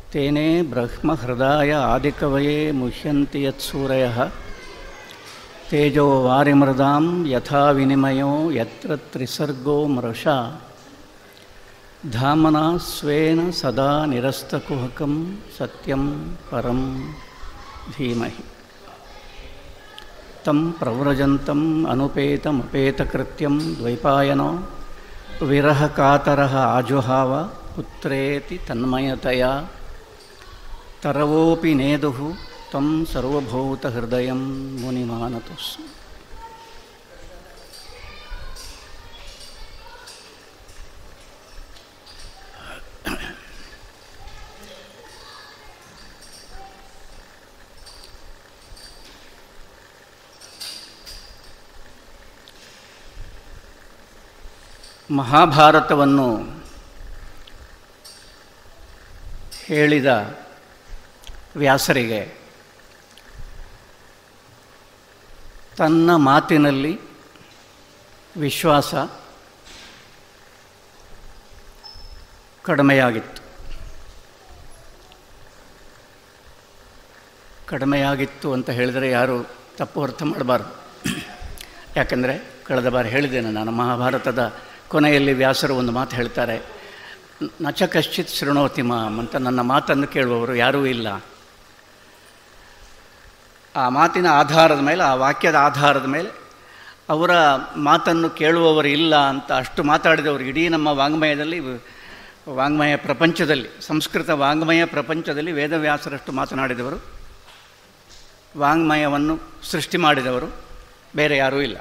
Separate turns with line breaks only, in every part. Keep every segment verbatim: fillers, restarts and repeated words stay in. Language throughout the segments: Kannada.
ತೇನೇ ಬ್ರಹ್ಮಹೃದಾಯ ಆದಿಕವಯೇ ಮುಹ್ಯಂತಿ ಯತ್ಸೂರಯಃ ತೇಜೋ ವಾರಿಮೃದಾಂ ಯಥಾ ವಿನಿಮಯೋ ಯತ್ರ ತ್ರಿಸರ್ಗೋ ಮೃಷಾ ಧಾಮನಾ ಸ್ವೇನ ಸದಾ ನಿರಸ್ತಕುಹಕಂ ಸತ್ಯಂ ಪರಂ ಧೀಮಹಿ. ತಂ ಪ್ರವ್ರಜಂತಂ ಅನುಪೇತಮಪೇತಕೃತ್ಯಂ ದ್ವೈಪಾಯನೋ ವಿರಹಕಾತರಃ ಆಜುಹಾವ ಪುತ್ರೇತಿ ತನ್ಮಯತಯಾ ತರವೋಪಿ ನೇದುಃ ತ್ವಂ ಸರ್ವಭೂತಹೃದಯಂ ಮುನಿಮಾನತೋಸ್ಮಿ. ಮಹಾಭಾರತವನ್ನು ಹೇಳಿದ ವ್ಯಾಸರಿಗೆ ತನ್ನ ಮಾತಿನಲ್ಲಿ ವಿಶ್ವಾಸ ಕಡಿಮೆಯಾಗಿತ್ತು. ಕಡಿಮೆಯಾಗಿತ್ತು ಅಂತ ಹೇಳಿದರೆ ಯಾರು ತಪ್ಪು ಅರ್ಥ ಮಾಡಬಾರ್ದು. ಯಾಕೆಂದರೆ ಕಳೆದ ಬಾರಿ ಹೇಳಿದ್ದೇನೆ ನಾನು, ಮಹಾಭಾರತದ ಕೊನೆಯಲ್ಲಿ ವ್ಯಾಸರು ಒಂದು ಮಾತು ಹೇಳ್ತಾರೆ, ನಚ ಕಶ್ಚಿತ್ ಶೃಣೋತಿ ಮಾಂ ಅಂತ. ನನ್ನ ಮಾತನ್ನು ಕೇಳುವವರು ಯಾರೂ ಇಲ್ಲ. ಆ ಮಾತಿನ ಆಧಾರದ ಮೇಲೆ, ಆ ವಾಕ್ಯದ ಆಧಾರದ ಮೇಲೆ ಅವರ ಮಾತನ್ನು ಕೇಳುವವರು ಇಲ್ಲ ಅಂತ ಅಷ್ಟು ಮಾತಾಡಿದವರು ಇಡೀ ನಮ್ಮ ವಾಂಗ್ಮಯದಲ್ಲಿ, ವಾಂಗ್ಮಯ ಪ್ರಪಂಚದಲ್ಲಿ, ಸಂಸ್ಕೃತ ವಾಂಗ್ಮಯ ಪ್ರಪಂಚದಲ್ಲಿ ವೇದವ್ಯಾಸರಷ್ಟು ಮಾತನಾಡಿದವರು, ವಾಂಗ್ಮಯವನ್ನು ಸೃಷ್ಟಿ ಮಾಡಿದವರು ಬೇರೆ ಯಾರೂ ಇಲ್ಲ.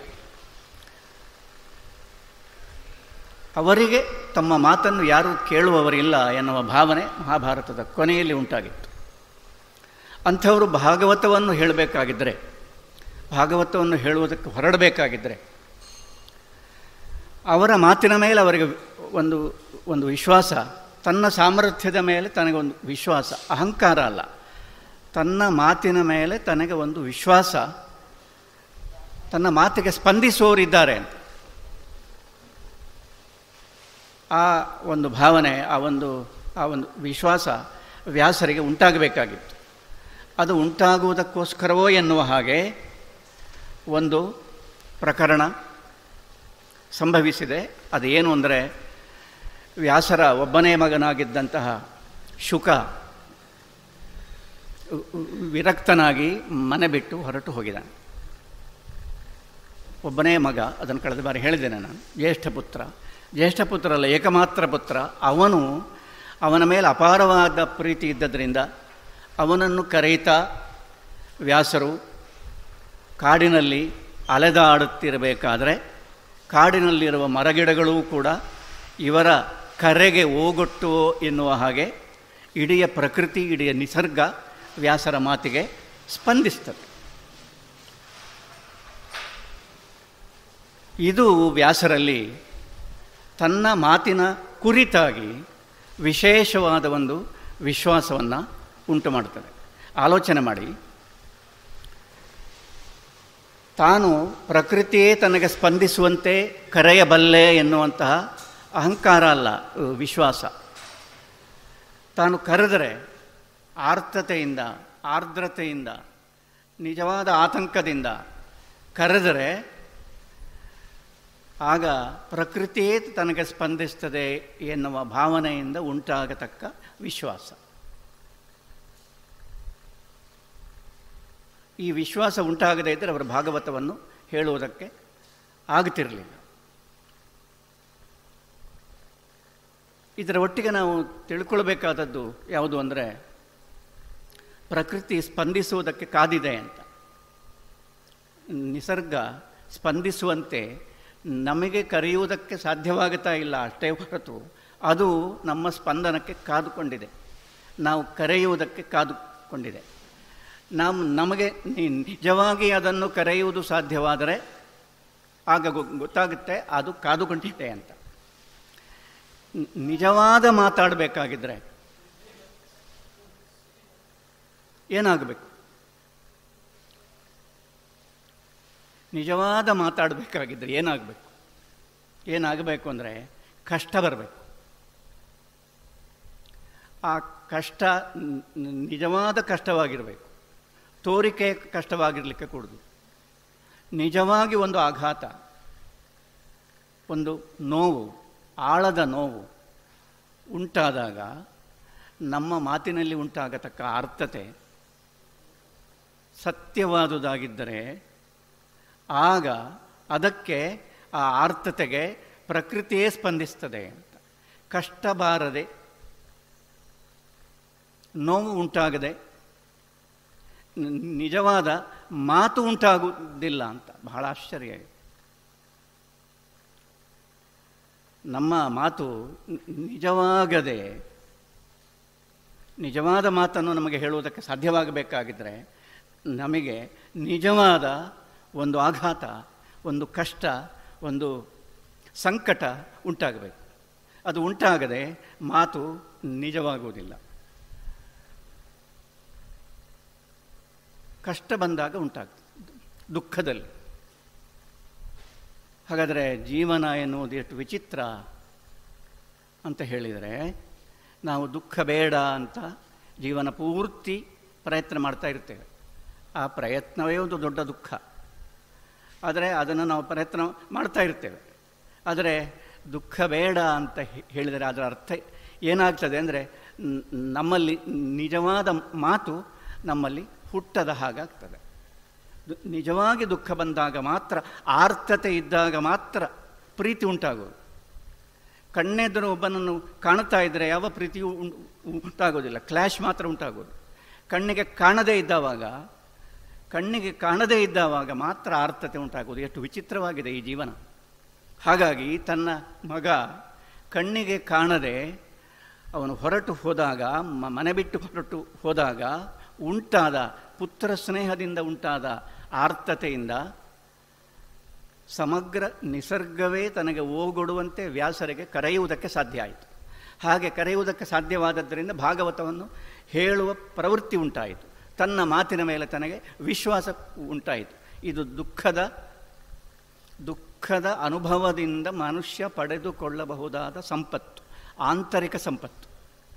ಅವರಿಗೆ ತಮ್ಮ ಮಾತನ್ನು ಯಾರೂ ಕೇಳುವವರಿಲ್ಲ ಎನ್ನುವ ಭಾವನೆ ಮಹಾಭಾರತದ ಕೊನೆಯಲ್ಲಿ ಉಂಟಾಗಿತ್ತು. ಅಂಥವರು ಭಾಗವತವನ್ನು ಹೇಳಬೇಕಾಗಿದ್ದರೆ, ಭಾಗವತವನ್ನು ಹೇಳುವುದಕ್ಕೆ ಹೊರಡಬೇಕಾಗಿದ್ದರೆ ಅವರ ಮಾತಿನ ಮೇಲೆ ಅವರಿಗೆ ಒಂದು ಒಂದು ವಿಶ್ವಾಸ, ತನ್ನ ಸಾಮರ್ಥ್ಯದ ಮೇಲೆ ತನಗೊಂದು ವಿಶ್ವಾಸ, ಅಹಂಕಾರ ಅಲ್ಲ, ತನ್ನ ಮಾತಿನ ಮೇಲೆ ತನಗೆ ಒಂದು ವಿಶ್ವಾಸ, ತನ್ನ ಮಾತಿಗೆ ಸ್ಪಂದಿಸುವವರಿದ್ದಾರೆ ಅಂತ ಆ ಒಂದು ಭಾವನೆ, ಆ ಒಂದು ಆ ಒಂದು ವಿಶ್ವಾಸ ವ್ಯಾಸರಿಗೆ ಉಂಟಾಗಬೇಕಾಗಿತ್ತು. ಅದು ಉಂಟಾಗುವುದಕ್ಕೋಸ್ಕರವೋ ಎನ್ನುವ ಹಾಗೆ ಒಂದು ಪ್ರಕರಣ ಸಂಭವಿಸಿದೆ. ಅದು ಏನು ಅಂದರೆ, ವ್ಯಾಸರ ಒಬ್ಬನೇ ಮಗನಾಗಿದ್ದಂತಹ ಶುಕ ವಿರಕ್ತನಾಗಿ ಮನೆ ಬಿಟ್ಟು ಹೊರಟು ಹೋಗಿದ್ದಾನೆ. ಒಬ್ಬನೇ ಮಗ, ಅದನ್ನು ಕಳೆದ ಬಾರಿ ಹೇಳಿದ್ದೇನೆ ನಾನು, ಜ್ಯೇಷ್ಠ ಪುತ್ರ. ಜ್ಯೇಷ್ಠ ಪುತ್ರ ಅಲ್ಲ, ಏಕಮಾತ್ರ ಪುತ್ರ. ಅವನು ಅವನ ಮೇಲೆ ಅಪಾರವಾದ ಪ್ರೀತಿ ಇದ್ದದರಿಂದ ಅವನನ್ನು ಕರೆಯುತ್ತಾ ವ್ಯಾಸರು ಕಾಡಿನಲ್ಲಿ ಅಲೆದಾಡುತ್ತಿರಬೇಕಾದರೆ, ಕಾಡಿನಲ್ಲಿರುವ ಮರಗಿಡಗಳೂ ಕೂಡ ಇವರ ಕರೆಗೆ ಓಗೊಟ್ಟುವೋ ಎನ್ನುವ ಹಾಗೆ ಇಡೀ ಪ್ರಕೃತಿ, ಇಡೀ ನಿಸರ್ಗ ವ್ಯಾಸರ ಮಾತಿಗೆ ಸ್ಪಂದಿಸ್ತದೆ. ಇದು ವ್ಯಾಸರಲ್ಲಿ ತನ್ನ ಮಾತಿನ ಕುರಿತಾಗಿ ವಿಶೇಷವಾದ ಒಂದು ವಿಶ್ವಾಸವನ್ನು ಉಂಟು ಮಾಡುತ್ತದೆ. ಆಲೋಚನೆ ಮಾಡಿ, ತಾನು ಪ್ರಕೃತಿಯೇ ತನಗೆ ಸ್ಪಂದಿಸುವಂತೆ ಕರೆಯಬಲ್ಲೆ ಎನ್ನುವಂತಹ ಅಹಂಕಾರ ಅಲ್ಲ, ವಿಶ್ವಾಸ. ತಾನು ಕರೆದರೆ ಆರ್ತತೆಯಿಂದ, ಆರ್ದ್ರತೆಯಿಂದ, ನಿಜವಾದ ಆತಂಕದಿಂದ ಕರೆದರೆ ಆಗ ಪ್ರಕೃತಿಯೇ ತನಗೆ ಸ್ಪಂದಿಸ್ತದೆ ಎನ್ನುವ ಭಾವನೆಯಿಂದ ಉಂಟಾಗತಕ್ಕ ವಿಶ್ವಾಸ. ಈ ವಿಶ್ವಾಸ ಉಂಟಾಗದೇ ಇದ್ದರೆ ಅವರು ಭಾಗವತವನ್ನು ಹೇಳುವುದಕ್ಕೆ ಆಗುತ್ತಿರಲಿಲ್ಲ. ಇದರ ಒಟ್ಟಿಗೆ ನಾವು ತಿಳ್ಕೊಳ್ಬೇಕಾದದ್ದು ಯಾವುದು ಅಂದರೆ, ಪ್ರಕೃತಿ ಸ್ಪಂದಿಸುವುದಕ್ಕೆ ಕಾದಿದೆ ಅಂತ. ನಿಸರ್ಗ ಸ್ಪಂದಿಸುವಂತೆ ನಮಗೆ ಕರೆಯುವುದಕ್ಕೆ ಸಾಧ್ಯವಾಗುತ್ತಾ ಇಲ್ಲ, ಅಷ್ಟೇ ಹೊರತು ಅದು ನಮ್ಮ ಸ್ಪಂದನಕ್ಕೆ ಕಾದುಕೊಂಡಿದೆ, ನಾವು ಕರೆಯುವುದಕ್ಕೆ ಕಾದುಕೊಂಡಿದೆ. ನಾವು ನಮಗೆ ನಿಜವಾಗಿ ಅದನ್ನು ಕರೆಯುವುದು ಸಾಧ್ಯವಾದರೆ ಆಗ ಗೊತ್ತಾಗುತ್ತೆ ಅದು ಕಾದುಕೊಂಡಿದೆ ಅಂತ. ನಿಜವಾದ ಮಾತಾಡಬೇಕಾಗಿದ್ದರೆ ಏನಾಗಬೇಕು? ನಿಜವಾದ ಮಾತಾಡಬೇಕಾಗಿದ್ದರೆ ಏನಾಗಬೇಕು? ಏನಾಗಬೇಕು ಅಂದರೆ ಕಷ್ಟ ಬರಬೇಕು. ಆ ಕಷ್ಟ ನಿಜವಾದ ಕಷ್ಟವಾಗಿರಬೇಕು, ತೋರಿಕೆ ಕಷ್ಟವಾಗಿರಲಿಕ್ಕೆ ಕೂಡದು. ನಿಜವಾಗಿ ಒಂದು ಆಘಾತ, ಒಂದು ನೋವು, ಆಳದ ನೋವು ಉಂಟಾದಾಗ ನಮ್ಮ ಮಾತಿನಲ್ಲಿ ಉಂಟಾಗತಕ್ಕ ಅರ್ಥತೆ ಸತ್ಯವಾದುದಾಗಿದ್ದರೆ ಆಗ ಅದಕ್ಕೆ, ಆ ಆರ್ಥತೆಗೆ ಪ್ರಕೃತಿಯೇ ಸ್ಪಂದಿಸ್ತದೆ ಅಂತ. ಕಷ್ಟ ಬಾರದೆ, ನೋವು ಉಂಟಾಗದೆ ನಿಜವಾದ ಮಾತು ಉಂಟಾಗುವುದಿಲ್ಲ ಅಂತ ಬಹಳ ಆಶ್ಚರ್ಯ. ನಮ್ಮ ಮಾತು ನಿಜವಾಗದೆ, ನಿಜವಾದ ಮಾತನ್ನು ನಮಗೆ ಹೇಳುವುದಕ್ಕೆ ಸಾಧ್ಯವಾಗಬೇಕಾಗಿದ್ದರೆ ನಮಗೆ ನಿಜವಾದ ಒಂದು ಆಘಾತ, ಒಂದು ಕಷ್ಟ, ಒಂದು ಸಂಕಟ ಉಂಟಾಗಬೇಕು. ಅದು ಉಂಟಾಗದೆ ಮಾತು ನಿಜವಾಗುವುದಿಲ್ಲ. ಕಷ್ಟ ಬಂದಾಗ ಉಂಟಾಗ್ತದೆ, ದುಃಖದಲ್ಲಿ. ಹಾಗಾದರೆ ಜೀವನ ಎನ್ನುವುದು ಎಷ್ಟು ವಿಚಿತ್ರ ಅಂತ ಹೇಳಿದರೆ, ನಾವು ದುಃಖ ಬೇಡ ಅಂತ ಜೀವನ ಪೂರ್ತಿ ಪ್ರಯತ್ನ ಮಾಡ್ತಾ ಇರ್ತೇವೆ. ಆ ಪ್ರಯತ್ನವೇ ಒಂದು ದೊಡ್ಡ ದುಃಖ. ಆದರೆ ಅದನ್ನು ನಾವು ಪ್ರಯತ್ನ ಮಾಡ್ತಾ ಇರ್ತೇವೆ. ಆದರೆ ದುಃಖ ಬೇಡ ಅಂತ ಹೇಳಿದರೆ ಅದರ ಅರ್ಥ ಏನಾಗ್ತದೆ ಅಂದರೆ, ನಮ್ಮಲ್ಲಿ ನಿಜವಾದ ಮಾತು ನಮ್ಮಲ್ಲಿ ಹುಟ್ಟದ ಹಾಗಾಗ್ತದೆ. ನಿಜವಾಗಿ ದುಃಖ ಬಂದಾಗ ಮಾತ್ರ, ಆರ್ತತೆ ಇದ್ದಾಗ ಮಾತ್ರ ಪ್ರೀತಿ ಉಂಟಾಗೋದು. ಕಣ್ಣೆದುರು ಒಬ್ಬನನ್ನು ಕಾಣುತ್ತಾ ಇದ್ದರೆ ಯಾವ ಪ್ರೀತಿಯೂ ಉಂಟಾಗೋದಿಲ್ಲ, ಕ್ಲಾಶ್ ಮಾತ್ರ ಉಂಟಾಗೋದು. ಕಣ್ಣಿಗೆ ಕಾಣದೇ ಇದ್ದಾವಾಗ ಕಣ್ಣಿಗೆ ಕಾಣದೇ ಇದ್ದಾವಾಗ ಮಾತ್ರ ಆರ್ತತೆ ಉಂಟಾಗೋದು. ಎಷ್ಟು ವಿಚಿತ್ರವಾಗಿದೆ ಈ ಜೀವನ. ಹಾಗಾಗಿ ತನ್ನ ಮಗ ಕಣ್ಣಿಗೆ ಕಾಣದೆ ಅವನು ಹೊರಟು ಹೋದಾಗ, ಮನೆ ಬಿಟ್ಟು ಹೊರಟು ಹೋದಾಗ ಉಂಟಾದ ಪುತ್ರ ಸ್ನೇಹದಿಂದ ಉಂಟಾದ ಆರ್ತತೆಯಿಂದ ಸಮಗ್ರ ನಿಸರ್ಗವೇ ತನಗೆ ಓಗೊಡುವಂತೆ ವ್ಯಾಸರಿಗೆ ಕರೆಯುವುದಕ್ಕೆ ಸಾಧ್ಯ ಆಯಿತು. ಹಾಗೆ ಕರೆಯುವುದಕ್ಕೆ ಸಾಧ್ಯವಾದದ್ದರಿಂದ ಭಾಗವತವನ್ನು ಹೇಳುವ ಪ್ರವೃತ್ತಿ ಉಂಟಾಯಿತು. ತನ್ನ ಮಾತಿನ ಮೇಲೆ ತನಗೆ ವಿಶ್ವಾಸ ಉಂಟಾಯಿತು. ಇದು ದುಃಖದ ದುಃಖದ ಅನುಭವದಿಂದ ಮನುಷ್ಯ ಪಡೆದುಕೊಳ್ಳಬಹುದಾದ ಸಂಪತ್ತು, ಆಂತರಿಕ ಸಂಪತ್ತು.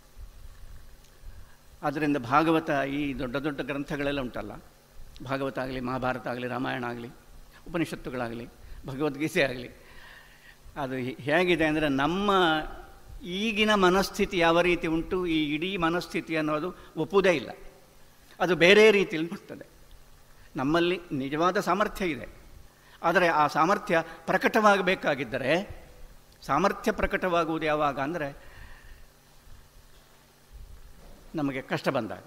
ಆದ್ದರಿಂದ ಭಾಗವತ, ಈ ದೊಡ್ಡ ದೊಡ್ಡ ಗ್ರಂಥಗಳೆಲ್ಲ ಉಂಟಲ್ಲ, ಭಾಗವತ ಆಗಲಿ, ಮಹಾಭಾರತ ಆಗಲಿ, ರಾಮಾಯಣ ಆಗಲಿ, ಉಪನಿಷತ್ತುಗಳಾಗಲಿ, ಭಗವದ್ಗೀತೆ ಆಗಲಿ, ಅದು ಹೇಗಿದೆ ಅಂದರೆ, ನಮ್ಮ ಈಗಿನ ಮನಸ್ಥಿತಿ ಯಾವ ರೀತಿ ಉಂಟು, ಈ ಇಡೀ ಮನಸ್ಥಿತಿ ಅನ್ನೋದು ಒಪ್ಪುವುದೇ ಇಲ್ಲ. ಅದು ಬೇರೆ ರೀತಿಯಲ್ಲಿ ಬರ್ತದೆ. ನಮ್ಮಲ್ಲಿ ನಿಜವಾದ ಸಾಮರ್ಥ್ಯ ಇದೆ, ಆದರೆ ಆ ಸಾಮರ್ಥ್ಯ ಪ್ರಕಟವಾಗಬೇಕಾಗಿದ್ದರೆ, ಸಾಮರ್ಥ್ಯ ಪ್ರಕಟವಾಗುವುದು ಯಾವಾಗ ಅಂದರೆ ನಮಗೆ ಕಷ್ಟ ಬಂದಾಗ.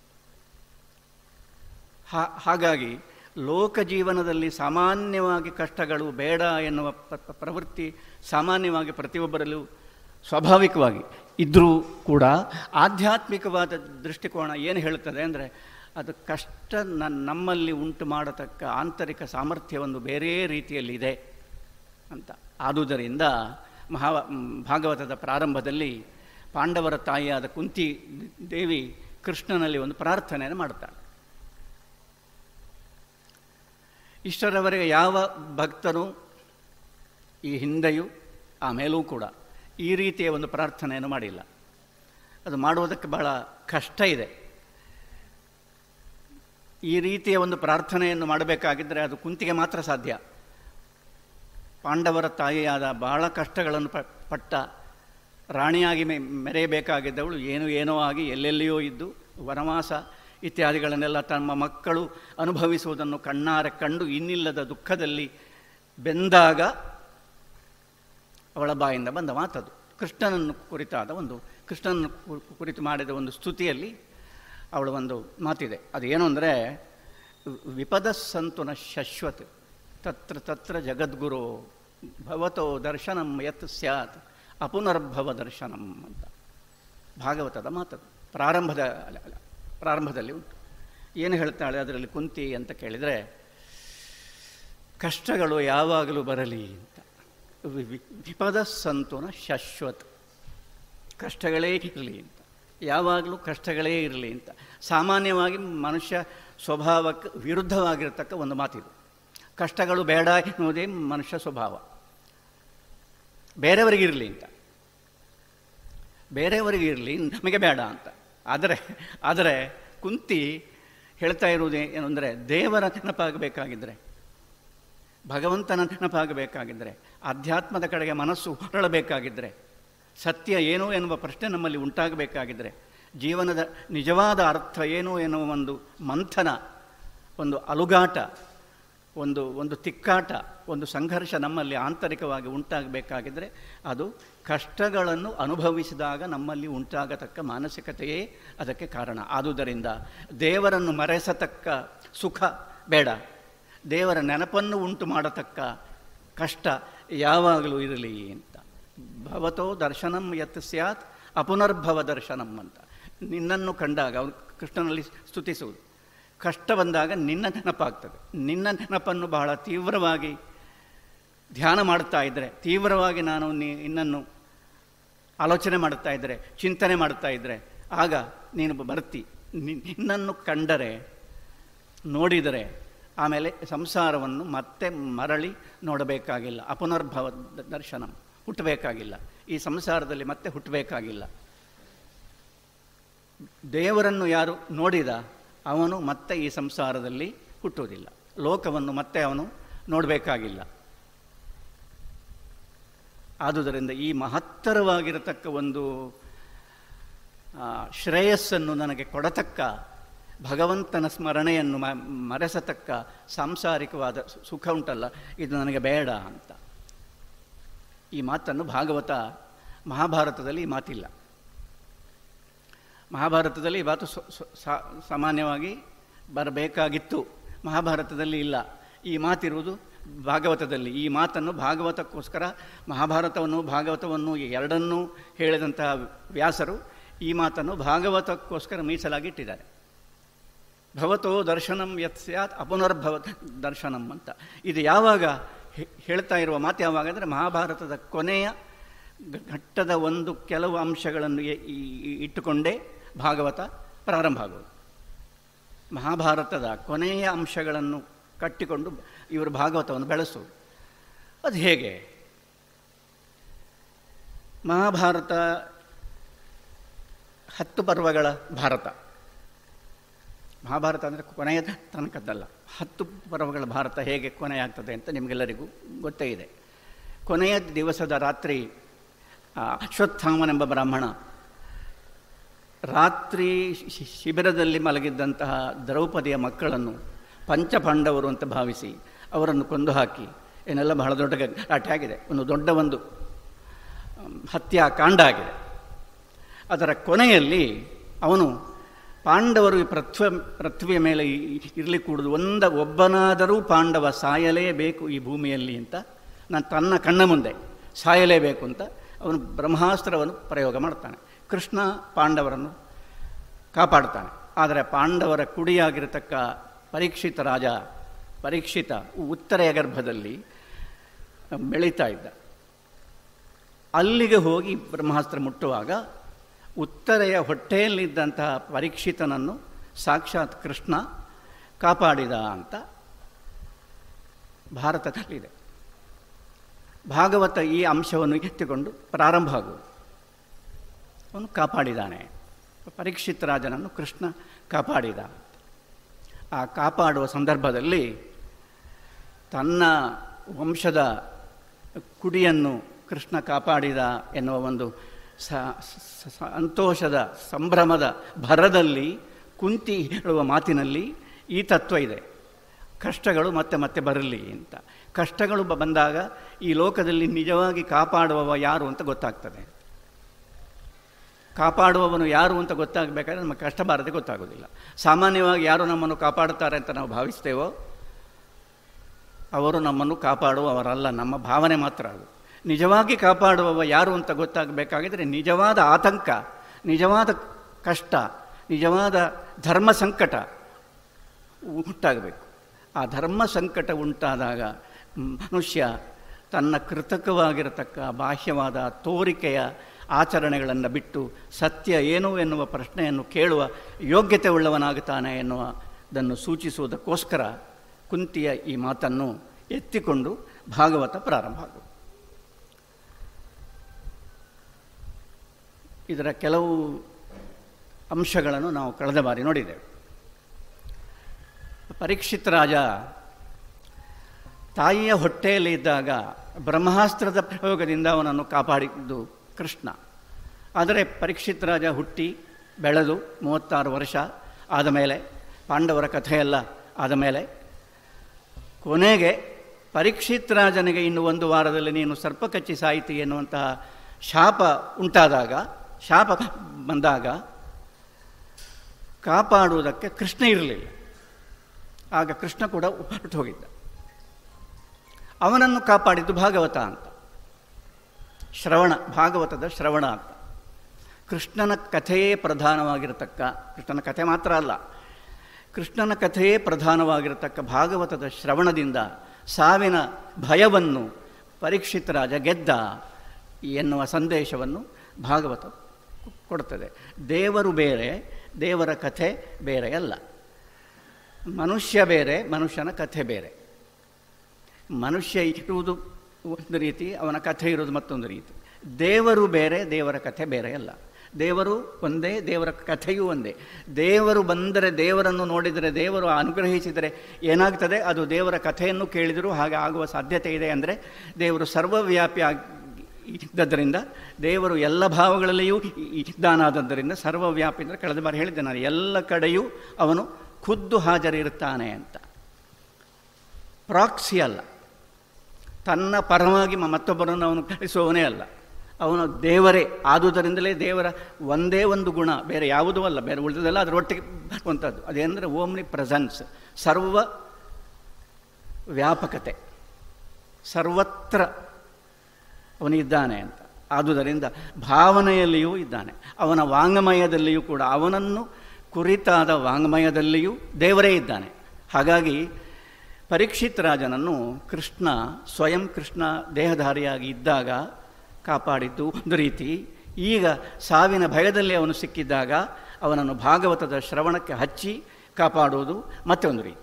ಹಾಗಾಗಿ ಲೋಕ ಜೀವನದಲ್ಲಿ ಸಾಮಾನ್ಯವಾಗಿ ಕಷ್ಟಗಳು ಬೇಡ ಎನ್ನುವ ಪ್ರವೃತ್ತಿ ಸಾಮಾನ್ಯವಾಗಿ ಪ್ರತಿಯೊಬ್ಬರಲ್ಲೂ ಸ್ವಾಭಾವಿಕವಾಗಿ ಇದ್ದರೂ ಕೂಡ ಆಧ್ಯಾತ್ಮಿಕವಾದ ದೃಷ್ಟಿಕೋನ ಏನು ಹೇಳುತ್ತದೆ ಅಂದರೆ, ಅದು ಕಷ್ಟ ನಮ್ಮಲ್ಲಿ ಉಂಟು ಮಾಡತಕ್ಕ ಆಂತರಿಕ ಸಾಮರ್ಥ್ಯವನ್ನು ಬೇರೆ ರೀತಿಯಲ್ಲಿದೆ ಅಂತ. ಆದುದರಿಂದ ಮಹಾ ಭಾಗವತದ ಪ್ರಾರಂಭದಲ್ಲಿ ಪಾಂಡವರ ತಾಯಿಯಾದ ಕುಂತಿ ದೇವಿ ಕೃಷ್ಣನಲ್ಲಿ ಒಂದು ಪ್ರಾರ್ಥನೆಯನ್ನು ಮಾಡ್ತಾಳೆ. ಇಷ್ಟರವರೆಗೆ ಯಾವ ಭಕ್ತರು ಈ ಹಿಂದೆಯೂ ಆಮೇಲೂ ಕೂಡ ಈ ರೀತಿಯ ಒಂದು ಪ್ರಾರ್ಥನೆಯನ್ನು ಮಾಡಿಲ್ಲ. ಅದು ಮಾಡುವುದಕ್ಕೆ ಬಹಳ ಕಷ್ಟ ಇದೆ. ಈ ರೀತಿಯ ಒಂದು ಪ್ರಾರ್ಥನೆಯನ್ನು ಮಾಡಬೇಕಾಗಿದ್ದರೆ ಅದು ಕುಂತಿಗೆ ಮಾತ್ರ ಸಾಧ್ಯ. ಪಾಂಡವರ ತಾಯಿಯಾದ ಬಹಳ ಕಷ್ಟಗಳನ್ನು ಪಟ್ಟ ರಾಣಿಯಾಗಿ ಮೆ ಮೆರೆಯಬೇಕಾಗಿದ್ದವಳು ಏನು ಏನೋ ಆಗಿ ಎಲ್ಲೆಲ್ಲಿಯೋ ಇದ್ದು ವನವಾಸ ಇತ್ಯಾದಿಗಳನ್ನೆಲ್ಲ ತಮ್ಮ ಮಕ್ಕಳು ಅನುಭವಿಸುವುದನ್ನು ಕಣ್ಣಾರೆ ಕಂಡು ಇನ್ನಿಲ್ಲದ ದುಃಖದಲ್ಲಿ ಬೆಂದಾಗ ಅವಳ ಬಾಯಿಂದ ಬಂದ ಮಾತದು. ಕೃಷ್ಣನನ್ನು ಕುರಿತಾದ ಒಂದು, ಕೃಷ್ಣನನ್ನು ಕುರಿತು ಮಾಡಿದ ಒಂದು ಸ್ತುತಿಯಲ್ಲಿ ಅವಳ ಒಂದು ಮಾತಿದೆ. ಅದೇನು ಅಂದರೆ, ವಿಪದ ಸಂತುನ ಶಶ್ವತ್ ತತ್ರ ತತ್ರ ಜಗದ್ಗುರು ಭವತೋ ದರ್ಶನಂ ಯತ್ ಸ್ಯಾತ್ ಅಪುನರ್ಭವ ದರ್ಶನಂ ಅಂತ ಭಾಗವತದ ಮಾತದು. ಪ್ರಾರಂಭದ ಪ್ರಾರಂಭದಲ್ಲಿ ಉಂಟು. ಏನು ಹೇಳ್ತಾಳೆ ಅದರಲ್ಲಿ ಕುಂತಿ ಅಂತ ಕೇಳಿದರೆ, ಕಷ್ಟಗಳು ಯಾವಾಗಲೂ ಬರಲಿ ಅಂತ. ವಿಪದ ಸಂತುನ ಶಾಶ್ವತ, ಕಷ್ಟಗಳೇ ಇರಲಿ ಅಂತ, ಯಾವಾಗಲೂ ಕಷ್ಟಗಳೇ ಇರಲಿ ಅಂತ. ಸಾಮಾನ್ಯವಾಗಿ ಮನುಷ್ಯ ಸ್ವಭಾವಕ್ಕೆ ವಿರುದ್ಧವಾಗಿರತಕ್ಕ ಒಂದು ಮಾತಿದು. ಕಷ್ಟಗಳು ಬೇಡ ಎನ್ನುವುದೇ ಮನುಷ್ಯ ಸ್ವಭಾವ. ಬೇರೆಯವರಿಗಿರಲಿ ಅಂತ, ಬೇರೆಯವರಿಗಿರಲಿ ನಮಗೆ ಬೇಡ ಅಂತ. ಆದರೆ ಆದರೆ ಕುಂತಿ ಹೇಳ್ತಾ ಇರುವುದು ಏನು ಅಂದರೆ, ದೇವರ ನೆನಪಾಗಬೇಕಾಗಿದ್ದರೆ, ಭಗವಂತನ ನೆನಪಾಗಬೇಕಾಗಿದ್ದರೆ, ಆಧ್ಯಾತ್ಮದ ಕಡೆಗೆ ಮನಸ್ಸು ಹೊರಳಬೇಕಾಗಿದ್ದರೆ, ಸತ್ಯ ಏನು ಎನ್ನುವ ಪ್ರಶ್ನೆ ನಮ್ಮಲ್ಲಿ ಉಂಟಾಗಬೇಕಾಗಿದ್ದರೆ, ಜೀವನದ ನಿಜವಾದ ಅರ್ಥ ಏನು ಎನ್ನುವ ಒಂದು ಮಂಥನ, ಒಂದು ಅಲುಗಾಟ, ಒಂದು ಒಂದು ತಿಕ್ಕಾಟ, ಒಂದು ಸಂಘರ್ಷ ನಮ್ಮಲ್ಲಿ ಆಂತರಿಕವಾಗಿ ಉಂಟಾಗಬೇಕಾಗಿದ್ದರೆ ಅದು ಕಷ್ಟಗಳನ್ನು ಅನುಭವಿಸಿದಾಗ ನಮ್ಮಲ್ಲಿ ಉಂಟಾಗತಕ್ಕ ಮಾನಸಿಕತೆಯೇ ಅದಕ್ಕೆ ಕಾರಣ. ಆದುದರಿಂದ ದೇವರನ್ನು ಮರೆಸತಕ್ಕ ಸುಖ ಬೇಡ, ದೇವರ ನೆನಪನ್ನು ಉಂಟು ಮಾಡತಕ್ಕ ಕಷ್ಟ ಯಾವಾಗಲೂ ಇರಲಿ ಅಂತ. ಭವತೋ ದರ್ಶನಂ ಯತ್ ಸ್ಯಾತ್ ಅಪುನರ್ಭವ ದರ್ಶನಂ ಅಂತ. ನಿನ್ನನ್ನು ಕಂಡಾಗ ಅವನು ಕೃಷ್ಣನಲ್ಲಿ ಸ್ತುತಿಸುವುದು, ಕಷ್ಟ ಬಂದಾಗ ನಿನ್ನ ನೆನಪಾಗ್ತದೆ. ನಿನ್ನ ನೆನಪನ್ನು ಬಹಳ ತೀವ್ರವಾಗಿ ಧ್ಯಾನ ಮಾಡ್ತಾ ಇದ್ದರೆ, ತೀವ್ರವಾಗಿ ನಾನು ನಿನ್ನನ್ನು ಆಲೋಚನೆ ಮಾಡ್ತಾ ಇದ್ದರೆ, ಚಿಂತನೆ ಮಾಡ್ತಾ ಇದ್ದರೆ, ಆಗ ನೀನು ಬರ್ತಿ. ನಿನ್ನನ್ನು ಕಂಡರೆ, ನೋಡಿದರೆ ಆಮೇಲೆ ಸಂಸಾರವನ್ನು ಮತ್ತೆ ಮರಳಿ ನೋಡಬೇಕಾಗಿಲ್ಲ. ಅಪುನರ್ಭವ ದರ್ಶನ, ಹುಟ್ಟಬೇಕಾಗಿಲ್ಲ ಈ ಸಂಸಾರದಲ್ಲಿ, ಮತ್ತೆ ಹುಟ್ಟಬೇಕಾಗಿಲ್ಲ. ದೇವರನ್ನು ಯಾರು ನೋಡಿದ ಅವನು ಮತ್ತೆ ಈ ಸಂಸಾರದಲ್ಲಿ ಹುಟ್ಟುವುದಿಲ್ಲ, ಲೋಕವನ್ನು ಮತ್ತೆ ಅವನು ನೋಡಬೇಕಾಗಿಲ್ಲ. ಆದುದರಿಂದ ಈ ಮಹತ್ತರವಾಗಿರತಕ್ಕ ಒಂದು ಶ್ರೇಯಸ್ಸನ್ನು ನನಗೆ ಕೊಡತಕ್ಕ, ಭಗವಂತನ ಸ್ಮರಣೆಯನ್ನು ಮ ಮರೆಸತಕ್ಕ ಸಾಂಸಾರಿಕವಾದ ಸುಖ ಉಂಟಲ್ಲ, ಇದು ನನಗೆ ಬೇಡ ಅಂತ. ಈ ಮಾತನ್ನು ಭಾಗವತ, ಮಹಾಭಾರತದಲ್ಲಿ ಈ ಮಾತಿಲ್ಲ. ಮಹಾಭಾರತದಲ್ಲಿ ಈ ಮಾತು ಸಾಮಾನ್ಯವಾಗಿ ಬರಬೇಕಾಗಿತ್ತು, ಮಹಾಭಾರತದಲ್ಲಿ ಇಲ್ಲ. ಈ ಮಾತಿರುವುದು ಭಾಗವತದಲ್ಲಿ. ಈ ಮಾತನ್ನು ಭಾಗವತಕ್ಕೋಸ್ಕರ, ಮಹಾಭಾರತವನ್ನು ಭಾಗವತವನ್ನು ಎರಡನ್ನೂ ಹೇಳಿದಂತಹ ವ್ಯಾಸರು ಈ ಮಾತನ್ನು ಭಾಗವತಕ್ಕೋಸ್ಕರ ಮೀಸಲಾಗಿಟ್ಟಿದ್ದಾರೆ. ಭವತೋ ದರ್ಶನಂ ಯತ್ ಸ್ಯಾತ್ ಅಪುನರ್ಭವ ದರ್ಶನಂ ಅಂತ. ಇದು ಯಾವಾಗ ಹೇಳ್ತಾ ಇರುವ ಮಾತು ಯಾವಾಗ ಅಂದರೆ, ಮಹಾಭಾರತದ ಕೊನೆಯ ಘಟ್ಟದ ಒಂದು ಕೆಲವು ಅಂಶಗಳನ್ನು ಇಟ್ಟುಕೊಂಡೇ ಭಾಗವತ ಪ್ರಾರಂಭ ಆಗುವುದು. ಮಹಾಭಾರತದ ಕೊನೆಯ ಅಂಶಗಳನ್ನು ಕಟ್ಟಿಕೊಂಡು ಇವರು ಭಾಗವತವನ್ನು ಬೆಳೆಸುವುದು. ಅದು ಹೇಗೆ? ಮಹಾಭಾರತ ಹತ್ತು ಪರ್ವಗಳ ಭಾರತ. ಮಹಾಭಾರತ ಅಂದರೆ ಕೊನೆಯ ತನಕದ್ದಲ್ಲ, ಹತ್ತು ಪರ್ವಗಳ ಭಾರತ ಹೇಗೆ ಕೊನೆಯಾಗ್ತದೆ ಅಂತ ನಿಮಗೆಲ್ಲರಿಗೂ ಗೊತ್ತೇ ಇದೆ. ಕೊನೆಯ ದಿವಸದ ರಾತ್ರಿ ಅಶ್ವತ್ಥಾಮನೆಂಬ ಬ್ರಾಹ್ಮಣ ರಾತ್ರಿ ಶಿಬಿರದಲ್ಲಿ ಮಲಗಿದ್ದಂತಹ ದ್ರೌಪದಿಯ ಮಕ್ಕಳನ್ನು ಪಂಚಪಾಂಡವರು ಅಂತ ಭಾವಿಸಿ ಅವರನ್ನು ಕೊಂದು ಹಾಕಿ, ಏನೆಲ್ಲ ಬಹಳ ದೊಡ್ಡ ಗಲಾಟೆ ಆಗಿದೆ, ಒಂದು ದೊಡ್ಡ ಒಂದು ಹತ್ಯಾಕಾಂಡ ಆಗಿದೆ. ಅದರ ಕೊನೆಯಲ್ಲಿ ಅವನು ಪಾಂಡವರು ಈ ಪೃಥ್ವ ಪೃಥ್ವಿಯ ಮೇಲೆ ಇರಲಿ ಕೂಡುದು, ಒಂದ ಒಬ್ಬನಾದರೂ ಪಾಂಡವ ಸಾಯಲೇಬೇಕು ಈ ಭೂಮಿಯಲ್ಲಿ ಅಂತ, ನಾನು ತನ್ನ ಕಣ್ಣ ಮುಂದೆ ಸಾಯಲೇಬೇಕು ಅಂತ ಅವನು ಬ್ರಹ್ಮಾಸ್ತ್ರವನ್ನು ಪ್ರಯೋಗ ಮಾಡ್ತಾನೆ. ಕೃಷ್ಣ ಪಾಂಡವರನ್ನು ಕಾಪಾಡ್ತಾನೆ. ಆದರೆ ಪಾಂಡವರ ಕುಡಿಯಾಗಿರತಕ್ಕ ಪರೀಕ್ಷಿತ ರಾಜ, ಪರೀಕ್ಷಿತ ಉತ್ತರೆಯ ಗರ್ಭದಲ್ಲಿ ಬೆಳೀತಾ ಇದ್ದ. ಅಲ್ಲಿಗೆ ಹೋಗಿ ಬ್ರಹ್ಮಾಸ್ತ್ರ ಮುಟ್ಟುವಾಗ ಉತ್ತರೆಯ ಹೊಟ್ಟೆಯಲ್ಲಿದ್ದಂತಹ ಪರೀಕ್ಷಿತನನ್ನು ಸಾಕ್ಷಾತ್ ಕೃಷ್ಣ ಕಾಪಾಡಿದ ಅಂತ ಭಾರತದಲ್ಲಿದೆ. ಭಾಗವತ ಈ ಅಂಶವನ್ನು ಎತ್ತಿಕೊಂಡು ಪ್ರಾರಂಭ ಆಗುವುದು. ಅವನು ಕಾಪಾಡಿದಾನೆ, ಪರೀಕ್ಷಿತ ರಾಜನನ್ನು ಕೃಷ್ಣ ಕಾಪಾಡಿದ. ಆ ಕಾಪಾಡುವ ಸಂದರ್ಭದಲ್ಲಿ ತನ್ನ ವಂಶದ ಕುಡಿಯನ್ನು ಕೃಷ್ಣ ಕಾಪಾಡಿದ ಎನ್ನುವ ಒಂದು ಸಂತೋಷದ ಸಂಭ್ರಮದ ಭರದಲ್ಲಿ ಕುಂತಿ ಹೇಳುವ ಮಾತಿನಲ್ಲಿ ಈ ತತ್ವ ಇದೆ. ಕಷ್ಟಗಳು ಮತ್ತೆ ಮತ್ತೆ ಬರಲಿ ಅಂತ. ಕಷ್ಟಗಳು ಬಂದಾಗ ಈ ಲೋಕದಲ್ಲಿ ನಿಜವಾಗಿ ಕಾಪಾಡುವವ ಯಾರು ಅಂತ ಗೊತ್ತಾಗ್ತದೆ. ಕಾಪಾಡುವವನು ಯಾರು ಅಂತ ಗೊತ್ತಾಗಬೇಕಾದ್ರೆ ನಮಗೆ ಕಷ್ಟ ಬಾರದೆ ಗೊತ್ತಾಗೋದಿಲ್ಲ. ಸಾಮಾನ್ಯವಾಗಿ ಯಾರು ನಮ್ಮನ್ನು ಕಾಪಾಡುತ್ತಾರೆ ಅಂತ ನಾವು ಭಾವಿಸ್ತೇವೋ ಅವರು ನಮ್ಮನ್ನು ಕಾಪಾಡುವವರಲ್ಲ, ನಮ್ಮ ಭಾವನೆ ಮಾತ್ರ ಅದು. ನಿಜವಾಗಿ ಕಾಪಾಡುವವ ಯಾರು ಅಂತ ಗೊತ್ತಾಗಬೇಕಾಗಿದ್ರೆ ನಿಜವಾದ ಆತಂಕ, ನಿಜವಾದ ಕಷ್ಟ, ನಿಜವಾದ ಧರ್ಮ ಸಂಕಟ ಉಂಟಾಗಬೇಕು. ಆ ಧರ್ಮ ಸಂಕಟ ಉಂಟಾದಾಗ ಮನುಷ್ಯ ತನ್ನ ಕೃತಕವಾಗಿರತಕ್ಕ ಬಾಹ್ಯವಾದ ತೋರಿಕೆಯ ಆಚರಣೆಗಳನ್ನು ಬಿಟ್ಟು ಸತ್ಯ ಏನು ಎನ್ನುವ ಪ್ರಶ್ನೆಯನ್ನು ಕೇಳುವ ಯೋಗ್ಯತೆ ಉಳ್ಳವನಾಗುತ್ತಾನೆ ಎನ್ನುವುದನ್ನು ಸೂಚಿಸುವುದಕ್ಕೋಸ್ಕರ ಕುಂತಿಯ ಈ ಮಾತನ್ನು ಎತ್ತಿಕೊಂಡು ಭಾಗವತ ಪ್ರಾರಂಭ ಆಗುವುದು. ಇದರ ಕೆಲವು ಅಂಶಗಳನ್ನು ನಾವು ಕಳೆದ ಬಾರಿ ನೋಡಿದ್ದೇವೆ. ಪರೀಕ್ಷಿತ್ ರಾಜ ತಾಯಿಯ ಹೊಟ್ಟೆಯಲ್ಲಿ ಇದ್ದಾಗ ಬ್ರಹ್ಮಾಸ್ತ್ರದ ಪ್ರಯೋಗದಿಂದ ಅವನನ್ನು ಕಾಪಾಡಿದ್ದು ಕೃಷ್ಣ. ಆದರೆ ಪರೀಕ್ಷಿತ್ ರಾಜ ಹುಟ್ಟಿ ಬೆಳೆದು ಮೂವತ್ತಾರು ವರ್ಷ ಆದ ಮೇಲೆ, ಪಾಂಡವರ ಕಥೆಯೆಲ್ಲ ಆದ ಮೇಲೆ, ಕೊನೆಗೆ ಪರೀಕ್ಷಿತ್ ರಾಜನಿಗೆ ಇನ್ನು ಒಂದು ವಾರದಲ್ಲಿ ನೀನು ಸರ್ಪ ಕಚ್ಚಿ ಸಾಯಿತಿ ಎನ್ನುವಂತಹ ಶಾಪ ಉಂಟಾದಾಗ, ಶಾಪ ಬಂದಾಗ ಕಾಪಾಡುವುದಕ್ಕೆ ಕೃಷ್ಣ ಇರಲಿಲ್ಲ. ಆಗ ಕೃಷ್ಣ ಕೂಡ ಹೊರಟು ಹೋಗಿದ್ದ. ಅವನನ್ನು ಕಾಪಾಡಿದ್ದು ಭಾಗವತ ಅಂತ, ಶ್ರವಣ, ಭಾಗವತದ ಶ್ರವಣ ಅಂತ. ಕೃಷ್ಣನ ಕಥೆಯೇ ಪ್ರಧಾನವಾಗಿರತಕ್ಕ, ಕೃಷ್ಣನ ಕಥೆ ಮಾತ್ರ ಅಲ್ಲ, ಕೃಷ್ಣನ ಕಥೆಯೇ ಪ್ರಧಾನವಾಗಿರತಕ್ಕ ಭಾಗವತದ ಶ್ರವಣದಿಂದ ಸಾವಿನ ಭಯವನ್ನು ಪರೀಕ್ಷಿತ್ ರಾಜ ಗೆದ್ದ ಎನ್ನುವ ಸಂದೇಶವನ್ನು ಭಾಗವತ ಕೊಡುತ್ತದೆ. ದೇವರು ಬೇರೆ, ದೇವರ ಕಥೆ ಬೇರೆ ಅಲ್ಲ. ಮನುಷ್ಯ ಬೇರೆ, ಮನುಷ್ಯನ ಕಥೆ ಬೇರೆ. ಮನುಷ್ಯ ಇರುವುದು ಒಂದು ರೀತಿ, ಅವನ ಕಥೆ ಇರುವುದು ಮತ್ತೊಂದು ರೀತಿ. ದೇವರು ಬೇರೆ, ದೇವರ ಕಥೆ ಬೇರೆ ಅಲ್ಲ. ದೇವರು ಒಂದೇ, ದೇವರ ಕಥೆಯೂ ಒಂದೇ. ದೇವರು ಬಂದರೆ, ದೇವರನ್ನು ನೋಡಿದರೆ, ದೇವರು ಅನುಗ್ರಹಿಸಿದರೆ ಏನಾಗ್ತದೆ, ಅದು ದೇವರ ಕಥೆಯನ್ನು ಕೇಳಿದರೂ ಹಾಗೆ ಆಗುವ ಸಾಧ್ಯತೆ ಇದೆ. ಅಂದರೆ ದೇವರು ಸರ್ವವ್ಯಾಪಿ ಇದ್ದದ್ದರಿಂದ, ದೇವರು ಎಲ್ಲ ಭಾವಗಳಲ್ಲಿಯೂ ಇದ್ದಾನಾದದ್ದರಿಂದ ಸರ್ವವ್ಯಾಪಿ ಅಂದರೆ, ಕಳೆದ ಬಾರಿ ಹೇಳಿದ್ದೆ ನಾನು, ಎಲ್ಲ ಕಡೆಯೂ ಅವನು ಖುದ್ದು ಹಾಜರಿರುತ್ತಾನೆ ಅಂತ. ಪ್ರಾಕ್ಸಿ ಅಲ್ಲ, ತನ್ನ ಪರವಾಗಿ ಮತ್ತೊಬ್ಬರನ್ನು ಅವನು ಕಳಿಸುವವನೇ ಅಲ್ಲ, ಅವನು ದೇವರೇ. ಆದುದರಿಂದಲೇ ದೇವರ ಒಂದೇ ಒಂದು ಗುಣ, ಬೇರೆ ಯಾವುದೂ ಅಲ್ಲ, ಬೇರೆ ಉಳಿದದೆಲ್ಲ ಅದರೊಟ್ಟಿಗೆ ಬರುವಂಥದ್ದು. ಅದೇನೆಂದರೆ ಓಮ್ನಿ ಪ್ರೆಸೆನ್ಸ್, ಸರ್ವ ವ್ಯಾಪಕತೆ, ಸರ್ವತ್ರ ಅವನಿದ್ದಾನೆ ಅಂತ. ಆದುದರಿಂದ ಭಾವನೆಯಲ್ಲಿಯೂ ಇದ್ದಾನೆ, ಅವನ ವಾಂಗ್ಮಯದಲ್ಲಿಯೂ ಕೂಡ, ಅವನನ್ನು ಕುರಿತಾದ ವಾಂಗ್ಮಯದಲ್ಲಿಯೂ ದೇವರೇ ಇದ್ದಾನೆ. ಹಾಗಾಗಿ ಪರೀಕ್ಷಿತ್ ರಾಜನನ್ನು ಕೃಷ್ಣ ಸ್ವಯಂ ಕೃಷ್ಣ ದೇಹಧಾರಿಯಾಗಿ ಇದ್ದಾಗ ಕಾಪಾಡಿದ್ದು ಒಂದು ರೀತಿ, ಈಗ ಸಾವಿನ ಭಯದಲ್ಲಿ ಅವನು ಸಿಕ್ಕಿದ್ದಾಗ ಅವನನ್ನು ಭಾಗವತದ ಶ್ರವಣಕ್ಕೆ ಹಚ್ಚಿ ಕಾಪಾಡುವುದು ಮತ್ತೆ ಒಂದು ರೀತಿ.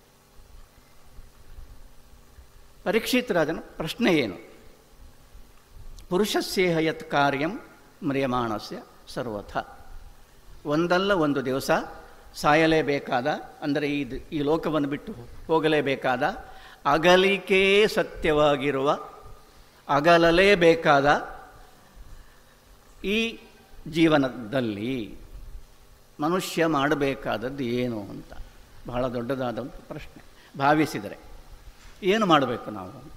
ಪರೀಕ್ಷಿತ್ ರಾಜನ ಪ್ರಶ್ನೆ ಏನು? ಪುರುಷಸ್ಯೇಹ ಯತ್ ಕಾರ್ಯಂ ಮ್ರಿಯಮಾಣಸ್ಯ ಸರ್ವಥ. ಒಂದಲ್ಲ ಒಂದು ದಿವಸ ಸಾಯಲೇಬೇಕಾದ, ಅಂದರೆ ಈ ಈ ಲೋಕವನ್ನು ಬಿಟ್ಟು ಹೋಗಲೇಬೇಕಾದ, ಅಗಲಿಕೆ ಸತ್ಯವಾಗಿರುವ, ಅಗಲಲೇಬೇಕಾದ ಈ ಜೀವನದಲ್ಲಿ ಮನುಷ್ಯ ಮಾಡಬೇಕಾದದ್ದು ಏನು ಅಂತ ಬಹಳ ದೊಡ್ಡದಾದ ಒಂದು ಪ್ರಶ್ನೆ. ಭಾವಿಸಿದರೆ ಏನು ಮಾಡಬೇಕು ನಾವು ಅಂತ.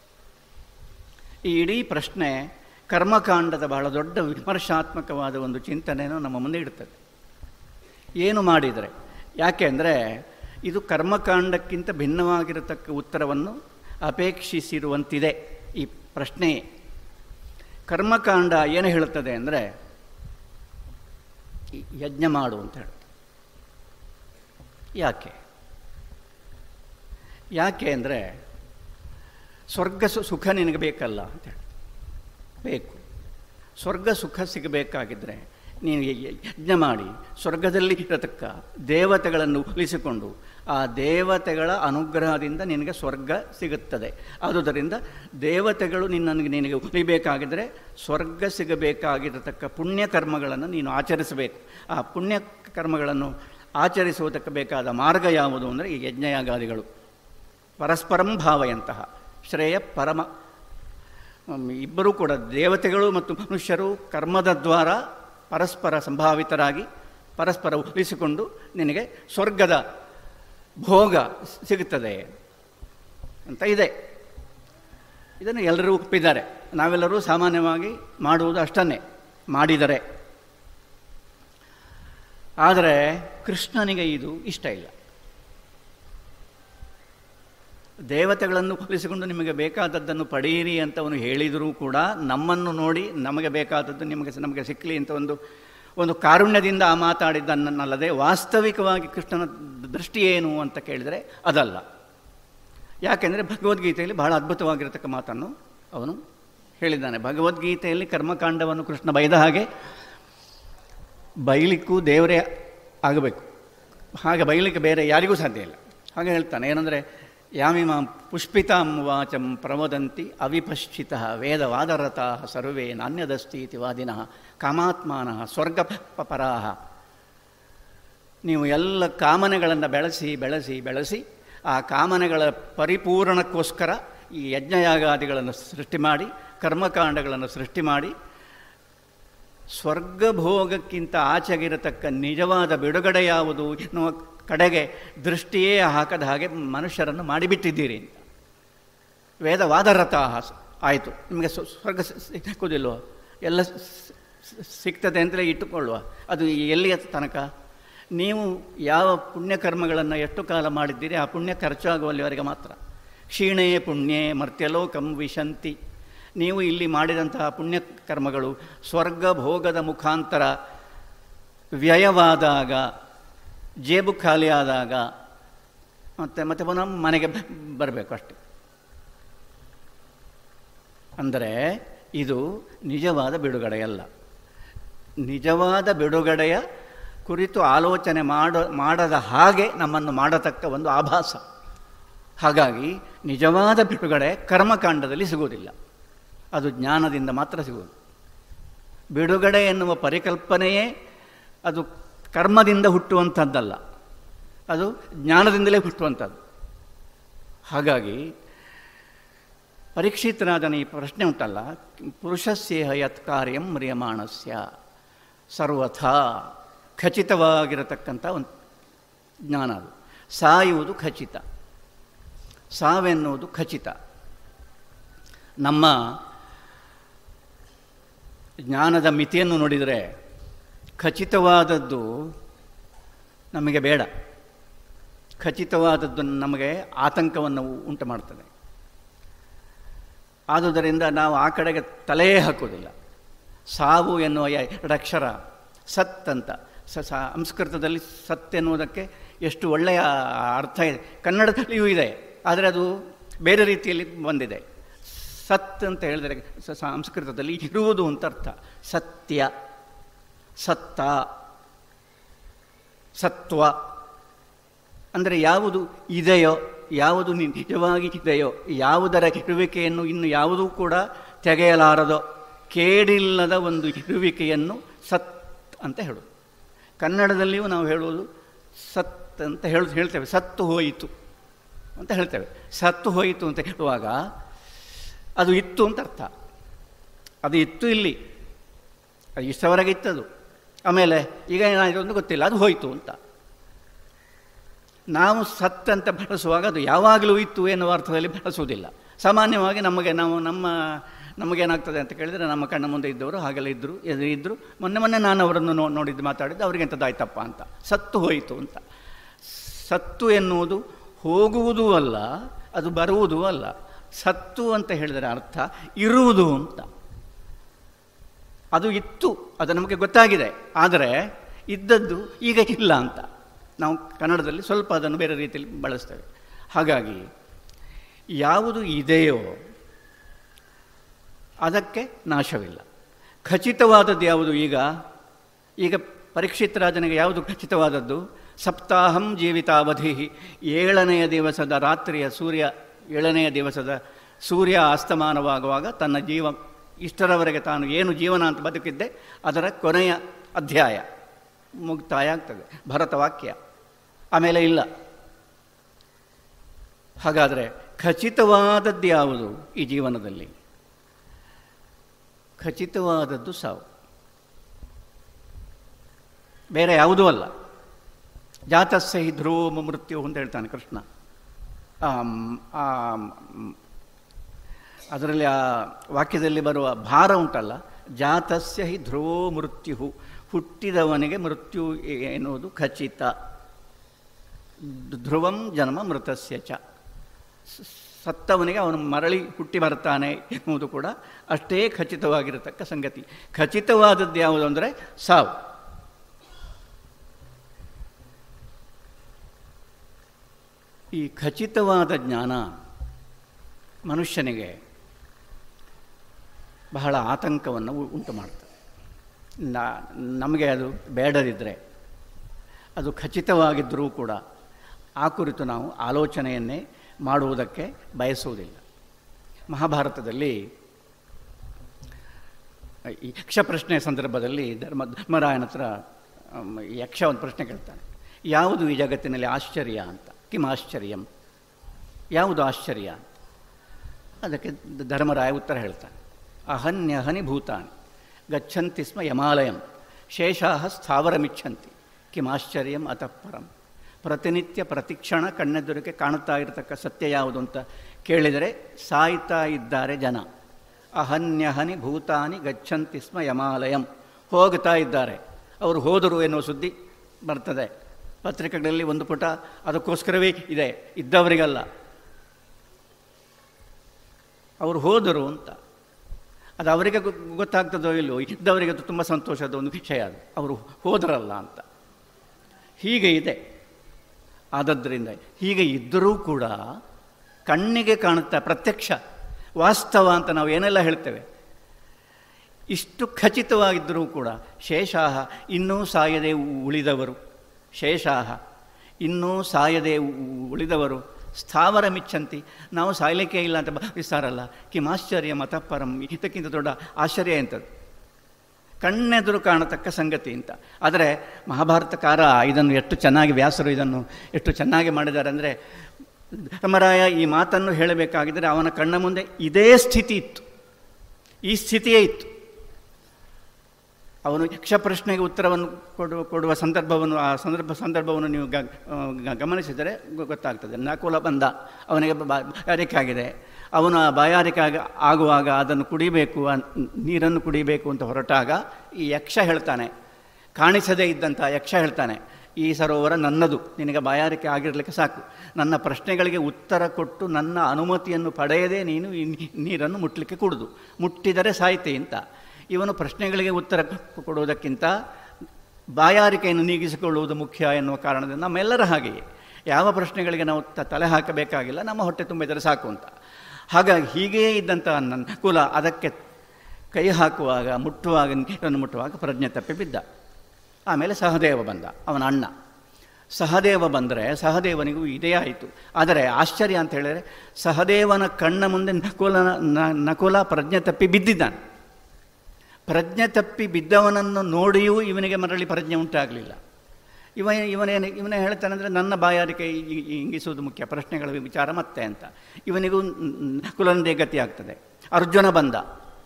ಈ ಇಡೀ ಪ್ರಶ್ನೆ ಕರ್ಮಕಾಂಡದ ಬಹಳ ದೊಡ್ಡ ವಿಮರ್ಶಾತ್ಮಕವಾದ ಒಂದು ಚಿಂತನೆಯನ್ನು ನಮ್ಮ ಮುಂದೆ ಇಡ್ತದೆ. ಏನು ಮಾಡಿದರೆ? ಯಾಕೆ ಅಂದರೆ ಇದು ಕರ್ಮಕಾಂಡಕ್ಕಿಂತ ಭಿನ್ನವಾಗಿರತಕ್ಕ ಉತ್ತರವನ್ನು ಅಪೇಕ್ಷಿಸಿರುವಂತಿದೆ ಈ ಪ್ರಶ್ನೆಯೇ. ಕರ್ಮಕಾಂಡ ಏನು ಹೇಳುತ್ತದೆ ಅಂದರೆ ಯಜ್ಞ ಮಾಡು ಅಂತ ಹೇಳುತ್ತೆ. ಯಾಕೆ ಯಾಕೆ ಅಂದರೆ ಸ್ವರ್ಗ ಸುಖ ನಿನಗೆ ಬೇಕಲ್ಲ ಅಂತ ಹೇಳಿ, ಬೇಕು. ಸ್ವರ್ಗ ಸುಖ ಸಿಗಬೇಕಾಗಿದ್ದರೆ ನೀನು ಯಜ್ಞ ಮಾಡಿ ಸ್ವರ್ಗದಲ್ಲಿ ಇರತಕ್ಕ ದೇವತೆಗಳನ್ನು ಉಳಿಸಿಕೊಂಡು ಆ ದೇವತೆಗಳ ಅನುಗ್ರಹದಿಂದ ನಿನಗೆ ಸ್ವರ್ಗ ಸಿಗುತ್ತದೆ. ಆದುದರಿಂದ ದೇವತೆಗಳು ನಿನ್ನನ್ನು ನಿನಗೆ ಉಳಿಬೇಕಾಗಿದ್ದರೆ ಸ್ವರ್ಗ ಸಿಗಬೇಕಾಗಿರತಕ್ಕ ಪುಣ್ಯಕರ್ಮಗಳನ್ನು ನೀನು ಆಚರಿಸಬೇಕು. ಆ ಪುಣ್ಯ ಕರ್ಮಗಳನ್ನು ಆಚರಿಸುವುದಕ್ಕೆ ಬೇಕಾದ ಮಾರ್ಗ ಯಾವುದು ಅಂದರೆ ಈ ಯಜ್ಞಯಾಗಾದಿಗಳು. ಪರಸ್ಪರಂ ಭಾವಯಂತಹ ಶ್ರೇಯ ಪರಮ, ಇಬ್ಬರೂ ಕೂಡ ದೇವತೆಗಳು ಮತ್ತು ಮನುಷ್ಯರು ಕರ್ಮದ ದ್ವಾರ ಪರಸ್ಪರ ಸಂಭಾವಿತರಾಗಿ ಪರಸ್ಪರ ಉಳಿಸಿಕೊಂಡು ನಿನಗೆ ಸ್ವರ್ಗದ ಭೋಗ ಸಿಗುತ್ತದೆ ಅಂತ ಇದೆ. ಇದನ್ನು ಎಲ್ಲರೂ ಒಪ್ಪಿದ್ದಾರೆ. ನಾವೆಲ್ಲರೂ ಸಾಮಾನ್ಯವಾಗಿ ಮಾಡುವುದು ಅಷ್ಟನ್ನೇ ಮಾಡಿದರೆ. ಆದರೆ ಕೃಷ್ಣನಿಗೆ ಇದು ಇಷ್ಟ ಇಲ್ಲ. ದೇವತೆಗಳನ್ನು ಉಳಿಸಿಕೊಂಡು ನಿಮಗೆ ಬೇಕಾದದ್ದನ್ನು ಪಡೆಯಿರಿ ಅಂತ ಅವನು ಹೇಳಿದರೂ ಕೂಡ ನಮ್ಮನ್ನು ನೋಡಿ ನಮಗೆ ಬೇಕಾದದ್ದು ನಿಮಗೆ ನಮಗೆ ಸಿಕ್ಕಲಿ ಅಂತ ಒಂದು ಒಂದು ಕಾರುಣ್ಯದಿಂದ ಆ ಮಾತಾಡಿದ್ದನ್ನಲ್ಲದೆ ವಾಸ್ತವಿಕವಾಗಿ ಕೃಷ್ಣನ ದೃಷ್ಟಿ ಏನು ಅಂತ ಕೇಳಿದರೆ ಅದಲ್ಲ. ಯಾಕೆಂದರೆ ಭಗವದ್ಗೀತೆಯಲ್ಲಿ ಬಹಳ ಅದ್ಭುತವಾಗಿರತಕ್ಕ ಮಾತನ್ನು ಅವನು ಹೇಳಿದ್ದಾನೆ. ಭಗವದ್ಗೀತೆಯಲ್ಲಿ ಕರ್ಮಕಾಂಡವನ್ನು ಕೃಷ್ಣ ಬೈದ ಹಾಗೆ ಬೈಲಿಕ್ಕೂ ದೇವರೇ ಆಗಬೇಕು. ಹಾಗೆ ಬೈಲಿಕ್ಕೆ ಬೇರೆ ಯಾರಿಗೂ ಸಾಧ್ಯ ಇಲ್ಲ. ಹಾಗೆ ಹೇಳ್ತಾನೆ ಏನಂದರೆ, ಯಾಮಿಮಾಂ ಪುಷ್ಪಿತಾಂ ವಾಚಂ ಪ್ರವದಂತಿ ಅವಿಪಶ್ಚಿತಃ ವೇದವಾದರತಾಃ ಸರ್ವೇ ನಾಣ್ಯದಸ್ತಿ ಇತಿ ವಾದಿನಃ ಕಾಮಾತ್ಮಾನಃ ಸ್ವರ್ಗಪರಾಃ ನೀವು ಎಲ್ಲ ಕಾಮನೆಗಳನ್ನು ಬೆಳೆಸಿ ಬೆಳೆಸಿ ಬೆಳೆಸಿ ಆ ಕಾಮನೆಗಳ ಪರಿಪೂರಣಕ್ಕೋಸ್ಕರ ಈ ಯಜ್ಞಯಾಗಾದಿಗಳನ್ನು ಸೃಷ್ಟಿ ಮಾಡಿ, ಕರ್ಮಕಾಂಡಗಳನ್ನು ಸೃಷ್ಟಿ ಮಾಡಿ, ಸ್ವರ್ಗಭೋಗಕ್ಕಿಂತ ಆಚೆಗಿರತಕ್ಕ ನಿಜವಾದ ಬಿಡುಗಡೆ ಯಾವುದು ಎನ್ನುವ ಕಡೆಗೆ ದೃಷ್ಟಿಯೇ ಹಾಕದ ಹಾಗೆ ಮನುಷ್ಯರನ್ನು ಮಾಡಿಬಿಟ್ಟಿದ್ದೀರಿ ಅಂತ. ವೇದವಾದರಥ ಆಯಿತು, ನಿಮಗೆ ಸ್ವರ್ಗ ಸಿಕ್ಕುವುದಿಲ್ವೋ? ಎಲ್ಲ ಸಿಗ್ತದೆ ಅಂತಲೇ ಇಟ್ಟುಕೊಳ್ಳುವ. ಅದು ಎಲ್ಲಿಯ ತನಕ? ನೀವು ಯಾವ ಪುಣ್ಯಕರ್ಮಗಳನ್ನು ಎಷ್ಟು ಕಾಲ ಮಾಡಿದ್ದೀರಿ ಆ ಪುಣ್ಯ ಖರ್ಚಾಗುವಲ್ಲಿವರೆಗೆ ಮಾತ್ರ. ಕ್ಷೀಣೇ ಪುಣ್ಯೇ ಮರ್ತ್ಯಲೋಕಂ ವಿಶಂತಿ. ನೀವು ಇಲ್ಲಿ ಮಾಡಿದಂತಹ ಪುಣ್ಯಕರ್ಮಗಳು ಸ್ವರ್ಗ ಭೋಗದ ಮುಖಾಂತರ ವ್ಯಯವಾದಾಗ, ಜೇಬು ಖಾಲಿಯಾದಾಗ ಮತ್ತೆ ಮತ್ತೆ ಪುನಃ ಮನೆಗೆ ಬರಬೇಕು ಅಷ್ಟೆ. ಅಂದರೆ ಇದು ನಿಜವಾದ ಬಿಡುಗಡೆಯಲ್ಲ. ನಿಜವಾದ ಬಿಡುಗಡೆಯ ಕುರಿತು ಆಲೋಚನೆ ಮಾಡ ಮಾಡದ ಹಾಗೆ ನಮ್ಮನ್ನು ಮಾಡತಕ್ಕ ಒಂದು ಆಭಾಸ. ಹಾಗಾಗಿ ನಿಜವಾದ ಬಿಡುಗಡೆ ಕರ್ಮಕಾಂಡದಲ್ಲಿ ಸಿಗುವುದಿಲ್ಲ, ಅದು ಜ್ಞಾನದಿಂದ ಮಾತ್ರ ಸಿಗುವುದು. ಬಿಡುಗಡೆ ಎನ್ನುವ ಪರಿಕಲ್ಪನೆಯೇ ಅದು ಕರ್ಮದಿಂದ ಹುಟ್ಟುವಂಥದ್ದಲ್ಲ, ಅದು ಜ್ಞಾನದಿಂದಲೇ ಹುಟ್ಟುವಂಥದ್ದು. ಹಾಗಾಗಿ ಪರೀಕ್ಷಿತರಾದನ ಈ ಪ್ರಶ್ನೆ ಉಂಟಲ್ಲ, ಪುರುಷಸ್ಯೇಹ ಯತ್ ಕಾರ್ಯಂ ಮ್ರಿಯಮಾಣಸ್ಯ, ಸರ್ವಥಾ ಖಚಿತವಾಗಿರತಕ್ಕಂಥ ಒಂದು ಜ್ಞಾನ ಅದು. ಸಾಯುವುದು ಖಚಿತ, ಸಾವೆನ್ನುವುದು ಖಚಿತ. ನಮ್ಮ ಜ್ಞಾನದ ಮಿತಿಯನ್ನು ನೋಡಿದರೆ ಖಚಿತವಾದದ್ದು ನಮಗೆ ಬೇಡ, ಖಚಿತವಾದದ್ದು ನಮಗೆ ಆತಂಕವನ್ನು ಉಂಟು ಮಾಡ್ತದೆ. ಆದುದರಿಂದ ನಾವು ಆ ಕಡೆಗೆ ತಲೆಯೇ ಹಾಕೋದಿಲ್ಲ. ಸಾವು ಎನ್ನುವ ಎರಡಕ್ಷರ ಸತ್ ಅಂತ, ಸ ಸಂಸ್ಕೃತದಲ್ಲಿ ಸತ್ ಎನ್ನುವುದಕ್ಕೆ ಎಷ್ಟು ಒಳ್ಳೆಯ ಅರ್ಥ ಇದೆ, ಕನ್ನಡದಲ್ಲಿಯೂ ಇದೆ, ಆದರೆ ಅದು ಬೇರೆ ರೀತಿಯಲ್ಲಿ ಬಂದಿದೆ. ಸತ್ ಅಂತ ಹೇಳಿದರೆ ಸಂಸ್ಕೃತದಲ್ಲಿ ಇರುವುದು ಅಂತ ಅರ್ಥ. ಸತ್ಯ, ಸತ್ತ, ಸತ್ವ ಅಂದರೆ ಯಾವುದು ಇದೆಯೋ, ಯಾವುದು ನಿಜವಾಗಿ ಇದೆಯೋ, ಯಾವುದರ ಇರುವಿಕೆಯನ್ನು ಇನ್ನು ಯಾವುದೂ ಕೂಡ ತೆಗೆಯಲಾರದೋ ಕೇಡಿಲ್ಲದ ಒಂದು ಇರುವಿಕೆಯನ್ನು ಸತ್ ಅಂತ ಹೇಳೋದು. ಕನ್ನಡದಲ್ಲಿಯೂ ನಾವು ಹೇಳುವುದು ಸತ್ ಅಂತ ಹೇಳು ಹೇಳ್ತೇವೆ ಸತ್ತು ಹೋಯಿತು ಅಂತ ಹೇಳ್ತೇವೆ. ಸತ್ತು ಹೋಯಿತು ಅಂತ ಹೇಳುವಾಗ ಅದು ಇತ್ತು ಅಂತ ಅರ್ಥ. ಅದು ಇತ್ತು ಇಲ್ಲಿ, ಅದು ಇಷ್ಟವರೆಗೆ ಇತ್ತದು. ಆಮೇಲೆ ಈಗ ಏನಾಯಿತು ಅಂತ ಗೊತ್ತಿಲ್ಲ, ಅದು ಹೋಯಿತು ಅಂತ. ನಾವು ಸತ್ ಅಂತ ಬಳಸುವಾಗ ಅದು ಯಾವಾಗಲೂ ಇತ್ತು ಎನ್ನುವ ಅರ್ಥದಲ್ಲಿ ಬಳಸುವುದಿಲ್ಲ. ಸಾಮಾನ್ಯವಾಗಿ ನಮಗೆ ನಾವು ನಮ್ಮ ನಮಗೇನಾಗ್ತದೆ ಅಂತ ಕೇಳಿದರೆ, ನಮ್ಮ ಕಣ್ಣ ಮುಂದೆ ಇದ್ದವರು ಹಾಗೆಲ್ಲ ಇದ್ದರು, ಎದುರು ಇದ್ದರು, ಮೊನ್ನೆ ಮೊನ್ನೆ ನಾನು ಅವರನ್ನು ನೋ ನೋಡಿದ್ದು ಮಾತಾಡಿದ್ದು ಅವ್ರಿಗೆ ಎಂಥದ್ದಾಯ್ತಪ್ಪ ಅಂತ. ಸತ್ತು ಹೋಯಿತು ಅಂತ. ಸತ್ತು ಎನ್ನುವುದು ಹೋಗುವುದೂ ಅಲ್ಲ, ಅದು ಬರುವುದೂ ಅಲ್ಲ. ಸತ್ತು ಅಂತ ಹೇಳಿದರೆ ಅರ್ಥ ಇರುವುದು ಅಂತ. ಅದು ಇತ್ತು, ಅದು ನಮಗೆ ಗೊತ್ತಾಗಿದೆ, ಆದರೆ ಇದ್ದದ್ದು ಈಗ ಇಲ್ಲ ಅಂತ. ನಾವು ಕನ್ನಡದಲ್ಲಿ ಸ್ವಲ್ಪ ಅದನ್ನು ಬೇರೆ ರೀತಿಯಲ್ಲಿ ಬಳಸ್ತೇವೆ. ಹಾಗಾಗಿ ಯಾವುದು ಇದೆಯೋ ಅದಕ್ಕೆ ನಾಶವಿಲ್ಲ. ಖಚಿತವಾದದ್ದು ಯಾವುದು? ಈಗ ಈಗ ಪರೀಕ್ಷಿತ ರಾಜನಿಗೆ ಯಾವುದು ಖಚಿತವಾದದ್ದು? ಸಪ್ತಾಹಂ ಜೀವಿತಾವಧಿ, ಏಳನೆಯ ದಿವಸದ ರಾತ್ರಿಯ ಸೂರ್ಯ, ಏಳನೆಯ ದಿವಸದ ಸೂರ್ಯ ಅಸ್ತಮಾನವಾಗುವಾಗ ತನ್ನ ಜೀವ ಇಷ್ಟರವರೆಗೆ ತಾನು ಏನು ಜೀವನ ಅಂತ ಬದುಕಿದ್ದೆ ಅದರ ಕೊನೆಯ ಅಧ್ಯಾಯ ಮುಕ್ತಾಯ ಆಗ್ತದೆ, ಭರತವಾಕ್ಯ. ಆಮೇಲೆ ಇಲ್ಲ. ಹಾಗಾದರೆ ಖಚಿತವಾದದ್ದು ಯಾವುದು ಈ ಜೀವನದಲ್ಲಿ? ಖಚಿತವಾದದ್ದು ಸಾವು, ಬೇರೆ ಯಾವುದೂ ಅಲ್ಲ. ಜಾತಸ್ಯ ಹಿ ಧ್ರುವ ಮೃತ್ಯು ಅಂತ ಹೇಳ್ತಾನೆ ಕೃಷ್ಣ. ಅದರಲ್ಲಿ ಆ ವಾಕ್ಯದಲ್ಲಿ ಬರುವ ಭಾರ ಉಂಟಲ್ಲ, ಜಾತಸ್ಯ ಹಿ ಧ್ರುವೋ ಮೃತ್ಯು, ಹುಟ್ಟಿದವನಿಗೆ ಮೃತ್ಯು ಎನ್ನುವುದು ಖಚಿತ. ಧ್ರುವಂ ಜನ್ಮ ಮೃತಸ್ಯ ಚ, ಸತ್ತವನಿಗೆ ಅವನು ಮರಳಿ ಹುಟ್ಟಿ ಬರ್ತಾನೆ ಎನ್ನುವುದು ಕೂಡ ಅಷ್ಟೇ ಖಚಿತವಾಗಿರತಕ್ಕ ಸಂಗತಿ. ಖಚಿತವಾದದ್ದು ಯಾವುದು ಅಂದರೆ ಸಾವು. ಈ ಖಚಿತವಾದ ಜ್ಞಾನ ಮನುಷ್ಯನಿಗೆ ಬಹಳ ಆತಂಕವನ್ನು ಉಂಟು ಮಾಡ್ತದೆ. ನಮಗೆ ಅದು ಬೇಡದಿದ್ದರೆ, ಅದು ಖಚಿತವಾಗಿದ್ದರೂ ಕೂಡ ಆ ಕುರಿತು ನಾವು ಆಲೋಚನೆಯನ್ನೇ ಮಾಡುವುದಕ್ಕೆ ಬಯಸುವುದಿಲ್ಲ. ಮಹಾಭಾರತದಲ್ಲಿ ಯಕ್ಷ ಪ್ರಶ್ನೆ ಸಂದರ್ಭದಲ್ಲಿ ಧರ್ಮ ಧರ್ಮರಾಯನ ಹತ್ರ ಯಕ್ಷ ಒಂದು ಪ್ರಶ್ನೆ ಕೇಳ್ತಾನೆ. ಯಾವುದು ಈ ಜಗತ್ತಿನಲ್ಲಿ ಆಶ್ಚರ್ಯ ಅಂತ? ಕಿಮ್ ಆಶ್ಚರ್ಯಂ, ಯಾವುದು ಆಶ್ಚರ್ಯ? ಅದಕ್ಕೆ ಧರ್ಮರಾಯ ಉತ್ತರ ಹೇಳ್ತಾನೆ. ಅಹನ್ಯಹನಿ ಭೂತಾನಿ ಗಚ್ಚಂತಿ ಸ್ಮ ಯಮಾಲಯಂ ಶೇಷಾಹ ಸ್ಥಾವರಮಿಚ್ಛಂತಿ ಕಿಮಾಶ್ಚರ್ಯಂ ಅತಃಪರಂ. ಪ್ರತಿನಿತ್ಯ ಪ್ರತಿಕ್ಷಣ ಕಣ್ಣೆದುರಿಗೆ ಕಾಣುತ್ತಾ ಇರತಕ್ಕ ಸತ್ಯ ಯಾವುದು ಅಂತ ಕೇಳಿದರೆ ಸಾಯ್ತಾ ಇದ್ದಾರೆ ಜನ. ಅಹನ್ಯಹನಿ ಭೂತಾನಿ ಗಚ್ಚಂತಿ ಸ್ಮ ಯಮಾಲಯಂ, ಹೋಗ್ತಾ ಇದ್ದಾರೆ. ಅವರು ಹೋದರು ಎನ್ನುವ ಸುದ್ದಿ ಬರ್ತದೆ ಪತ್ರಿಕೆಗಳಲ್ಲಿ ಒಂದು ಪುಟ, ಅದಕ್ಕೋಸ್ಕರವೇ ಇದೆ, ಇದ್ದವರಿಗಲ್ಲ. ಅವರು ಹೋದರು ಅಂತ ಅದು ಅವರಿಗೆ ಗೊತ್ತಾಗ್ತದೋ ಇಲ್ಲವೋ, ಇದ್ದವರಿಗೆ ಅದು ತುಂಬ ಸಂತೋಷದ ಒಂದು ವಿಷಯ. ಅದು ಅವರು ಹೋದರಲ್ಲ ಅಂತ ಹೀಗೆ ಇದೆ. ಆದದ್ದರಿಂದ ಹೀಗೆ ಇದ್ದರೂ ಕೂಡ ಕಣ್ಣಿಗೆ ಕಾಣುತ್ತಾ ಪ್ರತ್ಯಕ್ಷ ವಾಸ್ತವ ಅಂತ ನಾವು ಏನೆಲ್ಲ ಹೇಳ್ತೇವೆ, ಇಷ್ಟು ಖಚಿತವಾಗಿದ್ದರೂ ಕೂಡ ಶೇಷಾಹ ಇನ್ನೂ ಸಾಯದೆ ಉಳಿದವರು, ಶೇಷಾಹ ಇನ್ನೂ ಸಾಯದೆ ಉಳಿದವರು ಸ್ಥಾವರ ಮಿಚ್ಚಂತಿ, ನಾವು ಸಾಯಲಿಕ್ಕೆ ಇಲ್ಲ ಅಂತ ಭಾವಿಸ್ತಾರಲ್ಲ. ಕಿಮಾಶ್ಚರ್ಯ ಮತಪರಂ, ಇದಕ್ಕಿಂತ ದೊಡ್ಡ ಆಶ್ಚರ್ಯ ಎಂಥದ್ದು? ಕಣ್ಣೆದುರು ಕಾಣತಕ್ಕ ಸಂಗತಿ ಅಂತ. ಆದರೆ ಮಹಾಭಾರತಕಾರ ಇದನ್ನು ಎಷ್ಟು ಚೆನ್ನಾಗಿ, ವ್ಯಾಸರು ಇದನ್ನು ಎಷ್ಟು ಚೆನ್ನಾಗಿ ಮಾಡಿದ್ದಾರೆ ಅಂದರೆ, ಧರ್ಮರಾಯ ಈ ಮಾತನ್ನು ಹೇಳಬೇಕಾಗಿದ್ದರೆ ಅವನ ಕಣ್ಣ ಮುಂದೆ ಇದೇ ಸ್ಥಿತಿ ಇತ್ತು, ಈ ಸ್ಥಿತಿಯೇ ಇತ್ತು. ಅವನು ಯಕ್ಷ ಪ್ರಶ್ನೆಗೆ ಉತ್ತರವನ್ನು ಕೊಡುವ ಕೊಡುವ ಸಂದರ್ಭವನ್ನು ಆ ಸಂದರ್ಭ ಸಂದರ್ಭವನ್ನು ನೀವು ಗಮನಿಸಿದರೆ ಗೊತ್ತಾಗ್ತದೆ. ನಕುಲ ಬಂದ, ಅವನಿಗೆ ಬಾಯಾರಿಕೆ ಆಗಿದೆ, ಅವನು ಆ ಬಾಯಾರಿಕೆ ಆಗುವಾಗ ಅದನ್ನು ಕುಡಿಬೇಕು, ನೀರನ್ನು ಕುಡಿಬೇಕು ಅಂತ ಹೊರಟಾಗ ಈ ಯಕ್ಷ ಹೇಳ್ತಾನೆ, ಕಾಣಿಸದೇ ಇದ್ದಂಥ ಯಕ್ಷ ಹೇಳ್ತಾನೆ, ಈ ಸರೋವರ ನನ್ನದು, ನಿನಗೆ ಬಾಯಾರಿಕೆ ಆಗಿರಲಿಕ್ಕೆ ಸಾಕು, ನನ್ನ ಪ್ರಶ್ನೆಗಳಿಗೆ ಉತ್ತರ ಕೊಟ್ಟು ನನ್ನ ಅನುಮತಿಯನ್ನು ಪಡೆಯದೇ ನೀನು ಈ ನೀರನ್ನು ಮುಟ್ಟಲಿಕ್ಕೆ ಕುಡಿದು, ಮುಟ್ಟಿದರೆ ಸಾಯ್ತೆ ಅಂತ. ಇವನು ಪ್ರಶ್ನೆಗಳಿಗೆ ಉತ್ತರ ಕೊಡುವುದಕ್ಕಿಂತ ಬಾಯಾರಿಕೆಯನ್ನು ನೀಗಿಸಿಕೊಳ್ಳುವುದು ಮುಖ್ಯ ಎನ್ನುವ ಕಾರಣದಿಂದ ನಮ್ಮೆಲ್ಲರ ಹಾಗೆಯೇ ಯಾವ ಪ್ರಶ್ನೆಗಳಿಗೆ ನಾವು ತಲೆ ಹಾಕಬೇಕಾಗಿಲ್ಲ, ನಮ್ಮ ಹೊಟ್ಟೆ ತುಂಬಿದರೆ ಸಾಕು ಅಂತ. ಹಾಗಾಗಿ ಹೀಗೇ ಇದ್ದಂಥ ನನ್ನ ಕುಲ ಅದಕ್ಕೆ ಕೈ ಹಾಕುವಾಗ, ಮುಟ್ಟುವಾಗ, ನೀರನ್ನು ಮುಟ್ಟುವಾಗ ಪ್ರಜ್ಞೆ ತಪ್ಪಿ ಬಿದ್ದ. ಆಮೇಲೆ ಸಹದೇವ ಬಂದ, ಅವನ ಅಣ್ಣ. ಸಹದೇವ ಬಂದರೆ ಸಹದೇವನಿಗೂ ಇದೇ ಆಯಿತು. ಆದರೆ ಆಶ್ಚರ್ಯ ಅಂತ ಹೇಳಿದರೆ, ಸಹದೇವನ ಕಣ್ಣ ಮುಂದೆ ನಕುಲ ನಕುಲ ಪ್ರಜ್ಞೆ ತಪ್ಪಿ ಬಿದ್ದಿದ್ದಾನೆ. ಪ್ರಜ್ಞೆ ತಪ್ಪಿ ಬಿದ್ದವನನ್ನು ನೋಡಿಯೂ ಇವನಿಗೆ ಮರಳಿ ಪ್ರಜ್ಞೆ ಉಂಟಾಗಲಿಲ್ಲ. ಇವ ಇವನೇನು ಇವನೇ ಹೇಳ್ತಾನೆ ಅಂದರೆ, ನನ್ನ ಬಾಯಾರಿಕೆ ಇಂಗಿಸುವುದು ಮುಖ್ಯ, ಪ್ರಶ್ನೆಗಳ ವಿಚಾರ ಮತ್ತೆ ಅಂತ. ಇವನಿಗೂ ಕುಲಂದೇ ಗತಿ ಆಗ್ತದೆ. ಅರ್ಜುನ ಬಂದ,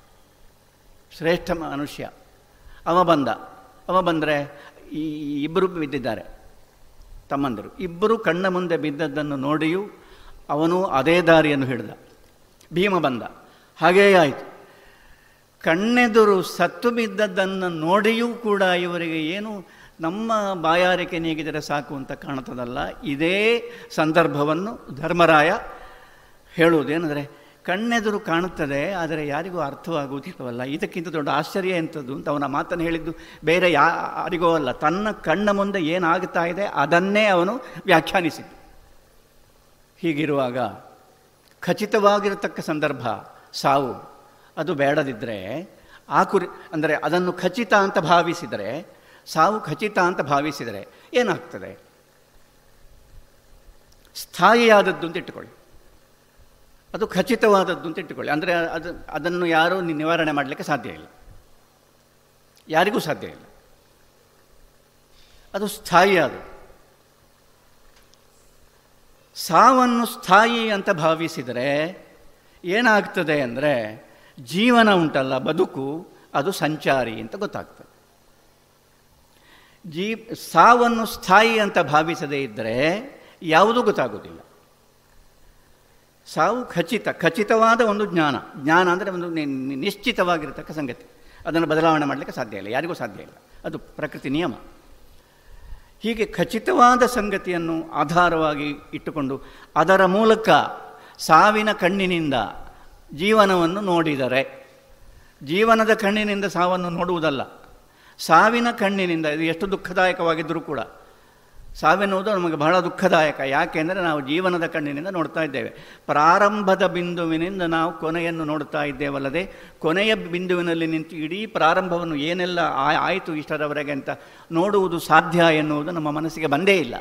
ಶ್ರೇಷ್ಠ ಮನುಷ್ಯ, ಅವ ಬಂದ. ಅವ ಬಂದರೆ ಈ ಇಬ್ಬರು ಬಿದ್ದಿದ್ದಾರೆ, ತಮ್ಮಂದರು. ಇಬ್ಬರು ಕಣ್ಣ ಮುಂದೆ ಬಿದ್ದದ್ದನ್ನು ನೋಡಿಯೂ ಅವನು ಅದೇ ದಾರಿಯನ್ನು ಹಿಡಿದ. ಭೀಮ ಬಂದ, ಹಾಗೇ ಆಯಿತು. ಕಣ್ಣೆದುರು ಸತ್ತು ಬಿದ್ದದ್ದನ್ನು ನೋಡಿಯೂ ಕೂಡ ಇವರಿಗೆ ಏನು ನಮ್ಮ ಬಾಯಾರಿಕೆ ನೀಗಿದರೆ ಸಾಕು ಅಂತ ಕಾಣ್ತದಲ್ಲ. ಇದೇ ಸಂದರ್ಭವನ್ನು ಧರ್ಮರಾಯ ಹೇಳುವುದೇನೆಂದರೆ, ಕಣ್ಣೆದುರು ಕಾಣುತ್ತದೆ ಆದರೆ ಯಾರಿಗೂ ಅರ್ಥವಾಗುವುದಿಲ್ಲವಲ್ಲ, ಇದಕ್ಕಿಂತ ದೊಡ್ಡ ಆಶ್ಚರ್ಯ ಎಂಥದ್ದು ಅಂತ ಅವನ ಮಾತನ್ನು ಹೇಳಿದ್ದು ಬೇರೆ ಯಾರಿಗೋ ಅಲ್ಲ, ತನ್ನ ಕಣ್ಣ ಮುಂದೆ ಏನಾಗ್ತಾ ಇದೆ ಅದನ್ನೇ ಅವನು ವ್ಯಾಖ್ಯಾನಿಸಿದ್ದು. ಹೀಗಿರುವಾಗ ಖಚಿತವಾಗಿರತಕ್ಕ ಸಂದರ್ಭ ಸಾವು, ಅದು ಬೇಡದಿದ್ದರೆ ಆ ಕುರಿ ಅಂದರೆ ಅದನ್ನು ಖಚಿತ ಅಂತ ಭಾವಿಸಿದರೆ, ಸಾವು ಖಚಿತ ಅಂತ ಭಾವಿಸಿದರೆ ಏನಾಗ್ತದೆ? ಸ್ಥಾಯಿಯಾದದ್ದು ಅಂತ ಇಟ್ಟುಕೊಳ್ಳಿ, ಅದು ಖಚಿತವಾದದ್ದು ಅಂತ ಇಟ್ಟುಕೊಳ್ಳಿ. ಅಂದರೆ ಅದು ಅದನ್ನು ಯಾರೂ ನಿವಾರಣೆ ಮಾಡಲಿಕ್ಕೆ ಸಾಧ್ಯ ಇಲ್ಲ, ಯಾರಿಗೂ ಸಾಧ್ಯ ಇಲ್ಲ. ಅದು ಸ್ಥಾಯಿಯಾದದ್ದು. ಸಾವನ್ನು ಸ್ಥಾಯಿ ಅಂತ ಭಾವಿಸಿದರೆ ಏನಾಗ್ತದೆ ಅಂದರೆ, ಜೀವನ ಉಂಟಲ್ಲ, ಬದುಕು, ಅದು ಸಂಚಾರಿ ಅಂತ ಗೊತ್ತಾಗ್ತದೆ. ಜೀ ಸಾವನ್ನು ಸ್ಥಾಯಿ ಅಂತ ಭಾವಿಸದೇ ಇದ್ದರೆ ಯಾವುದೂ ಗೊತ್ತಾಗೋದಿಲ್ಲ. ಸಾವು ಖಚಿತ, ಖಚಿತವಾದ ಒಂದು ಜ್ಞಾನ. ಜ್ಞಾನ ಅಂದರೆ ಒಂದು ನಿಶ್ಚಿತವಾಗಿರತಕ್ಕ ಸಂಗತಿ, ಅದನ್ನು ಬದಲಾವಣೆ ಮಾಡಲಿಕ್ಕೆ ಸಾಧ್ಯ ಇಲ್ಲ, ಯಾರಿಗೂ ಸಾಧ್ಯ ಇಲ್ಲ, ಅದು ಪ್ರಕೃತಿ ನಿಯಮ. ಹೀಗೆ ಖಚಿತವಾದ ಸಂಗತಿಯನ್ನು ಆಧಾರವಾಗಿ ಇಟ್ಟುಕೊಂಡು ಅದರ ಮೂಲಕ ಸಾವಿನ ಕಣ್ಣಿನಿಂದ ಜೀವನವನ್ನು ನೋಡಿದರೆ, ಜೀವನದ ಕಣ್ಣಿನಿಂದ ಸಾವನ್ನು ನೋಡುವುದಲ್ಲ, ಸಾವಿನ ಕಣ್ಣಿನಿಂದ. ಇದು ಎಷ್ಟು ದುಃಖದಾಯಕವಾಗಿದ್ದರೂ ಕೂಡ ಸಾವಿನುವುದು ನಮಗೆ ಬಹಳ ದುಃಖದಾಯಕ. ಯಾಕೆಂದರೆ ನಾವು ಜೀವನದ ಕಣ್ಣಿನಿಂದ ನೋಡ್ತಾ ಇದ್ದೇವೆ. ಪ್ರಾರಂಭದ ಬಿಂದುವಿನಿಂದ ನಾವು ಕೊನೆಯನ್ನು ನೋಡ್ತಾ ಇದ್ದೇವಲ್ಲದೆ, ಕೊನೆಯ ಬಿಂದುವಿನಲ್ಲಿ ನಿಂತು ಇಡೀ ಪ್ರಾರಂಭವನ್ನು ಏನೆಲ್ಲ ಆಯಿತು ಇಷ್ಟರವರೆಗೆ ಅಂತ ನೋಡುವುದು ಸಾಧ್ಯ ಎನ್ನುವುದು ನಮ್ಮ ಮನಸ್ಸಿಗೆ ಬಂದೇ ಇಲ್ಲ.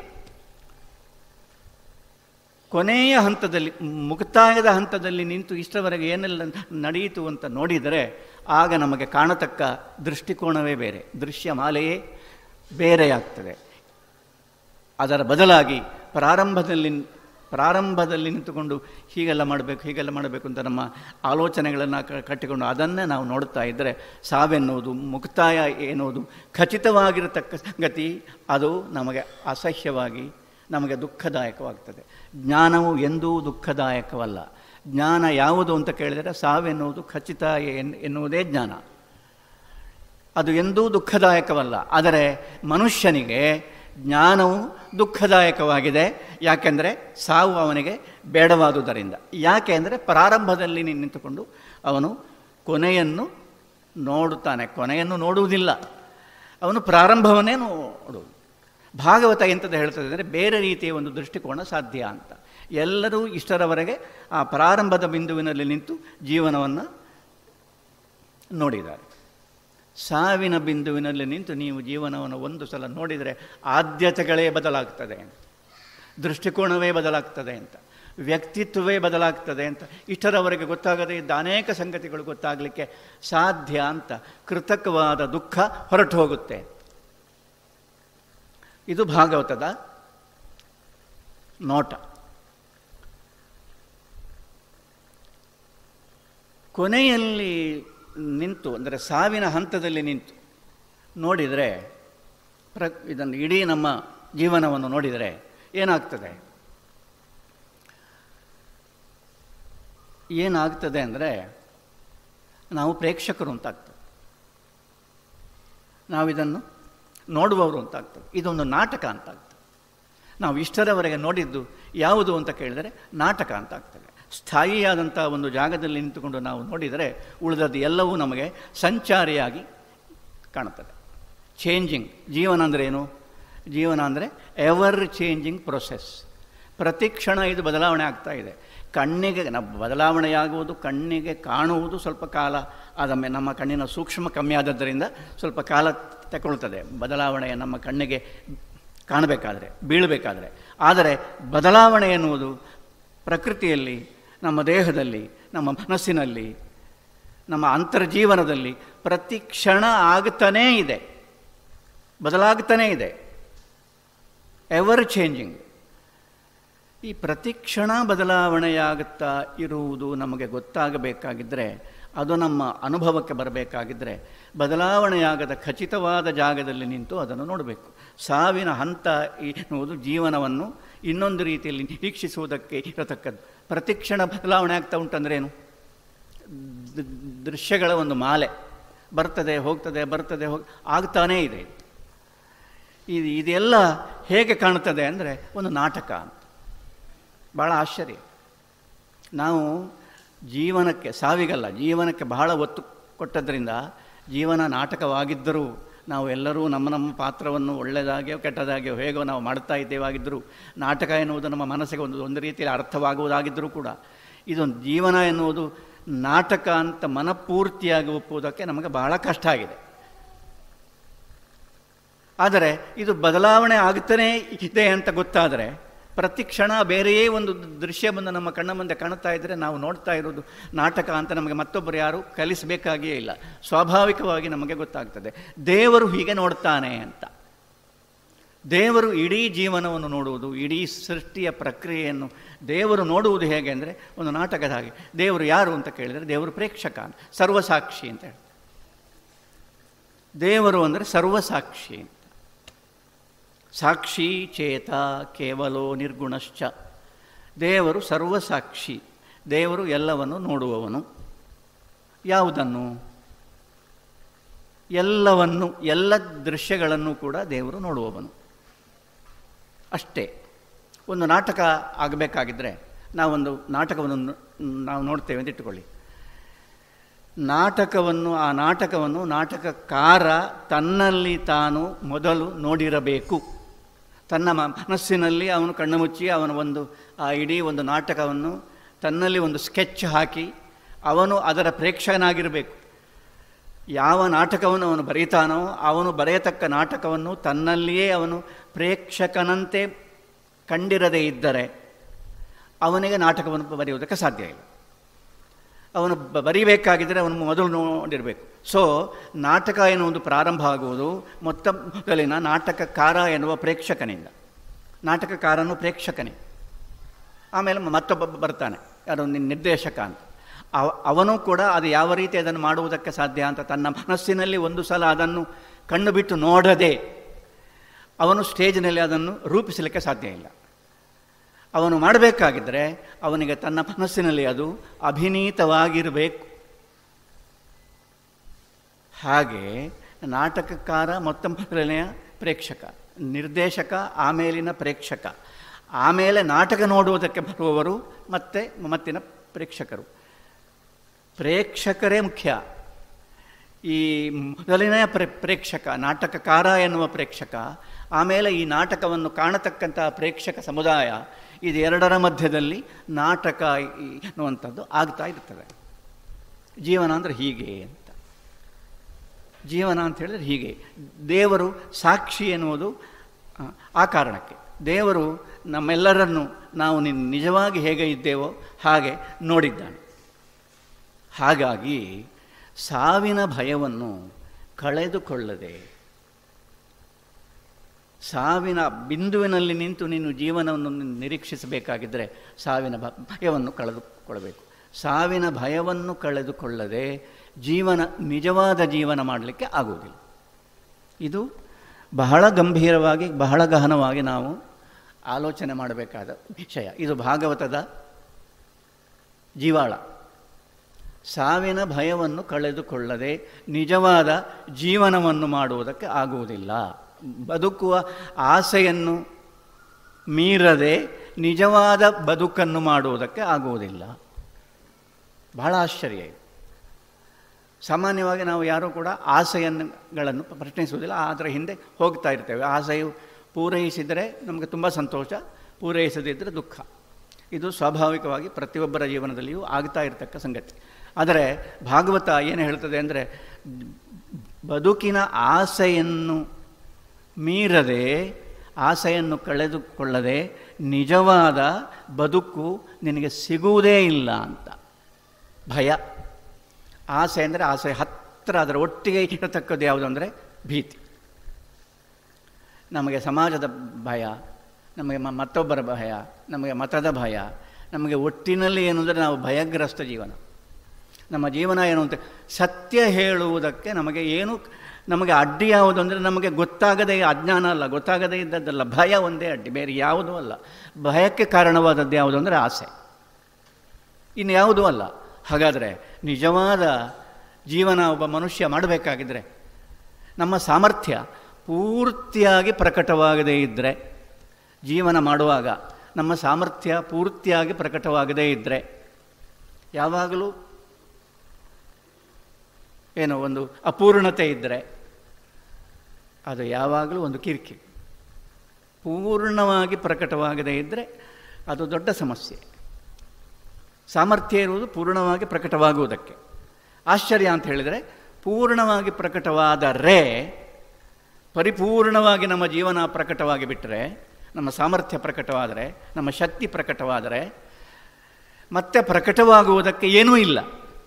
ಕೊನೆಯ ಹಂತದಲ್ಲಿ, ಮುಕ್ತಾಯದ ಹಂತದಲ್ಲಿ ನಿಂತು ಇಷ್ಟರವರೆಗೆ ಏನೆಲ್ಲ ನಡೆಯಿತು ಅಂತ ನೋಡಿದರೆ ಆಗ ನಮಗೆ ಕಾಣತಕ್ಕ ದೃಷ್ಟಿಕೋನವೇ ಬೇರೆ, ದೃಶ್ಯಮಾಲೆಯೇ ಬೇರೆಯಾಗ್ತದೆ. ಅದರ ಬದಲಾಗಿ ಪ್ರಾರಂಭದಲ್ಲಿ ಪ್ರಾರಂಭದಲ್ಲಿ ನಿಂತುಕೊಂಡು ಹೀಗೆಲ್ಲ ಮಾಡಬೇಕು ಹೀಗೆಲ್ಲ ಮಾಡಬೇಕು ಅಂತ ನಮ್ಮ ಆಲೋಚನೆಗಳನ್ನು ಕಟ್ಟಿಕೊಂಡು ಅದನ್ನೇ ನಾವು ನೋಡ್ತಾ ಇದ್ದರೆ ಸಾವೆನ್ನುವುದು ಮುಕ್ತಾಯ ಎನ್ನುವುದು ಖಚಿತವಾಗಿರತಕ್ಕ ಸಂಗತಿ ಅದು ನಮಗೆ ಅಸಹ್ಯವಾಗಿ ನಮಗೆ ದುಃಖದಾಯಕವಾಗ್ತದೆ. ಜ್ಞಾನವು ಎಂದೂ ದುಃಖದಾಯಕವಲ್ಲ. ಜ್ಞಾನ ಯಾವುದು ಅಂತ ಕೇಳಿದರೆ ಸಾವೆನ್ನುವುದು ಖಚಿತ ಎನ್ ಎನ್ನುವುದೇ ಜ್ಞಾನ. ಅದು ಎಂದೂ ದುಃಖದಾಯಕವಲ್ಲ. ಆದರೆ ಮನುಷ್ಯನಿಗೆ ಜ್ಞಾನವು ದುಃಖದಾಯಕವಾಗಿದೆ. ಯಾಕೆಂದರೆ ಸಾವು ಅವನಿಗೆ ಬೇಡವಾದುದರಿಂದ. ಯಾಕೆ ಅಂದರೆ ಪ್ರಾರಂಭದಲ್ಲಿ ನಿಂತುಕೊಂಡು ಅವನು ಕೊನೆಯನ್ನು ನೋಡುತ್ತಾನೆ, ಕೊನೆಯನ್ನು ನೋಡುವುದಿಲ್ಲ, ಅವನು ಪ್ರಾರಂಭವನ್ನೇ ನೋಡುವುದು. ಭಾಗವತ ಎಂಥದ್ದು ಹೇಳ್ತದೆ ಅಂದರೆ ಬೇರೆ ರೀತಿಯ ಒಂದು ದೃಷ್ಟಿಕೋನ ಸಾಧ್ಯ ಅಂತ. ಎಲ್ಲರೂ ಇಷ್ಟರವರೆಗೆ ಆ ಪ್ರಾರಂಭದ ಬಿಂದುವಿನಲ್ಲಿ ನಿಂತು ಜೀವನವನ್ನು ನೋಡಿದ್ದಾರೆ. ಸಾವಿನ ಬಿಂದುವಿನಲ್ಲಿ ನಿಂತು ನೀವು ಜೀವನವನ್ನು ಒಂದು ಸಲ ನೋಡಿದರೆ ಆದ್ಯತೆಗಳೇ ಬದಲಾಗ್ತದೆ ಅಂತ, ದೃಷ್ಟಿಕೋನವೇ ಬದಲಾಗ್ತದೆ ಅಂತ, ವ್ಯಕ್ತಿತ್ವವೇ ಬದಲಾಗ್ತದೆ ಅಂತ ಇಷ್ಟರವರೆಗೆ ಗೊತ್ತಾಗದೇ ಇದ್ದ ಅನೇಕ ಸಂಗತಿಗಳು ಗೊತ್ತಾಗಲಿಕ್ಕೆ ಸಾಧ್ಯ ಅಂತ ಕೃತಕವಾದ ದುಃಖ ಹೊರಟು ಹೋಗುತ್ತೆ. ಇದು ಭಾಗವತದ ನೋಟ. ಕೊನೆಯಲ್ಲಿ ನಿಂತು ಅಂದರೆ ಸಾವಿನ ಹಂತದಲ್ಲಿ ನಿಂತು ನೋಡಿದರೆ ಪ್ರ ಇದನ್ನು ಇಡೀ ನಮ್ಮ ಜೀವನವನ್ನು ನೋಡಿದರೆ ಏನಾಗ್ತದೆ ಏನಾಗ್ತದೆ ಅಂದರೆ ನಾವು ಪ್ರೇಕ್ಷಕರು ಅಂತಾಗ್ತದೆ, ನಾವಿದನ್ನು ನೋಡುವವರು ಅಂತಾಗ್ತದೆ. ಇದೊಂದು ನಾಟಕ ಅಂತಾಗ್ತದೆ. ನಾವು ಇಷ್ಟರವರೆಗೆ ನೋಡಿದ್ದು ಯಾವುದು ಅಂತ ಕೇಳಿದರೆ ನಾಟಕ ಅಂತಾಗ್ತದೆ. ಸ್ಥಾಯಿಯಾದಂಥ ಒಂದು ಜಾಗದಲ್ಲಿ ನಿಂತುಕೊಂಡು ನಾವು ನೋಡಿದರೆ ಉಳಿದದ್ದು ಎಲ್ಲವೂ ನಮಗೆ ಸಂಚಾರಿಯಾಗಿ ಕಾಣುತ್ತದೆ. ಚೇಂಜಿಂಗ್ ಜೀವನ ಅಂದರೆ ಏನು? ಜೀವನ ಅಂದರೆ ಎವರ್ ಚೇಂಜಿಂಗ್ ಪ್ರೊಸೆಸ್. ಪ್ರತಿ ಕ್ಷಣ ಇದು ಬದಲಾವಣೆ ಆಗ್ತಾ ಇದೆ. ಕಣ್ಣಿಗೆ ನಾವು ಬದಲಾವಣೆಯಾಗುವುದು, ಕಣ್ಣಿಗೆ ಕಾಣುವುದು ಸ್ವಲ್ಪ ಕಾಲ ಆದ ಮೇಲೆ ನಮ್ಮ ಕಣ್ಣಿನ ಸೂಕ್ಷ್ಮ ಕಮ್ಮಿ ಆದದ್ದರಿಂದ ಸ್ವಲ್ಪ ಕಾಲ ತಗೊಳ್ತದೆ ಬದಲಾವಣೆ ನಮ್ಮ ಕಣ್ಣಿಗೆ ಕಾಣಬೇಕಾದ್ರೆ, ಬೀಳಬೇಕಾದ್ರೆ. ಆದರೆ ಬದಲಾವಣೆ ಎನ್ನುವುದು ಪ್ರಕೃತಿಯಲ್ಲಿ, ನಮ್ಮ ದೇಹದಲ್ಲಿ, ನಮ್ಮ ಮನಸ್ಸಿನಲ್ಲಿ, ನಮ್ಮ ಅಂತರ್ಜೀವನದಲ್ಲಿ ಪ್ರತಿ ಕ್ಷಣ ಆಗ್ತಾನೇ ಇದೆ, ಬದಲಾಗ್ತಾನೇ ಇದೆ. Ever changing. ಈ ಪ್ರತಿ ಕ್ಷಣ ಬದಲಾವಣೆಯಾಗುತ್ತಾ ಇರುವುದು ನಮಗೆ ಗೊತ್ತಾಗಬೇಕಾಗಿದ್ದರೆ, ಅದು ನಮ್ಮ ಅನುಭವಕ್ಕೆ ಬರಬೇಕಾಗಿದ್ದರೆ ಬದಲಾವಣೆಯಾಗದ ಖಚಿತವಾದ ಜಾಗದಲ್ಲಿ ನಿಂತು ಅದನ್ನು ನೋಡಬೇಕು. ಸಾವಿನ ಹಂತ ಎನ್ನುವುದು ಜೀವನವನ್ನು ಇನ್ನೊಂದು ರೀತಿಯಲ್ಲಿ ನಿರೀಕ್ಷಿಸುವುದಕ್ಕೆ ಇರತಕ್ಕದ್ದು. ಪ್ರತಿಕ್ಷಣ ಬದಲಾವಣೆ ಆಗ್ತಾ ಉಂಟಂದ್ರೆ ಏನು? ದೃಶ್ಯಗಳ ಒಂದು ಮಾಲೆ ಬರ್ತದೆ ಹೋಗ್ತದೆ, ಬರ್ತದೆ ಹೋಗಿ ಆಗ್ತಾನೇ ಇದೆ. ಇದು ಇದೆಲ್ಲ ಹೇಗೆ ಕಾಣುತ್ತದೆ ಅಂದರೆ ಒಂದು ನಾಟಕ ಅಂತ. ಭಾಳ ಆಶ್ಚರ್ಯ. ನಾವು ಜೀವನಕ್ಕೆ, ಸಾವಿಗಲ್ಲ ಜೀವನಕ್ಕೆ ಬಹಳ ಒತ್ತು ಕೊಟ್ಟದ್ರಿಂದ ಜೀವನ ನಾಟಕವಾಗಿದ್ದರೂ ನಾವು ಎಲ್ಲರೂ ನಮ್ಮ ನಮ್ಮ ಪಾತ್ರವನ್ನು ಒಳ್ಳೆಯದಾಗಿಯೋ ಕೆಟ್ಟದಾಗಿಯೋ ಹೇಗೋ ನಾವು ಮಾಡ್ತಾ ಇದ್ದೇವಾಗಿದ್ದರೂ, ನಾಟಕ ಎನ್ನುವುದು ನಮ್ಮ ಮನಸ್ಸಿಗೆ ಒಂದು ಒಂದು ರೀತಿಯಲ್ಲಿ ಅರ್ಥವಾಗುವುದಾಗಿದ್ದರೂ ಕೂಡ ಇದೊಂದು ಜೀವನ ಎನ್ನುವುದು ನಾಟಕ ಅಂತ ಮನಪೂರ್ತಿಯಾಗಿ ಒಪ್ಪುವುದಕ್ಕೆ ನಮಗೆ ಬಹಳ ಕಷ್ಟ ಆಗಿದೆ. ಆದರೆ ಇದು ಬದಲಾವಣೆ ಆಗ್ತಾನೇ ಇದೆ ಅಂತ ಗೊತ್ತಾದರೆ ಪ್ರತಿ ಕ್ಷಣ ಬೇರೆಯೇ ಒಂದು ದೃಶ್ಯ ಬಂದು ನಮ್ಮ ಕಣ್ಣ ಮುಂದೆ ಕಾಣುತ್ತಾ ಇದ್ದರೆ ನಾವು ನೋಡ್ತಾ ಇರೋದು ನಾಟಕ ಅಂತ ನಮಗೆ ಮತ್ತೊಬ್ಬರು ಯಾರು ಕಲಿಸಬೇಕಾಗಿಯೇ ಇಲ್ಲ, ಸ್ವಾಭಾವಿಕವಾಗಿ ನಮಗೆ ಗೊತ್ತಾಗ್ತದೆ. ದೇವರು ಹೀಗೆ ನೋಡ್ತಾನೆ ಅಂತ. ದೇವರು ಇಡೀ ಜೀವನವನ್ನು ನೋಡುವುದು, ಇಡೀ ಸೃಷ್ಟಿಯ ಪ್ರಕ್ರಿಯೆಯನ್ನು ದೇವರು ನೋಡುವುದು ಹೇಗೆ ಅಂದರೆ ಒಂದು ನಾಟಕದ ಹಾಗೆ. ದೇವರು ಯಾರು ಅಂತ ಕೇಳಿದರೆ ದೇವರು ಪ್ರೇಕ್ಷಕ ಅಂತ, ಸರ್ವಸಾಕ್ಷಿ ಅಂತ ಹೇಳಿ. ದೇವರು ಅಂದರೆ ಸರ್ವಸಾಕ್ಷಿ ಅಂತ. ಸಾಕ್ಷಿ ಚೇತ ಕೇವಲೋ ನಿರ್ಗುಣಶ್ಚ. ದೇವರು ಸರ್ವಸಾಕ್ಷಿ, ದೇವರು ಎಲ್ಲವನ್ನು ನೋಡುವವನು. ಯಾವುದನ್ನು? ಎಲ್ಲವನ್ನು, ಎಲ್ಲ ದೃಶ್ಯಗಳನ್ನು ಕೂಡ ದೇವರು ನೋಡುವವನು. ಅಷ್ಟೇ. ಒಂದು ನಾಟಕ ಆಗಬೇಕಾಗಿದ್ದರೆ ನಾವೊಂದು ನಾಟಕವನ್ನು ನಾವು ನೋಡ್ತೇವೆ ಅಂತ ಇಟ್ಟುಕೊಳ್ಳಿ. ನಾಟಕವನ್ನು ಆ ನಾಟಕವನ್ನು ನಾಟಕಕಾರ ತನ್ನಲ್ಲಿ ತಾನು ಮೊದಲು ನೋಡಿರಬೇಕು. ತನ್ನ ಮನಸ್ಸಿನಲ್ಲಿ ಅವನು ಕಣ್ಣು ಮುಚ್ಚಿ ಅವನು ಒಂದು ಆ ಇಡೀ ಒಂದು ನಾಟಕವನ್ನು ತನ್ನಲ್ಲಿ ಒಂದು ಸ್ಕೆಚ್ ಹಾಕಿ ಅವನು ಅದರ ಪ್ರೇಕ್ಷಕನಾಗಿರಬೇಕು. ಯಾವ ನಾಟಕವನ್ನು ಅವನು ಬರೀತಾನೋ ಅವನು ಬರೆಯತಕ್ಕ ನಾಟಕವನ್ನು ತನ್ನಲ್ಲಿಯೇ ಅವನು ಪ್ರೇಕ್ಷಕನಂತೆ ಕಂಡಿರದೇ ಇದ್ದರೆ ಅವನಿಗೆ ನಾಟಕವನ್ನು ಬರೆಯುವುದಕ್ಕೆ ಸಾಧ್ಯ ಇಲ್ಲ. ಅವನು ಬರೀಬೇಕಾಗಿದ್ದರೆ ಅವನು ಮೊದಲು ನೋಡಿರಬೇಕು. ಸೊ ನಾಟಕ ಎನ್ನುವುದು ಪ್ರಾರಂಭ ಆಗುವುದು ಮೊತ್ತ ಮೊದಲಿನ ನಾಟಕಕಾರ ಎನ್ನುವ ಪ್ರೇಕ್ಷಕನಿಂದ. ನಾಟಕಕಾರನು ಪ್ರೇಕ್ಷಕನೇ. ಆಮೇಲೆ ಮತ್ತೊಬ್ಬ ಬರ್ತಾನೆ, ಯಾರೋ ನಿರ್ದೇಶಕ ಅಂತ. ಅವ ಅವನು ಕೂಡ ಅದು ಯಾವ ರೀತಿ ಅದನ್ನು ಮಾಡುವುದಕ್ಕೆ ಸಾಧ್ಯ ಅಂತ ತನ್ನ ಮನಸ್ಸಿನಲ್ಲಿ ಒಂದು ಸಲ ಅದನ್ನು ಕಣ್ಣು ಬಿಟ್ಟು ನೋಡದೆ ಅವನು ಸ್ಟೇಜಿನಲ್ಲಿ ಅದನ್ನು ರೂಪಿಸಲಿಕ್ಕೆ ಸಾಧ್ಯ ಇಲ್ಲ. ಅವನು ಮಾಡಬೇಕಾಗಿದ್ದರೆ ಅವನಿಗೆ ತನ್ನ ಮನಸ್ಸಿನಲ್ಲಿ ಅದು ಅಭಿನೀತವಾಗಿರಬೇಕು. ಹಾಗೆ ನಾಟಕಕಾರ ಮೊತ್ತ ಮೊದಲನೆಯ ಪ್ರೇಕ್ಷಕ, ನಿರ್ದೇಶಕ ಆಮೇಲಿನ ಪ್ರೇಕ್ಷಕ, ಆಮೇಲೆ ನಾಟಕ ನೋಡುವುದಕ್ಕೆ ಬರುವವರು ಮತ್ತೆ ಮತ್ತಿನ ಪ್ರೇಕ್ಷಕರು. ಪ್ರೇಕ್ಷಕರೇ ಮುಖ್ಯ. ಈ ಮೊದಲನೆಯ ಪ್ರೇ ಪ್ರೇಕ್ಷಕ ನಾಟಕಕಾರ ಎನ್ನುವ ಪ್ರೇಕ್ಷಕ, ಆಮೇಲೆ ಈ ನಾಟಕವನ್ನು ಕಾಣತಕ್ಕಂತಹ ಪ್ರೇಕ್ಷಕ ಸಮುದಾಯ, ಇದೆರಡರ ಮಧ್ಯದಲ್ಲಿ ನಾಟಕ ಎನ್ನುವಂಥದ್ದು ಆಗ್ತಾ ಇರ್ತದೆ. ಜೀವನ ಅಂದರೆ ಹೀಗೆ ಅಂತ. ಜೀವನ ಅಂತ ಹೇಳಿದ್ರೆ ಹೀಗೆ. ದೇವರು ಸಾಕ್ಷಿ ಎನ್ನುವುದು ಆ ಕಾರಣಕ್ಕೆ. ದೇವರು ನಮ್ಮೆಲ್ಲರನ್ನು ನಾವು ನಿಜವಾಗಿ ಹೇಗೆ ಇದ್ದೇವೋ ಹಾಗೆ ನೋಡಿದ್ದಾನೆ. ಹಾಗಾಗಿ ಸಾವಿನ ಭಯವನ್ನು ಕಳೆದುಕೊಳ್ಳದೆ, ಸಾವಿನ ಬಿಂದುವಿನಲ್ಲಿ ನಿಂತು ನೀನು ಜೀವನವನ್ನು ನಿರೀಕ್ಷಿಸಬೇಕಾಗಿದ್ದರೆ ಸಾವಿನ ಭಯವನ್ನು ಕಳೆದುಕೊಳ್ಳಬೇಕು. ಸಾವಿನ ಭಯವನ್ನು ಕಳೆದುಕೊಳ್ಳದೆ ಜೀವನ ನಿಜವಾದ ಜೀವನ ಮಾಡಲಿಕ್ಕೆ ಆಗುವುದಿಲ್ಲ. ಇದು ಬಹಳ ಗಂಭೀರವಾಗಿ ಬಹಳ ಗಹನವಾಗಿ ನಾವು ಆಲೋಚನೆ ಮಾಡಬೇಕಾದ ವಿಷಯ. ಇದು ಭಾಗವತದ ಜೀವಾಳ. ಸಾವಿನ ಭಯವನ್ನು ಕಳೆದುಕೊಳ್ಳದೆ ನಿಜವಾದ ಜೀವನವನ್ನು ಮಾಡುವುದಕ್ಕೆ ಆಗುವುದಿಲ್ಲ. ಬದುಕುವ ಆಸೆಯನ್ನು ಮೀರದೆ ನಿಜವಾದ ಬದುಕನ್ನು ಮಾಡುವುದಕ್ಕೆ ಆಗುವುದಿಲ್ಲ. ಬಹಳ ಆಶ್ಚರ್ಯ ಇದು. ಸಾಮಾನ್ಯವಾಗಿ ನಾವು ಯಾರೂ ಕೂಡ ಆಸೆಯನ್ನುಗಳನ್ನು ಪ್ರಶ್ನಿಸುವುದಿಲ್ಲ, ಅದರ ಹಿಂದೆ ಹೋಗ್ತಾ ಇರ್ತೇವೆ. ಆಸೆಯು ಪೂರೈಸಿದರೆ ನಮಗೆ ತುಂಬ ಸಂತೋಷ, ಪೂರೈಸದಿದ್ದರೆ ದುಃಖ. ಇದು ಸ್ವಾಭಾವಿಕವಾಗಿ ಪ್ರತಿಯೊಬ್ಬರ ಜೀವನದಲ್ಲಿಯೂ ಆಗ್ತಾ ಇರತಕ್ಕ ಸಂಗತಿ. ಆದರೆ ಭಾಗವತ ಏನು ಹೇಳ್ತದೆ ಅಂದರೆ, ಬದುಕಿನ ಆಸೆಯನ್ನು ಮೀರದೆ, ಆಸೆಯನ್ನು ಕಳೆದುಕೊಳ್ಳದೆ ನಿಜವಾದ ಬದುಕು ನಿನಗೆ ಸಿಗುವುದೇ ಇಲ್ಲ ಅಂತ. ಭಯ, ಆಸೆ ಅಂದರೆ ಆಸೆ ಹತ್ತಿರ, ಅದರ ಒಟ್ಟಿಗೆ ಇರತಕ್ಕದ್ದು ಯಾವುದು ಅಂದರೆ ಭೀತಿ. ನಮಗೆ ಸಮಾಜದ ಭಯ, ನಮಗೆ ಮತ್ತೊಬ್ಬರ ಭಯ, ನಮಗೆ ಮತದ ಭಯ, ನಮಗೆ ಒಟ್ಟಿನಲ್ಲಿ ಏನು ಅಂದರೆ ನಾವು ಭಯಗ್ರಸ್ತ ಜೀವನ. ನಮ್ಮ ಜೀವನ ಏನು ಅಂತ ಸತ್ಯ ಹೇಳುವುದಕ್ಕೆ ನಮಗೆ ಏನು ನಮಗೆ ಅಡ್ಡಿ ಯಾವುದು ಅಂದರೆ ನಮಗೆ ಗೊತ್ತಾಗದೇ, ಅಜ್ಞಾನ ಅಲ್ಲ, ಗೊತ್ತಾಗದೇ ಇದ್ದದ್ದಲ್ಲ, ಭಯ ಒಂದೇ ಅಡ್ಡಿ, ಬೇರೆ ಯಾವುದೂ ಅಲ್ಲ. ಭಯಕ್ಕೆ ಕಾರಣವಾದದ್ದು ಯಾವುದು ಅಂದರೆ ಆಸೆ, ಇನ್ನು ಯಾವುದೂ ಅಲ್ಲ. ಹಾಗಾದರೆ ನಿಜವಾದ ಜೀವನ ಒಬ್ಬ ಮನುಷ್ಯ ಮಾಡಬೇಕಾಗಿದ್ದರೆ ನಮ್ಮ ಸಾಮರ್ಥ್ಯ ಪೂರ್ತಿಯಾಗಿ ಪ್ರಕಟವಾಗದೇ ಇದ್ದರೆ, ಜೀವನ ಮಾಡುವಾಗ ನಮ್ಮ ಸಾಮರ್ಥ್ಯ ಪೂರ್ತಿಯಾಗಿ ಪ್ರಕಟವಾಗದೇ ಇದ್ದರೆ, ಯಾವಾಗಲೂ ಏನೋ ಒಂದು ಅಪೂರ್ಣತೆ ಇದ್ದರೆ ಅದು ಯಾವಾಗಲೂ ಒಂದು ಕಿರಿಕಿರಿ. ಪೂರ್ಣವಾಗಿ ಪ್ರಕಟವಾಗದೇ ಇದ್ದರೆ ಅದು ದೊಡ್ಡ ಸಮಸ್ಯೆ. ಸಾಮರ್ಥ್ಯ ಇರುವುದು ಪೂರ್ಣವಾಗಿ ಪ್ರಕಟವಾಗುವುದಕ್ಕೆ. ಆಶ್ಚರ್ಯ ಅಂತ ಹೇಳಿದರೆ, ಪೂರ್ಣವಾಗಿ ಪ್ರಕಟವಾದರೆ, ಪರಿಪೂರ್ಣವಾಗಿ ನಮ್ಮ ಜೀವನ ಪ್ರಕಟವಾಗಿ ಬಿಟ್ಟರೆ, ನಮ್ಮ ಸಾಮರ್ಥ್ಯ ಪ್ರಕಟವಾದರೆ, ನಮ್ಮ ಶಕ್ತಿ ಪ್ರಕಟವಾದರೆ, ಮತ್ತೆ ಪ್ರಕಟವಾಗುವುದಕ್ಕೆ ಏನೂ ಇಲ್ಲ.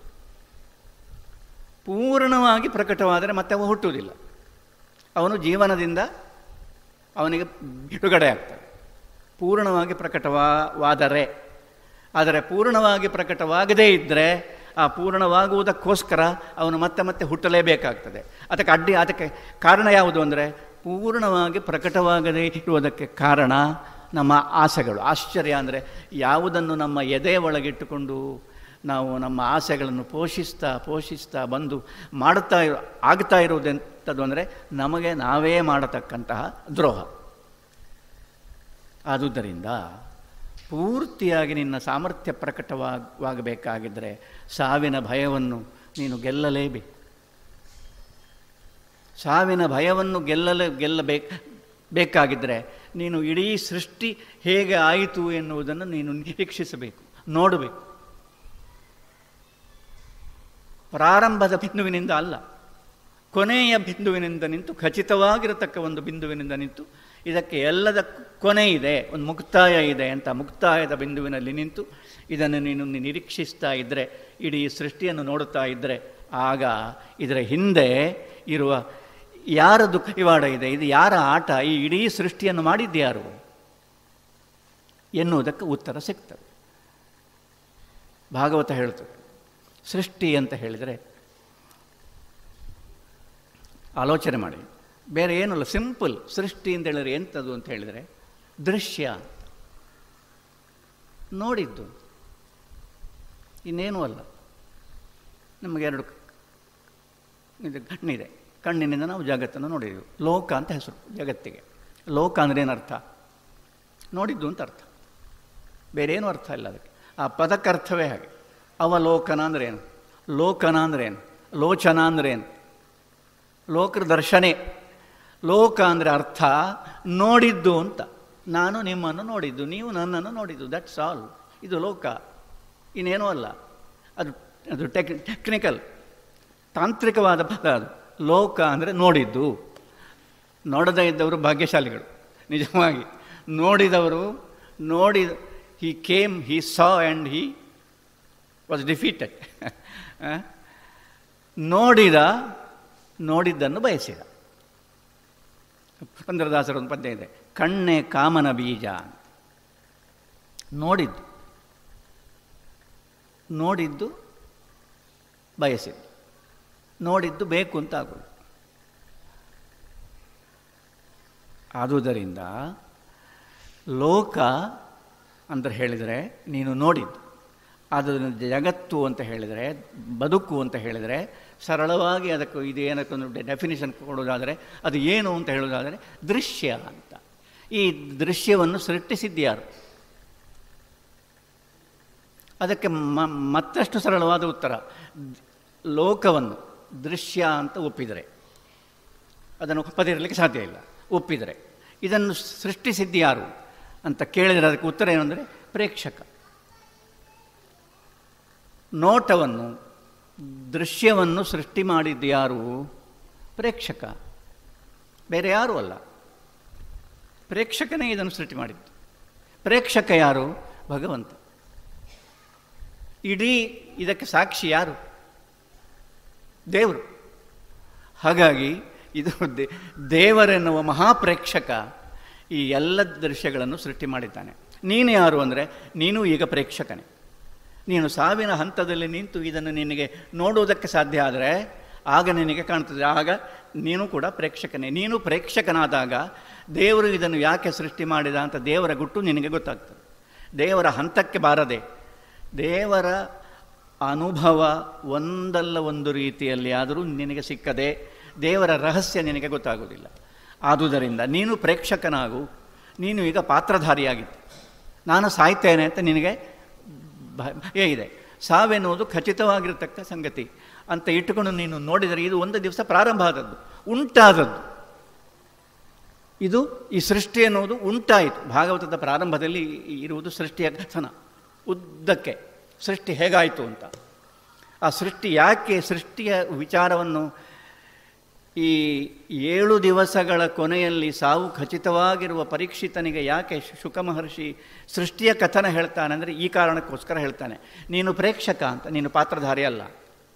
ಪೂರ್ಣವಾಗಿ ಪ್ರಕಟವಾದರೆ ಮತ್ತೆ ಅವ ಹುಟ್ಟುವುದಿಲ್ಲ. ಅವನು ಜೀವನದಿಂದ ಅವನಿಗೆ ಬಿಡುಗಡೆ ಆಗ್ತದೆ ಪೂರ್ಣವಾಗಿ ಪ್ರಕಟವಾದರೆ. ಆದರೆ ಪೂರ್ಣವಾಗಿ ಪ್ರಕಟವಾಗದೇ ಇದ್ದರೆ, ಆ ಪೂರ್ಣವಾಗುವುದಕ್ಕೋಸ್ಕರ ಅವನು ಮತ್ತೆ ಮತ್ತೆ ಹುಟ್ಟಲೇಬೇಕಾಗ್ತದೆ. ಅದಕ್ಕೆ ಅಡ್ಡಿ, ಅದಕ್ಕೆ ಕಾರಣ ಯಾವುದು ಅಂದರೆ, ಪೂರ್ಣವಾಗಿ ಪ್ರಕಟವಾಗದೇ ಇರುವುದಕ್ಕೆ ಕಾರಣ ನಮ್ಮ ಆಸೆಗಳು. ಆಶ್ಚರ್ಯ ಅಂದರೆ, ಯಾವುದನ್ನು ನಮ್ಮ ಎದೆ ಒಳಗಿಟ್ಟುಕೊಂಡು ನಾವು ನಮ್ಮ ಆಸೆಗಳನ್ನು ಪೋಷಿಸ್ತಾ ಪೋಷಿಸ್ತಾ ಬಂದು ಮಾಡುತ್ತಾ ಇರೋ ಆಗ್ತಾ ಇರುವುದೆಂಥದ್ದು ಅಂದರೆ, ನಮಗೆ ನಾವೇ ಮಾಡತಕ್ಕಂತಹ ದ್ರೋಹ. ಆದುದರಿಂದ ಪೂರ್ತಿಯಾಗಿ ನಿನ್ನ ಸಾಮರ್ಥ್ಯ ಪ್ರಕಟವಾಗಬೇಕಾಗಿದ್ದರೆ ಸಾವಿನ ಭಯವನ್ನು ನೀನು ಗೆಲ್ಲಲೇಬೇಕು. ಸಾವಿನ ಭಯವನ್ನು ಗೆಲ್ಲಲೇ ಗೆಲ್ಲಬೇಕು ಬೇಕಾಗಿದ್ದರೆ ನೀನು ಇಡೀ ಸೃಷ್ಟಿ ಹೇಗೆ ಆಯಿತು ಎನ್ನುವುದನ್ನು ನೀನು ನಿರೀಕ್ಷಿಸಬೇಕು, ನೋಡಬೇಕು. ಪ್ರಾರಂಭದ ಬಿಂದುವಿನಿಂದ ಅಲ್ಲ, ಕೊನೆಯ ಬಿಂದುವಿನಿಂದ ನಿಂತು, ಖಚಿತವಾಗಿರತಕ್ಕ ಒಂದು ಬಿಂದುವಿನಿಂದ ನಿಂತು, ಇದಕ್ಕೆ ಎಲ್ಲದ ಕೊನೆ ಇದೆ, ಒಂದು ಮುಕ್ತಾಯ ಇದೆ ಅಂತ ಮುಕ್ತಾಯದ ಬಿಂದುವಿನಲ್ಲಿ ನಿಂತು ಇದನ್ನು ನೀನು ನಿರೀಕ್ಷಿಸ್ತಾ ಇದ್ದರೆ, ಇಡೀ ಸೃಷ್ಟಿಯನ್ನು ನೋಡುತ್ತಾ ಇದ್ದರೆ, ಆಗ ಇದರ ಹಿಂದೆ ಇರುವ ಯಾರದು ಕೈವಾಡ ಇದೆ, ಇದು ಯಾರ ಆಟ, ಈ ಇಡೀ ಸೃಷ್ಟಿಯನ್ನು ಮಾಡಿದ್ಯಾರು? ಎನ್ನುವುದಕ್ಕೆ ಉತ್ತರ ಸಿಗ್ತದೆ. ಭಾಗವತ ಹೇಳ್ತದೆ ಸೃಷ್ಟಿ ಅಂತ ಹೇಳಿದರೆ ಆಲೋಚನೆ ಮಾಡಿ, ಬೇರೆ ಏನಲ್ಲ, ಸಿಂಪಲ್. ಸೃಷ್ಟಿ ಅಂತ ಹೇಳಿದರೆ ಎಂಥದ್ದು ಅಂತ ಹೇಳಿದರೆ ದೃಶ್ಯ, ನೋಡಿದ್ದು, ಇನ್ನೇನೂ ಅಲ್ಲ. ನಮಗೆರಡು ಇದು ಕಣ್ಣಿದೆ, ಕಣ್ಣಿನಿಂದ ನಾವು ಜಗತ್ತನ್ನು ನೋಡಿದ್ದೀವಿ. ಲೋಕ ಅಂತ ಹೆಸರು ಜಗತ್ತಿಗೆ. ಲೋಕ ಅಂದರೆ ಏನರ್ಥ? ನೋಡಿದ್ದು ಅಂತ ಅರ್ಥ, ಬೇರೆ ಏನೂ ಅರ್ಥ ಇಲ್ಲ ಅದಕ್ಕೆ. ಆ ಪದಕ್ಕೆ ಅರ್ಥವೇ ಹಾಗೆ. ಅವಲೋಕನ ಅಂದರೆ ಏನು? ಲೋಕನ ಅಂದರೆ ಏನು? ಲೋಚನ ಅಂದರೆ ಏನು? ಲೋಕದ ದರ್ಶನೆ. ಲೋಕ ಅಂದರೆ ಅರ್ಥ ನೋಡಿದ್ದು ಅಂತ. ನಾನು ನಿಮ್ಮನ್ನು ನೋಡಿದ್ದು, ನೀವು ನನ್ನನ್ನು ನೋಡಿದ್ದು, ದಟ್ಸ್ ಆಲ್. ಇದು ಲೋಕ, ಇನ್ನೇನೂ ಅಲ್ಲ. ಅದು ಅದು ಟೆಕ್ ಟೆಕ್ನಿಕಲ್ ತಾಂತ್ರಿಕವಾದ ಪದ ಅದು. ಲೋಕ ಅಂದರೆ ನೋಡಿದ್ದು. ನೋಡದೇ ಇದ್ದವರು ಭಾಗ್ಯಶಾಲಿಗಳು ನಿಜವಾಗಿ. ನೋಡಿದವರು ನೋಡಿ, he came, he saw and he was defeated. ನೋಡಿದ, ನೋಡಿದ್ದನ್ನು ಬಯಸಿದ. ಪುರಂದರದಾಸರ ಒಂದು ಪದ್ಯ ಇದೆ, ಕಣ್ಣೆ ಕಾಮನ ಬೀಜ. ನೋಡಿದ್ದು, ನೋಡಿದ್ದು ಬಯಸಿದ್ದು, ನೋಡಿದ್ದು ಬೇಕು ಅಂತ ಆಗೋದು. ಆದುದರಿಂದ ಲೋಕ ಅಂದರೆ ಹೇಳಿದರೆ ನೀನು ನೋಡಿದ್ದು. ಆದ್ದರಿಂದ ಜಗತ್ತು ಅಂತ ಹೇಳಿದರೆ, ಬದುಕು ಅಂತ ಹೇಳಿದರೆ, ಸರಳವಾಗಿ ಅದಕ್ಕೆ ಇದು ಏನಕ್ಕೊಂದು ಡೆಫಿನಿಷನ್ ಕೊಡೋದಾದರೆ ಅದು ಏನು ಅಂತ ಹೇಳೋದಾದರೆ ದೃಶ್ಯ ಅಂತ. ಈ ದೃಶ್ಯವನ್ನು ಸೃಷ್ಟಿಸಿದ್ಯಾರು? ಅದಕ್ಕೆ ಮ ಮತ್ತಷ್ಟು ಸರಳವಾದ ಉತ್ತರ, ಲೋಕವನ್ನು ದೃಶ್ಯ ಅಂತ ಒಪ್ಪಿದರೆ, ಅದನ್ನು ಒಪ್ಪದಿರಲಿಕ್ಕೆ ಸಾಧ್ಯ ಇಲ್ಲ, ಒಪ್ಪಿದರೆ ಇದನ್ನು ಸೃಷ್ಟಿಸಿದ್ಯಾರು ಅಂತ ಕೇಳಿದರೆ ಅದಕ್ಕೆ ಉತ್ತರ ಏನಂದರೆ ಪ್ರೇಕ್ಷಕ. ನೋಟವನ್ನು, ದೃಶ್ಯವನ್ನು ಸೃಷ್ಟಿ ಮಾಡಿದ್ಯಾರು? ಪ್ರೇಕ್ಷಕ, ಬೇರೆ ಯಾರೂ ಅಲ್ಲ. ಪ್ರೇಕ್ಷಕನೇ ಇದನ್ನು ಸೃಷ್ಟಿ ಮಾಡಿದ್ದು. ಪ್ರೇಕ್ಷಕ ಯಾರು? ಭಗವಂತ. ಇಡೀ ಇದಕ್ಕೆ ಸಾಕ್ಷಿ ಯಾರು? ದೇವರು. ಹಾಗಾಗಿ ಇದು ದೇ ದೇವರೆನ್ನುವ ಮಹಾಪ್ರೇಕ್ಷಕ ಈ ಎಲ್ಲ ದೃಶ್ಯಗಳನ್ನು ಸೃಷ್ಟಿ ಮಾಡಿದ್ದಾನೆ. ನೀನು ಯಾರು ಅಂದರೆ ನೀನು ಈಗ ಪ್ರೇಕ್ಷಕನೇ. ನೀನು ಸಾವಿನ ಹಂತದಲ್ಲಿ ನಿಂತು ಇದನ್ನು ನಿನಗೆ ನೋಡುವುದಕ್ಕೆ ಸಾಧ್ಯ ಆದರೆ ಆಗ ನಿನಗೆ ಕಾಣ್ತದೆ, ಆಗ ನೀನು ಕೂಡ ಪ್ರೇಕ್ಷಕನೇ. ನೀನು ಪ್ರೇಕ್ಷಕನಾದಾಗ ದೇವರು ಇದನ್ನು ಯಾಕೆ ಸೃಷ್ಟಿ ಮಾಡಿದ ಅಂತ ದೇವರ ಗುಟ್ಟು ನಿನಗೆ ಗೊತ್ತಾಗ್ತದೆ. ದೇವರ ಹಂತಕ್ಕೆ ಬಾರದೆ ದೇವರ ಅನುಭವ ಒಂದಲ್ಲ ಒಂದು ರೀತಿಯಲ್ಲಿ ಆದರೂ ನಿನಗೆ ಸಿಕ್ಕದೆ ದೇವರ ರಹಸ್ಯ ನಿನಗೆ ಗೊತ್ತಾಗುವುದಿಲ್ಲ. ಆದುದರಿಂದ ನೀನು ಪ್ರೇಕ್ಷಕನಾಗು. ನೀನು ಈಗ ಪಾತ್ರಧಾರಿಯಾಗಿತ್ತು. ನಾನು ಸಾಯ್ತೇನೆ ಅಂತ ನಿನಗೆ ಭಯ ಇದೆ. ಸಾವೆನ್ನುವುದು ಖಚಿತವಾಗಿರತಕ್ಕ ಸಂಗತಿ ಅಂತ ಇಟ್ಟುಕೊಂಡು ನೀನು ನೋಡಿದರೆ ಇದು ಒಂದು ದಿವಸ ಪ್ರಾರಂಭ ಆದದ್ದು, ಉಂಟಾದದ್ದು. ಇದು ಈ ಸೃಷ್ಟಿ ಎನ್ನುವುದು ಉಂಟಾಯಿತು. ಭಾಗವತದ ಪ್ರಾರಂಭದಲ್ಲಿ ಇರುವುದು ಸೃಷ್ಟಿಯ ಕಥನ, ಉದ್ದಕ್ಕೆ ಸೃಷ್ಟಿ ಹೇಗಾಯಿತು ಅಂತ. ಆ ಸೃಷ್ಟಿ ಯಾಕೆ, ಸೃಷ್ಟಿಯ ವಿಚಾರವನ್ನು ಈ ಏಳು ದಿವಸಗಳ ಕೊನೆಯಲ್ಲಿ ಸಾವು ಖಚಿತವಾಗಿರುವ ಪರೀಕ್ಷಿತನಿಗೆ ಯಾಕೆ ಶುಕ ಮಹರ್ಷಿ ಸೃಷ್ಟಿಯ ಕಥನ ಹೇಳ್ತಾನೆ ಅಂದರೆ ಈ ಕಾರಣಕ್ಕೋಸ್ಕರ ಹೇಳ್ತಾನೆ. ನೀನು ಪ್ರೇಕ್ಷಕ ಅಂತ, ನೀನು ಪಾತ್ರಧಾರಿ ಅಲ್ಲ.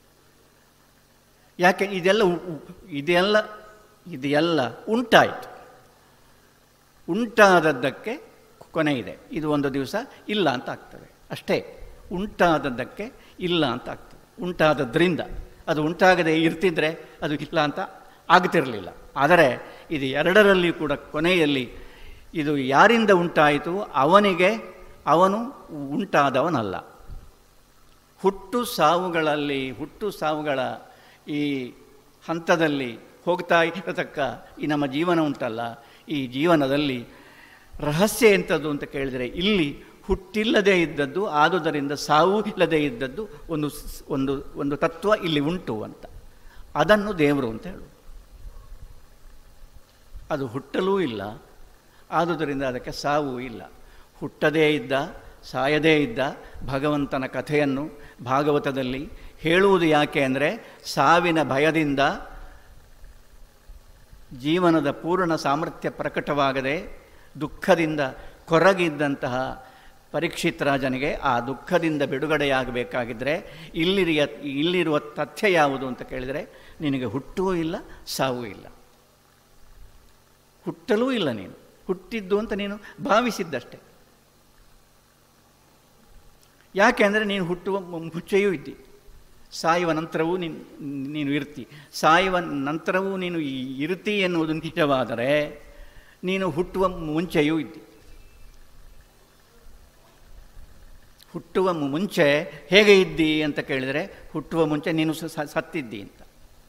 ಯಾಕೆ? ಇದೆಲ್ಲ ಇದೆಲ್ಲ ಇದೆಲ್ಲ ಉಂಟಾಯಿತು. ಉಂಟಾದದ್ದಕ್ಕೆ ಕೊನೆ ಇದೆ. ಇದು ಒಂದು ದಿವಸ ಇಲ್ಲ ಅಂತ ಆಗ್ತದೆ ಅಷ್ಟೇ. ಉಂಟಾದದ್ದಕ್ಕೆ ಇಲ್ಲ ಅಂತ ಆಗ್ತದೆ. ಉಂಟಾದದ್ರಿಂದ ಅದು ಉಂಟಾಗದೆ ಇರ್ತಿದ್ರೆ ಅದು ಇಲ್ಲ ಅಂತ ಆಗ್ತಿರಲಿಲ್ಲ. ಆದರೆ ಇದು ಎರಡರಲ್ಲಿ ಕೂಡ ಕೊನೆಯಲ್ಲಿ ಇದು ಯಾರಿಂದ ಉಂಟಾಯಿತು? ಅವನಿಗೆ ಅವನು ಉಂಟಾದವನಲ್ಲ. ಹುಟ್ಟು ಸಾವುಗಳಲ್ಲಿ ಹುಟ್ಟು ಸಾವುಗಳ ಈ ಹಂತದಲ್ಲಿ ಹೋಗ್ತಾ ಇರತಕ್ಕ ಈ ನಮ್ಮ ಜೀವನ ಉಂಟಲ್ಲ, ಈ ಜೀವನದಲ್ಲಿ ರಹಸ್ಯ ಎಂಥದ್ದು ಅಂತ ಕೇಳಿದರೆ ಇಲ್ಲಿ ಹುಟ್ಟಿಲ್ಲದೆ ಇದ್ದದ್ದು, ಆದುದರಿಂದ ಸಾವು ಇಲ್ಲದೆ ಇದ್ದದ್ದು ಒಂದು ಒಂದು ಒಂದು ತತ್ವ ಇಲ್ಲಿ ಉಂಟು ಅಂತ. ಅದನ್ನು ದೇವರು ಅಂತ ಹೇಳು. ಅದು ಹುಟ್ಟಲೂ ಇಲ್ಲ, ಆದುದರಿಂದ ಅದಕ್ಕೆ ಸಾವೂ ಇಲ್ಲ. ಹುಟ್ಟದೇ ಇದ್ದ, ಸಾಯದೇ ಇದ್ದ ಭಗವಂತನ ಕಥೆಯನ್ನು ಭಾಗವತದಲ್ಲಿ ಹೇಳುವುದು ಯಾಕೆ ಅಂದರೆ ಸಾವಿನ ಭಯದಿಂದ ಜೀವನದ ಪೂರ್ಣ ಸಾಮರ್ಥ್ಯ ಪ್ರಕಟವಾಗದೆ ದುಃಖದಿಂದ ಕೊರಗಿದ್ದಂತಹ ಪರೀಕ್ಷಿತ್ ರಾಜನಿಗೆ ಆ ದುಃಖದಿಂದ ಬಿಡುಗಡೆಯಾಗಬೇಕಾಗಿದ್ದರೆ ಇಲ್ಲಿರಿಯ ಇಲ್ಲಿರುವ ತಥ್ಯ ಯಾವುದು ಅಂತ ಕೇಳಿದರೆ ನಿನಗೆ ಹುಟ್ಟೂ ಇಲ್ಲ, ಸಾವೂ ಇಲ್ಲ. ಹುಟ್ಟಲೂ ಇಲ್ಲ, ನೀನು ಹುಟ್ಟಿದ್ದು ಅಂತ ನೀನು ಭಾವಿಸಿದ್ದಷ್ಟೆ. ಯಾಕೆ ಅಂದರೆ ನೀನು ಹುಟ್ಟುವ ಮುಂಚೆಯೂ ಇದ್ದಿ, ಸಾಯುವ ನಂತರವೂ ನೀನು ನೀನು ಇರ್ತಿ. ಸಾಯುವ ನಂತರವೂ ನೀನು ಇರ್ತಿ ಎನ್ನುವುದು ನಿಜವಾದರೆ ನೀನು ಹುಟ್ಟುವ ಮುಂಚೆಯೂ ಇದ್ದಿ. ಹುಟ್ಟುವ ಮುಂಚೆ ಹೇಗೆ ಇದ್ದಿ ಅಂತ ಕೇಳಿದರೆ, ಹುಟ್ಟುವ ಮುಂಚೆ ನೀನು ಸತ್ತಿದ್ದಿ ಅಂತ.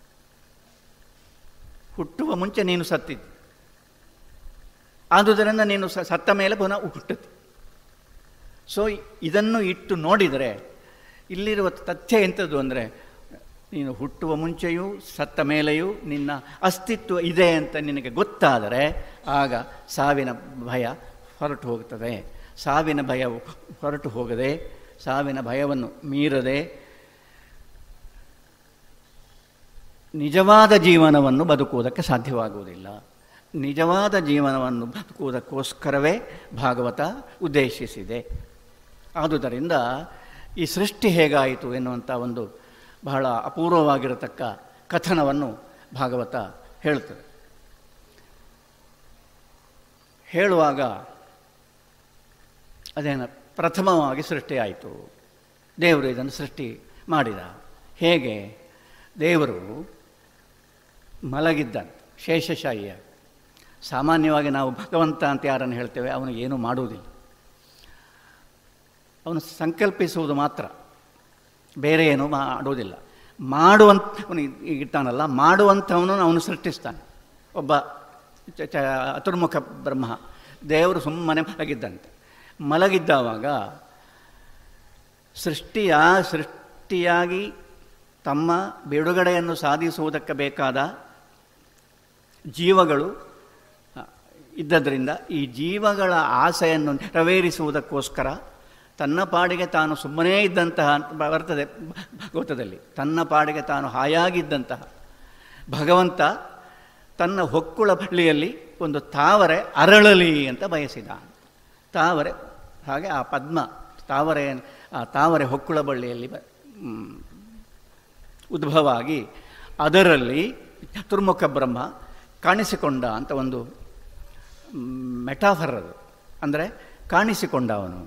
ಹುಟ್ಟುವ ಮುಂಚೆ ನೀನು ಸತ್ತಿದ್ದಿ, ಆದುದರಿಂದ ನೀನು ಸತ್ತ ಮೇಲೆ ಪುನಃ ಹುಟ್ಟುತ್ತೆ. ಸೊ ಇದನ್ನು ಇಟ್ಟು ನೋಡಿದರೆ ಇಲ್ಲಿರುವ ತಥ್ಯ ಎಂಥದ್ದು ಅಂದರೆ, ನೀನು ಹುಟ್ಟುವ ಮುಂಚೆಯೂ ಸತ್ತ ಮೇಲೆಯೂ ನಿನ್ನ ಅಸ್ತಿತ್ವ ಇದೆ ಅಂತ ನಿನಗೆ ಗೊತ್ತಾದರೆ ಆಗ ಸಾವಿನ ಭಯ ಹೊರಟು ಹೋಗ್ತದೆ. ಸಾವಿನ ಭಯ ಹೊರಟು ಹೋಗದೆ, ಸಾವಿನ ಭಯವನ್ನು ಮೀರದೆ ನಿಜವಾದ ಜೀವನವನ್ನು ಬದುಕುವುದಕ್ಕೆ ಸಾಧ್ಯವಾಗುವುದಿಲ್ಲ. ನಿಜವಾದ ಜೀವನವನ್ನು ಬದುಕುವುದಕ್ಕೋಸ್ಕರವೇ ಭಾಗವತ ಉದ್ದೇಶಿಸಿದೆ. ಆದುದರಿಂದ ಈ ಸೃಷ್ಟಿ ಹೇಗಾಯಿತು ಎನ್ನುವಂಥ ಒಂದು ಬಹಳ ಅಪೂರ್ವವಾಗಿರತಕ್ಕ ಕಥನವನ್ನು ಭಾಗವತ ಹೇಳುತ್ತದೆ. ಹೇಳುವಾಗ ಅದೇನು ಪ್ರಥಮವಾಗಿ ಸೃಷ್ಟಿಯಾಯಿತು, ದೇವರು ಇದನ್ನು ಸೃಷ್ಟಿ ಮಾಡಿದ. ಹೇಗೆ? ದೇವರು ಮಲಗಿದ್ದ ಶೇಷಶಾಹಿಯ. ಸಾಮಾನ್ಯವಾಗಿ ನಾವು ಭಗವಂತ ಅಂತ ಯಾರನ್ನು ಹೇಳ್ತೇವೆ, ಅವನು ಏನೂ ಮಾಡುವುದಿಲ್ಲ, ಅವನು ಸಂಕಲ್ಪಿಸುವುದು ಮಾತ್ರ, ಬೇರೆ ಏನೂ ಮಾಡುವುದಿಲ್ಲ. ಮಾಡುವಂಥವನು ಇರ್ತಾನಲ್ಲ, ಮಾಡುವಂಥವನು ಅವನು ಸೃಷ್ಟಿಸ್ತಾನೆ. ಒಬ್ಬ ಚತುರ್ಮುಖ ಬ್ರಹ್ಮ, ದೇವರು ಸುಮ್ಮನೆ ಮಲಗಿದ್ದಂತೆ. ಮಲಗಿದ್ದಾವಾಗ ಸೃಷ್ಟಿಯ ಸೃಷ್ಟಿಯಾಗಿ ತಮ್ಮ ಬಿಡುಗಡೆಯನ್ನು ಸಾಧಿಸುವುದಕ್ಕೆ ಬೇಕಾದ ಜೀವಗಳು ಇದ್ದದರಿಂದ ಈ ಜೀವಗಳ ಆಸೆಯನ್ನು ನೆರವೇರಿಸುವುದಕ್ಕೋಸ್ಕರ ತನ್ನ ಪಾಡಿಗೆ ತಾನು ಸುಮ್ಮನೇ ಇದ್ದಂತಹ ಬರ್ತದೆ ಭಾಗವತದಲ್ಲಿ. ತನ್ನ ಪಾಡಿಗೆ ತಾನು ಹಾಯಾಗಿದ್ದಂತಹ ಭಗವಂತ ತನ್ನ ಹೊಕ್ಕುಳ ಬಳ್ಳಿಯಲ್ಲಿ ಒಂದು ತಾವರೆ ಅರಳಲಿ ಅಂತ ಬಯಸಿದ. ತಾವರೆ ಹಾಗೆ ಆ ಪದ್ಮ ತಾವರೆ ಆ ತಾವರೆ ಹೊಕ್ಕುಳ ಬಳ್ಳಿಯಲ್ಲಿ ಉದ್ಭವ ಆಗಿ ಅದರಲ್ಲಿ ಚತುರ್ಮುಖ ಬ್ರಹ್ಮ ಕಾಣಿಸಿಕೊಂಡ ಅಂತ ಒಂದು ಮೆಟಾಫರ್ ಅದು. ಅಂದರೆ ಕಾಣಿಸಿಕೊಂಡ ಅವನು.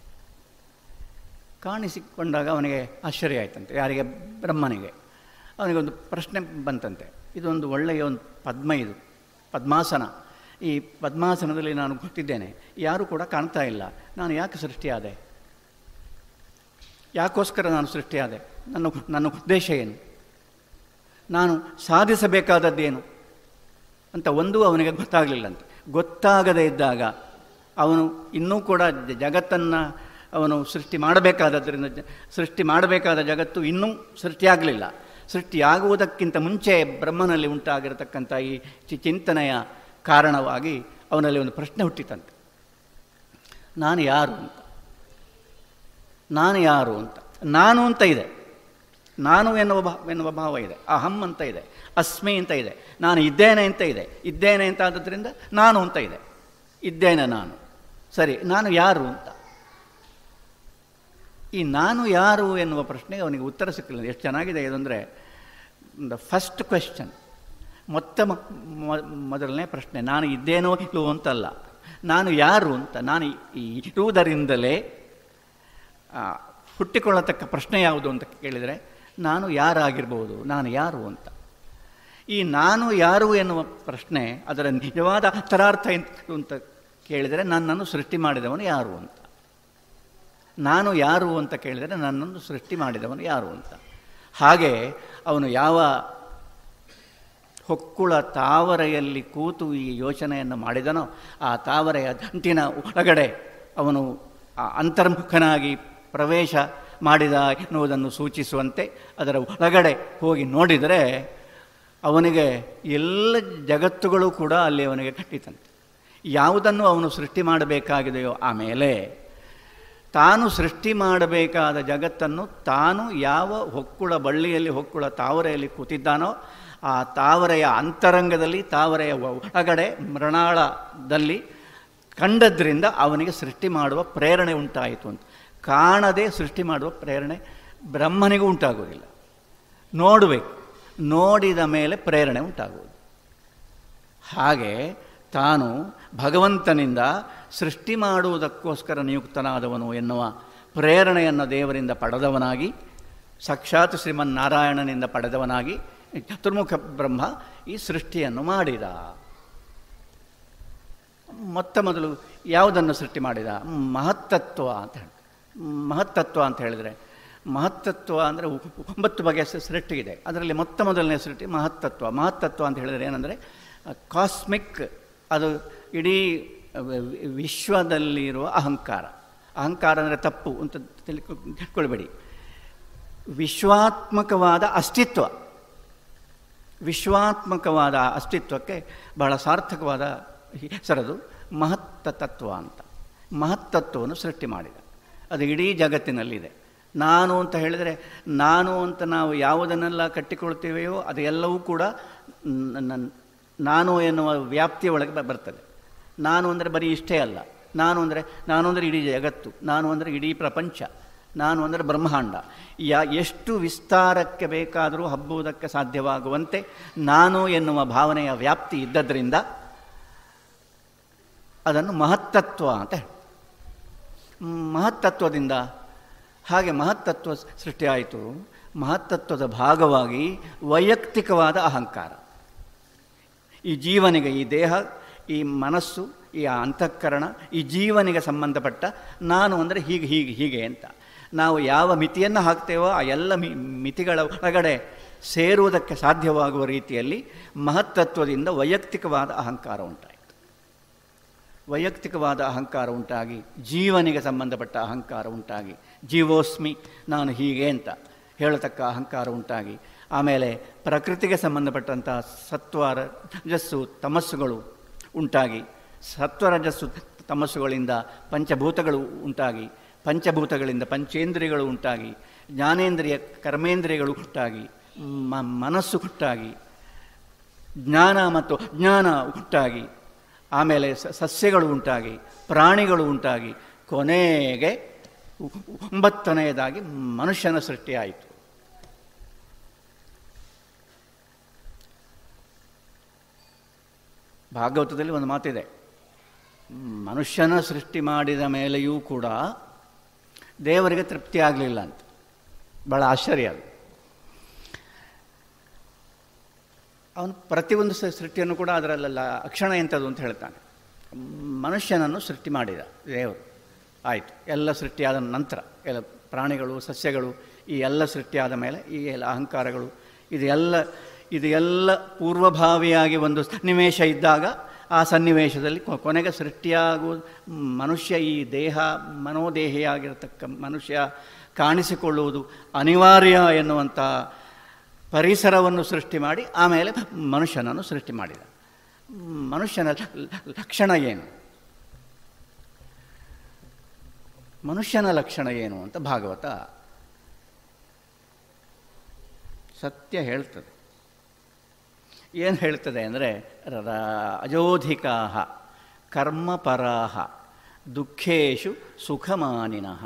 ಕಾಣಿಸಿಕೊಂಡಾಗ ಅವನಿಗೆ ಆಶ್ಚರ್ಯ ಆಯ್ತಂತೆ. ಯಾರಿಗೆ? ಬ್ರಹ್ಮನಿಗೆ. ಅವನಿಗೊಂದು ಪ್ರಶ್ನೆ ಬಂತಂತೆ. ಇದೊಂದು ಒಳ್ಳೆಯ ಒಂದು ಪದ್ಮ, ಇದು ಪದ್ಮಾಸನ. ಈ ಪದ್ಮಾಸನದಲ್ಲಿ ನಾನು ಗೊತ್ತಿದ್ದೇನೆ, ಯಾರೂ ಕೂಡ ಕಾಣ್ತಾ ಇಲ್ಲ, ನಾನು ಯಾಕೆ ಸೃಷ್ಟಿಯಾದೆ? ಯಾಕೋಸ್ಕರ ನಾನು ಸೃಷ್ಟಿಯಾದೆ? ನನ್ನ ನನ್ನ ಉದ್ದೇಶ ಏನು? ನಾನು ಸಾಧಿಸಬೇಕಾದದ್ದೇನು ಅಂತ ಒಂದೂ ಅವನಿಗೆ ಗೊತ್ತಾಗಲಿಲ್ಲಂತೆ. ಗೊತ್ತಾಗದೇ ಇದ್ದಾಗ ಅವನು ಇನ್ನೂ ಕೂಡ ಜಗತ್ತನ್ನು ಅವನು ಸೃಷ್ಟಿ ಮಾಡಬೇಕಾದದ್ರಿಂದ ಸೃಷ್ಟಿ ಮಾಡಬೇಕಾದ ಜಗತ್ತು ಇನ್ನೂ ಸೃಷ್ಟಿಯಾಗಲಿಲ್ಲ. ಸೃಷ್ಟಿಯಾಗುವುದಕ್ಕಿಂತ ಮುಂಚೆ ಬ್ರಹ್ಮನಲ್ಲಿ ಉಂಟಾಗಿರತಕ್ಕಂಥ ಈ ಚಿಂತನೆಯ ಕಾರಣವಾಗಿ ಅವನಲ್ಲಿ ಒಂದು ಪ್ರಶ್ನೆ ಹುಟ್ಟಿತಂತೆ, ನಾನು ಯಾರು ಅಂತ. ನಾನು ಯಾರು ಅಂತ, ನಾನು ಅಂತ ಇದೆ, ನಾನು ಎನ್ನುವ ಭಾ ಎನ್ನುವ ಭಾವ ಇದೆ, ಅಹಂ ಅಂತ ಇದೆ, ಅಸ್ಮಿ ಅಂತ ಇದೆ, ನಾನು ಇದ್ದೇನೆ ಅಂತ ಇದೆ. ಇದ್ದೇನೆ ಅಂತ ಆದದ್ರಿಂದ ನಾನು ಅಂತ ಇದೆ, ಇದ್ದೇನೆ ನಾನು. ಸರಿ, ನಾನು ಯಾರು ಅಂತ. ಈ ನಾನು ಯಾರು ಎನ್ನುವ ಪ್ರಶ್ನೆಗೆ ಅವನಿಗೆ ಉತ್ತರ ಸಿಕ್ಕಲಿಲ್ಲ. ಎಷ್ಟು ಚೆನ್ನಾಗಿದೆ ಇದಂದರೆ, ದ ಫಸ್ಟ್ ಕ್ವೆಶ್ಚನ್, ಮೊತ್ತ ಮೊದಲನೇ ಪ್ರಶ್ನೆ, ನಾನು ಇದ್ದೇನೋ ಇಲ್ಲವೋ ಅಂತಲ್ಲ, ನಾನು ಯಾರು ಅಂತ. ನಾನು ಇರುವುದರಿಂದಲೇ ಹುಟ್ಟಿಕೊಳ್ಳತಕ್ಕ ಪ್ರಶ್ನೆ ಯಾವುದು ಅಂತ ಕೇಳಿದರೆ, ನಾನು ಯಾರಾಗಿರ್ಬೋದು, ನಾನು ಯಾರು ಅಂತ. ಈ ನಾನು ಯಾರು ಎನ್ನುವ ಪ್ರಶ್ನೆ ಅದರ ನಿಜವಾದ ಅಂತರಾರ್ಥ ಅಂತ ಕೇಳಿದರೆ, ನನ್ನನ್ನು ಸೃಷ್ಟಿ ಮಾಡಿದವನು ಯಾರು ಅಂತ. ನಾನು ಯಾರು ಅಂತ ಕೇಳಿದರೆ, ನನ್ನನ್ನು ಸೃಷ್ಟಿ ಮಾಡಿದವನು ಯಾರು ಅಂತ. ಹಾಗೆ ಅವನು ಯಾವ ಹೊಕ್ಕುಳ ತಾವರೆಯಲ್ಲಿ ಕೂತು ಈ ಯೋಚನೆಯನ್ನು ಮಾಡಿದನೋ, ಆ ತಾವರೆಯ ದಂಟಿನ ಒಳಗಡೆ ಅವನು ಅಂತರ್ಮುಖನಾಗಿ ಪ್ರವೇಶ ಮಾಡಿದ ಎನ್ನುವುದನ್ನು ಸೂಚಿಸುವಂತೆ ಅದರ ಒಳಗಡೆ ಹೋಗಿ ನೋಡಿದರೆ ಅವನಿಗೆ ಎಲ್ಲ ಜಗತ್ತುಗಳು ಕೂಡ ಅಲ್ಲಿ ಅವನಿಗೆ ಕಟ್ಟಿತಂತೆ. ಯಾವುದನ್ನು ಅವನು ಸೃಷ್ಟಿ ಮಾಡಬೇಕಾಗಿದೆಯೋ ಆಮೇಲೆ ತಾನು ಸೃಷ್ಟಿ ಮಾಡಬೇಕಾದ ಜಗತ್ತನ್ನು ತಾನು ಯಾವ ಹೊಕ್ಕುಳ ಬಳ್ಳಿಯಲ್ಲಿ ಹೊಕ್ಕುಳ ತಾವರೆಯಲ್ಲಿ ಕೂತಿದ್ದಾನೋ ಆ ತಾವರೆಯ ಅಂತರಂಗದಲ್ಲಿ, ತಾವರೆಯ ಒಳಗಡೆ ಮೃಣಾಳದಲ್ಲಿ ಕಂಡದ್ರಿಂದ ಅವನಿಗೆ ಸೃಷ್ಟಿ ಮಾಡುವ ಪ್ರೇರಣೆ ಉಂಟಾಯಿತು ಅಂತ. ಕಾಣದೆ ಸೃಷ್ಟಿ ಮಾಡುವ ಪ್ರೇರಣೆ ಬ್ರಹ್ಮನಿಗೂ ಉಂಟಾಗುವುದಿಲ್ಲ, ನೋಡಬೇಕು, ನೋಡಿದ ಮೇಲೆ ಪ್ರೇರಣೆ ಉಂಟಾಗುವುದು. ಹಾಗೆ ತಾನು ಭಗವಂತನಿಂದ ಸೃಷ್ಟಿ ಮಾಡುವುದಕ್ಕೋಸ್ಕರ ನಿಯುಕ್ತನಾದವನು ಎನ್ನುವ ಪ್ರೇರಣೆಯನ್ನು ದೇವರಿಂದ ಪಡೆದವನಾಗಿ, ಸಾಕ್ಷಾತ್ ಶ್ರೀಮನ್ನಾರಾಯಣನಿಂದ ಪಡೆದವನಾಗಿ ಚತುರ್ಮುಖ ಬ್ರಹ್ಮ ಈ ಸೃಷ್ಟಿಯನ್ನು ಮಾಡಿದ. ಮೊತ್ತ ಮೊದಲು ಯಾವುದನ್ನು ಸೃಷ್ಟಿ ಮಾಡಿದ? ಮಹತ್ತತ್ವ ಅಂತ ಹೇಳಿ. ಮಹತ್ತತ್ವ ಅಂತ ಹೇಳಿದರೆ, ಮಹತ್ತತ್ವ ಅಂದರೆ ಒಂಬತ್ತು ಬಗೆಯ ಸೃಷ್ಟಿ ಇದೆ. ಅದರಲ್ಲಿ ಮೊತ್ತ ಮೊದಲನೇ ಸೃಷ್ಟಿ ಮಹತ್ತತ್ವ. ಮಹತ್ತತ್ವ ಅಂತ ಹೇಳಿದರೆ ಏನಂದರೆ ಕಾಸ್ಮಿಕ್, ಅದು ಇಡೀ ವಿಶ್ವದಲ್ಲಿರುವ ಅಹಂಕಾರ. ಅಹಂಕಾರ ಅಂದರೆ ತಪ್ಪು ಅಂತ ತಿಳ್ಕೊಳ್ಬೇಡಿ. ವಿಶ್ವಾತ್ಮಕವಾದ ಅಸ್ತಿತ್ವ, ವಿಶ್ವಾತ್ಮಕವಾದ ಅಸ್ತಿತ್ವಕ್ಕೆ ಬಹಳ ಸಾರ್ಥಕವಾದ ಹೆಸರದು ಮಹತ್ತ ತತ್ವ ಅಂತ. ಮಹತ್ತತ್ವವನ್ನು ಸೃಷ್ಟಿ ಮಾಡಿದ. ಅದು ಇಡೀ ಜಗತ್ತಿನಲ್ಲಿದೆ. ನಾನು ಅಂತ ಹೇಳಿದರೆ, ನಾನು ಅಂತ ನಾವು ಯಾವುದನ್ನೆಲ್ಲ ಕಟ್ಟಿಕೊಳ್ತೇವೆಯೋ ಅದು ಎಲ್ಲವೂ ಕೂಡ ನಾನು ಎನ್ನುವ ವ್ಯಾಪ್ತಿಯ ಒಳಗೆ ಬರ್ತದೆ. ನಾನು ಅಂದರೆ ಬರೀ ಇಷ್ಟೇ ಅಲ್ಲ. ನಾನು ಅಂದರೆ ನಾನು ಅಂದರೆ ಇಡೀ ಜಗತ್ತು, ನಾನು ಅಂದರೆ ಇಡೀ ಪ್ರಪಂಚ, ನಾನು ಅಂದರೆ ಬ್ರಹ್ಮಾಂಡ. ಯಾ ಎಷ್ಟು ವಿಸ್ತಾರಕ್ಕೆ ಬೇಕಾದರೂ ಹಬ್ಬುವುದಕ್ಕೆ ಸಾಧ್ಯವಾಗುವಂತೆ ನಾನು ಎನ್ನುವ ಭಾವನೆಯ ವ್ಯಾಪ್ತಿ ಇದ್ದದ್ರಿಂದ ಅದನ್ನು ಮಹತ್ತತ್ವ ಅಂತ ಹೇಳಿ. ಮಹತ್ತತ್ವದಿಂದ ಹಾಗೆ ಮಹತ್ತತ್ವ ಸೃಷ್ಟಿಯಾಯಿತು. ಮಹತ್ತತ್ವದ ಭಾಗವಾಗಿ ವೈಯಕ್ತಿಕವಾದ ಅಹಂಕಾರ, ಈ ಜೀವನಿಗೆ, ಈ ದೇಹ, ಈ ಮನಸ್ಸು, ಈ ಅಂತಃಕರಣ, ಈ ಜೀವನಿಗೆ ಸಂಬಂಧಪಟ್ಟ ನಾನು ಅಂದರೆ ಹೀಗೆ ಹೀಗೆ ಹೀಗೆ ಅಂತ ನಾವು ಯಾವ ಮಿತಿಯನ್ನು ಹಾಕ್ತೇವೋ ಆ ಎಲ್ಲ ಮಿ ಮಿತಿಗಳ ಒಳಗಡೆ ಸೇರುವುದಕ್ಕೆ ಸಾಧ್ಯವಾಗುವ ರೀತಿಯಲ್ಲಿ ಮಹತ್ತತ್ವದಿಂದ ವೈಯಕ್ತಿಕವಾದ ಅಹಂಕಾರ ಉಂಟಾಯಿತು. ವೈಯಕ್ತಿಕವಾದ ಅಹಂಕಾರ ಉಂಟಾಗಿ ಜೀವನಿಗೆ ಸಂಬಂಧಪಟ್ಟ ಅಹಂಕಾರ ಉಂಟಾಗಿ, ಜೀವೋಸ್ಮಿ ನಾನು ಹೀಗೆ ಅಂತ ಹೇಳತಕ್ಕ ಅಹಂಕಾರ ಉಂಟಾಗಿ, ಆಮೇಲೆ ಪ್ರಕೃತಿಗೆ ಸಂಬಂಧಪಟ್ಟಂಥ ಸತ್ವ ರಜಸ್ಸು ತಮಸ್ಸುಗಳು ಉಂಟಾಗಿ, ಸತ್ವರಜಸ್ಸು ತಮಸ್ಸುಗಳಿಂದ ಪಂಚಭೂತಗಳು ಉಂಟಾಗಿ, ಪಂಚಭೂತಗಳಿಂದ ಪಂಚೇಂದ್ರಿಯಗಳು ಉಂಟಾಗಿ, ಜ್ಞಾನೇಂದ್ರಿಯ ಕರ್ಮೇಂದ್ರಿಯಗಳು ಹುಟ್ಟಾಗಿ, ಮ ಮನಸ್ಸು ಹುಟ್ಟಾಗಿ, ಜ್ಞಾನ ಮತ್ತು ಅಜ್ಞಾನ ಹುಟ್ಟಾಗಿ, ಆಮೇಲೆ ಸಸ್ಯಗಳು ಉಂಟಾಗಿ, ಪ್ರಾಣಿಗಳು ಉಂಟಾಗಿ, ಕೊನೆಗೆ ಒಂಬತ್ತನೆಯದಾಗಿ ಮನುಷ್ಯನ ಸೃಷ್ಟಿಯಾಯಿತು. ಭಾಗವತದಲ್ಲಿ ಒಂದು ಮಾತಿದೆ, ಮನುಷ್ಯನ ಸೃಷ್ಟಿ ಮಾಡಿದ ಮೇಲೆಯೂ ಕೂಡ ದೇವರಿಗೆ ತೃಪ್ತಿ ಆಗಲಿಲ್ಲ ಅಂತ. ಭಾಳ ಆಶ್ಚರ್ಯ ಅದು. ಅವನು ಪ್ರತಿಯೊಂದು ಸೃಷ್ಟಿಯನ್ನು ಕೂಡ ಅದರಲ್ಲೆಲ್ಲ ಅಕ್ಷಣ ಎಂಥದ್ದು ಅಂತ ಹೇಳ್ತಾನೆ. ಮನುಷ್ಯನನ್ನು ಸೃಷ್ಟಿ ಮಾಡಿದ ದೇವರು, ಆಯಿತು. ಎಲ್ಲ ಸೃಷ್ಟಿಯಾದ ನಂತರ ಎಲ್ಲ ಪ್ರಾಣಿಗಳು, ಸಸ್ಯಗಳು, ಈ ಎಲ್ಲ ಸೃಷ್ಟಿಯಾದ ಮೇಲೆ ಈ ಎಲ್ಲ ಅಹಂಕಾರಗಳು, ಇದು ಎಲ್ಲ ಇದು ಎಲ್ಲ ಪೂರ್ವಭಾವಿಯಾಗಿ ಒಂದು ಸನ್ನಿವೇಶ ಇದ್ದಾಗ ಆ ಸನ್ನಿವೇಶದಲ್ಲಿ ಕೊನೆಗೆ ಸೃಷ್ಟಿಯಾಗುವ ಮನುಷ್ಯ, ಈ ದೇಹ ಮನೋದೇಹಿಯಾಗಿರತಕ್ಕ ಮನುಷ್ಯ ಕಾಣಿಸಿಕೊಳ್ಳುವುದು ಅನಿವಾರ್ಯ ಎನ್ನುವಂಥ ಪರಿಸರವನ್ನು ಸೃಷ್ಟಿ ಮಾಡಿ ಆಮೇಲೆ ಮನುಷ್ಯನನ್ನು ಸೃಷ್ಟಿ ಮಾಡಿದ. ಮನುಷ್ಯನ ಲಕ್ಷಣ ಏನು? ಮನುಷ್ಯನ ಲಕ್ಷಣ ಏನು ಅಂತ ಭಾಗವತ ಸತ್ಯ ಹೇಳ್ತದೆ. ಏನು ಹೇಳ್ತದೆ ಅಂದರೆ, ಅಜೋಧಿಕಾಹ ಕರ್ಮಪರಾಹ ದುಃಖೇಶು ಸುಖಮಾನಿನಃ.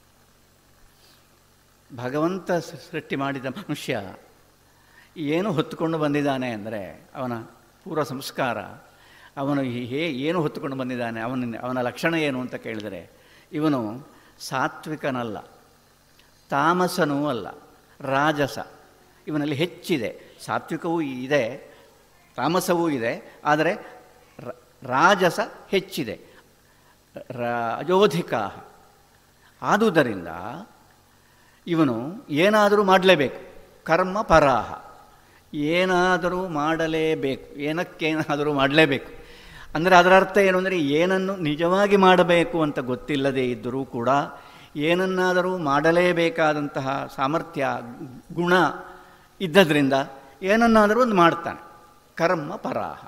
ಭಗವಂತ ಸೃಷ್ಟಿ ಮಾಡಿದ ಮನುಷ್ಯ ಏನು ಹೊತ್ತುಕೊಂಡು ಬಂದಿದ್ದಾನೆ ಅಂದರೆ, ಅವನ ಪೂರ್ವ ಸಂಸ್ಕಾರ, ಅವನು ಹೇ ಏನು ಹೊತ್ತುಕೊಂಡು ಬಂದಿದ್ದಾನೆ, ಅವನ ಅವನ ಲಕ್ಷಣ ಏನು ಅಂತ ಕೇಳಿದರೆ, ಇವನು ಸಾತ್ವಿಕನಲ್ಲ, ತಾಮಸನೂ ಅಲ್ಲ, ರಾಜಸ. ಇವನಲ್ಲಿ ಹೆಚ್ಚಿದೆ. ಸಾತ್ವಿಕವೂ ಇದೆ, ತಾಮಸವೂ ಇದೆ, ಆದರೆ ರಾಜಸ ಹೆಚ್ಚಿದೆ, ರಾಜೋಧಿಕ. ಆದುದರಿಂದ ಇವನು ಏನಾದರೂ ಮಾಡಲೇಬೇಕು. ಕರ್ಮ ಪರಾಹ, ಏನಾದರೂ ಮಾಡಲೇಬೇಕು, ಏನಕ್ಕೇನಾದರೂ ಮಾಡಲೇಬೇಕು. ಅಂದರೆ ಅದರ ಅರ್ಥ ಏನು ಅಂದರೆ, ಏನನ್ನು ನಿಜವಾಗಿ ಮಾಡಬೇಕು ಅಂತ ಗೊತ್ತಿಲ್ಲದೇ ಇದ್ದರೂ ಕೂಡ ಏನನ್ನಾದರೂ ಮಾಡಲೇಬೇಕಾದಂತಹ ಸಾಮರ್ಥ್ಯ, ಗುಣ ಇದ್ದದ್ರಿಂದ ಏನನ್ನಾದರೂ ಒಂದು ಮಾಡ್ತಾನೆ. ಕರ್ಮ ಪರಾಹ.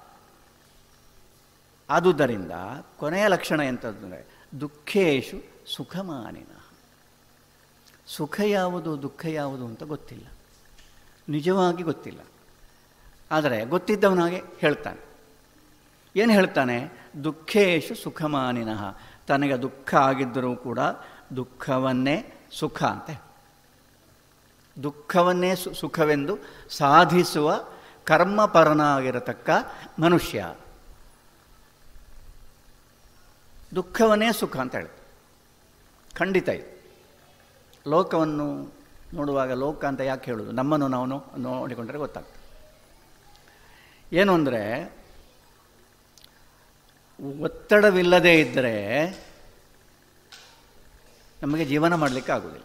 ಆದುದರಿಂದ ಕೊನೆಯ ಲಕ್ಷಣ ಎಂಥದ್ದರೆ ದುಃಖೇಶು ಸುಖಮಾನಿನ. ಸುಖ ಯಾವುದು ದುಃಖ ಯಾವುದು ಅಂತ ಗೊತ್ತಿಲ್ಲ, ನಿಜವಾಗಿ ಗೊತ್ತಿಲ್ಲ. ಆದರೆ ಗೊತ್ತಿದ್ದವನಾಗೆ ಹೇಳ್ತಾನೆ. ಏನು ಹೇಳ್ತಾನೆ? ದುಃಖೇಶು ಸುಖಮಾನಿನಃ. ತನಗೆ ದುಃಖ ಆಗಿದ್ದರೂ ಕೂಡ ದುಃಖವನ್ನೇ ಸುಖ ಅಂತೆ, ದುಃಖವನ್ನೇ ಸು ಸುಖವೆಂದು ಸಾಧಿಸುವ ಕರ್ಮಪರನಾಗಿರತಕ್ಕ ಮನುಷ್ಯ ದುಃಖವನ್ನೇ ಸುಖ ಅಂತ ಹೇಳ್ತಾರೆ. ಖಂಡಿತ ಇದು ಲೋಕವನ್ನು ನೋಡುವಾಗ ಲೋಕ ಅಂತ ಯಾಕೆ ಹೇಳೋದು, ನಮ್ಮನ್ನು ನಾವು ನೋಡಿಕೊಂಡ್ರೆ ಗೊತ್ತಾಗ್ತದೆ. ಏನು ಅಂದರೆ, ಒತ್ತಡವಿಲ್ಲದೇ ಇದ್ದರೆ ನಮಗೆ ಜೀವನ ಮಾಡಲಿಕ್ಕೆ ಆಗೋದಿಲ್ಲ.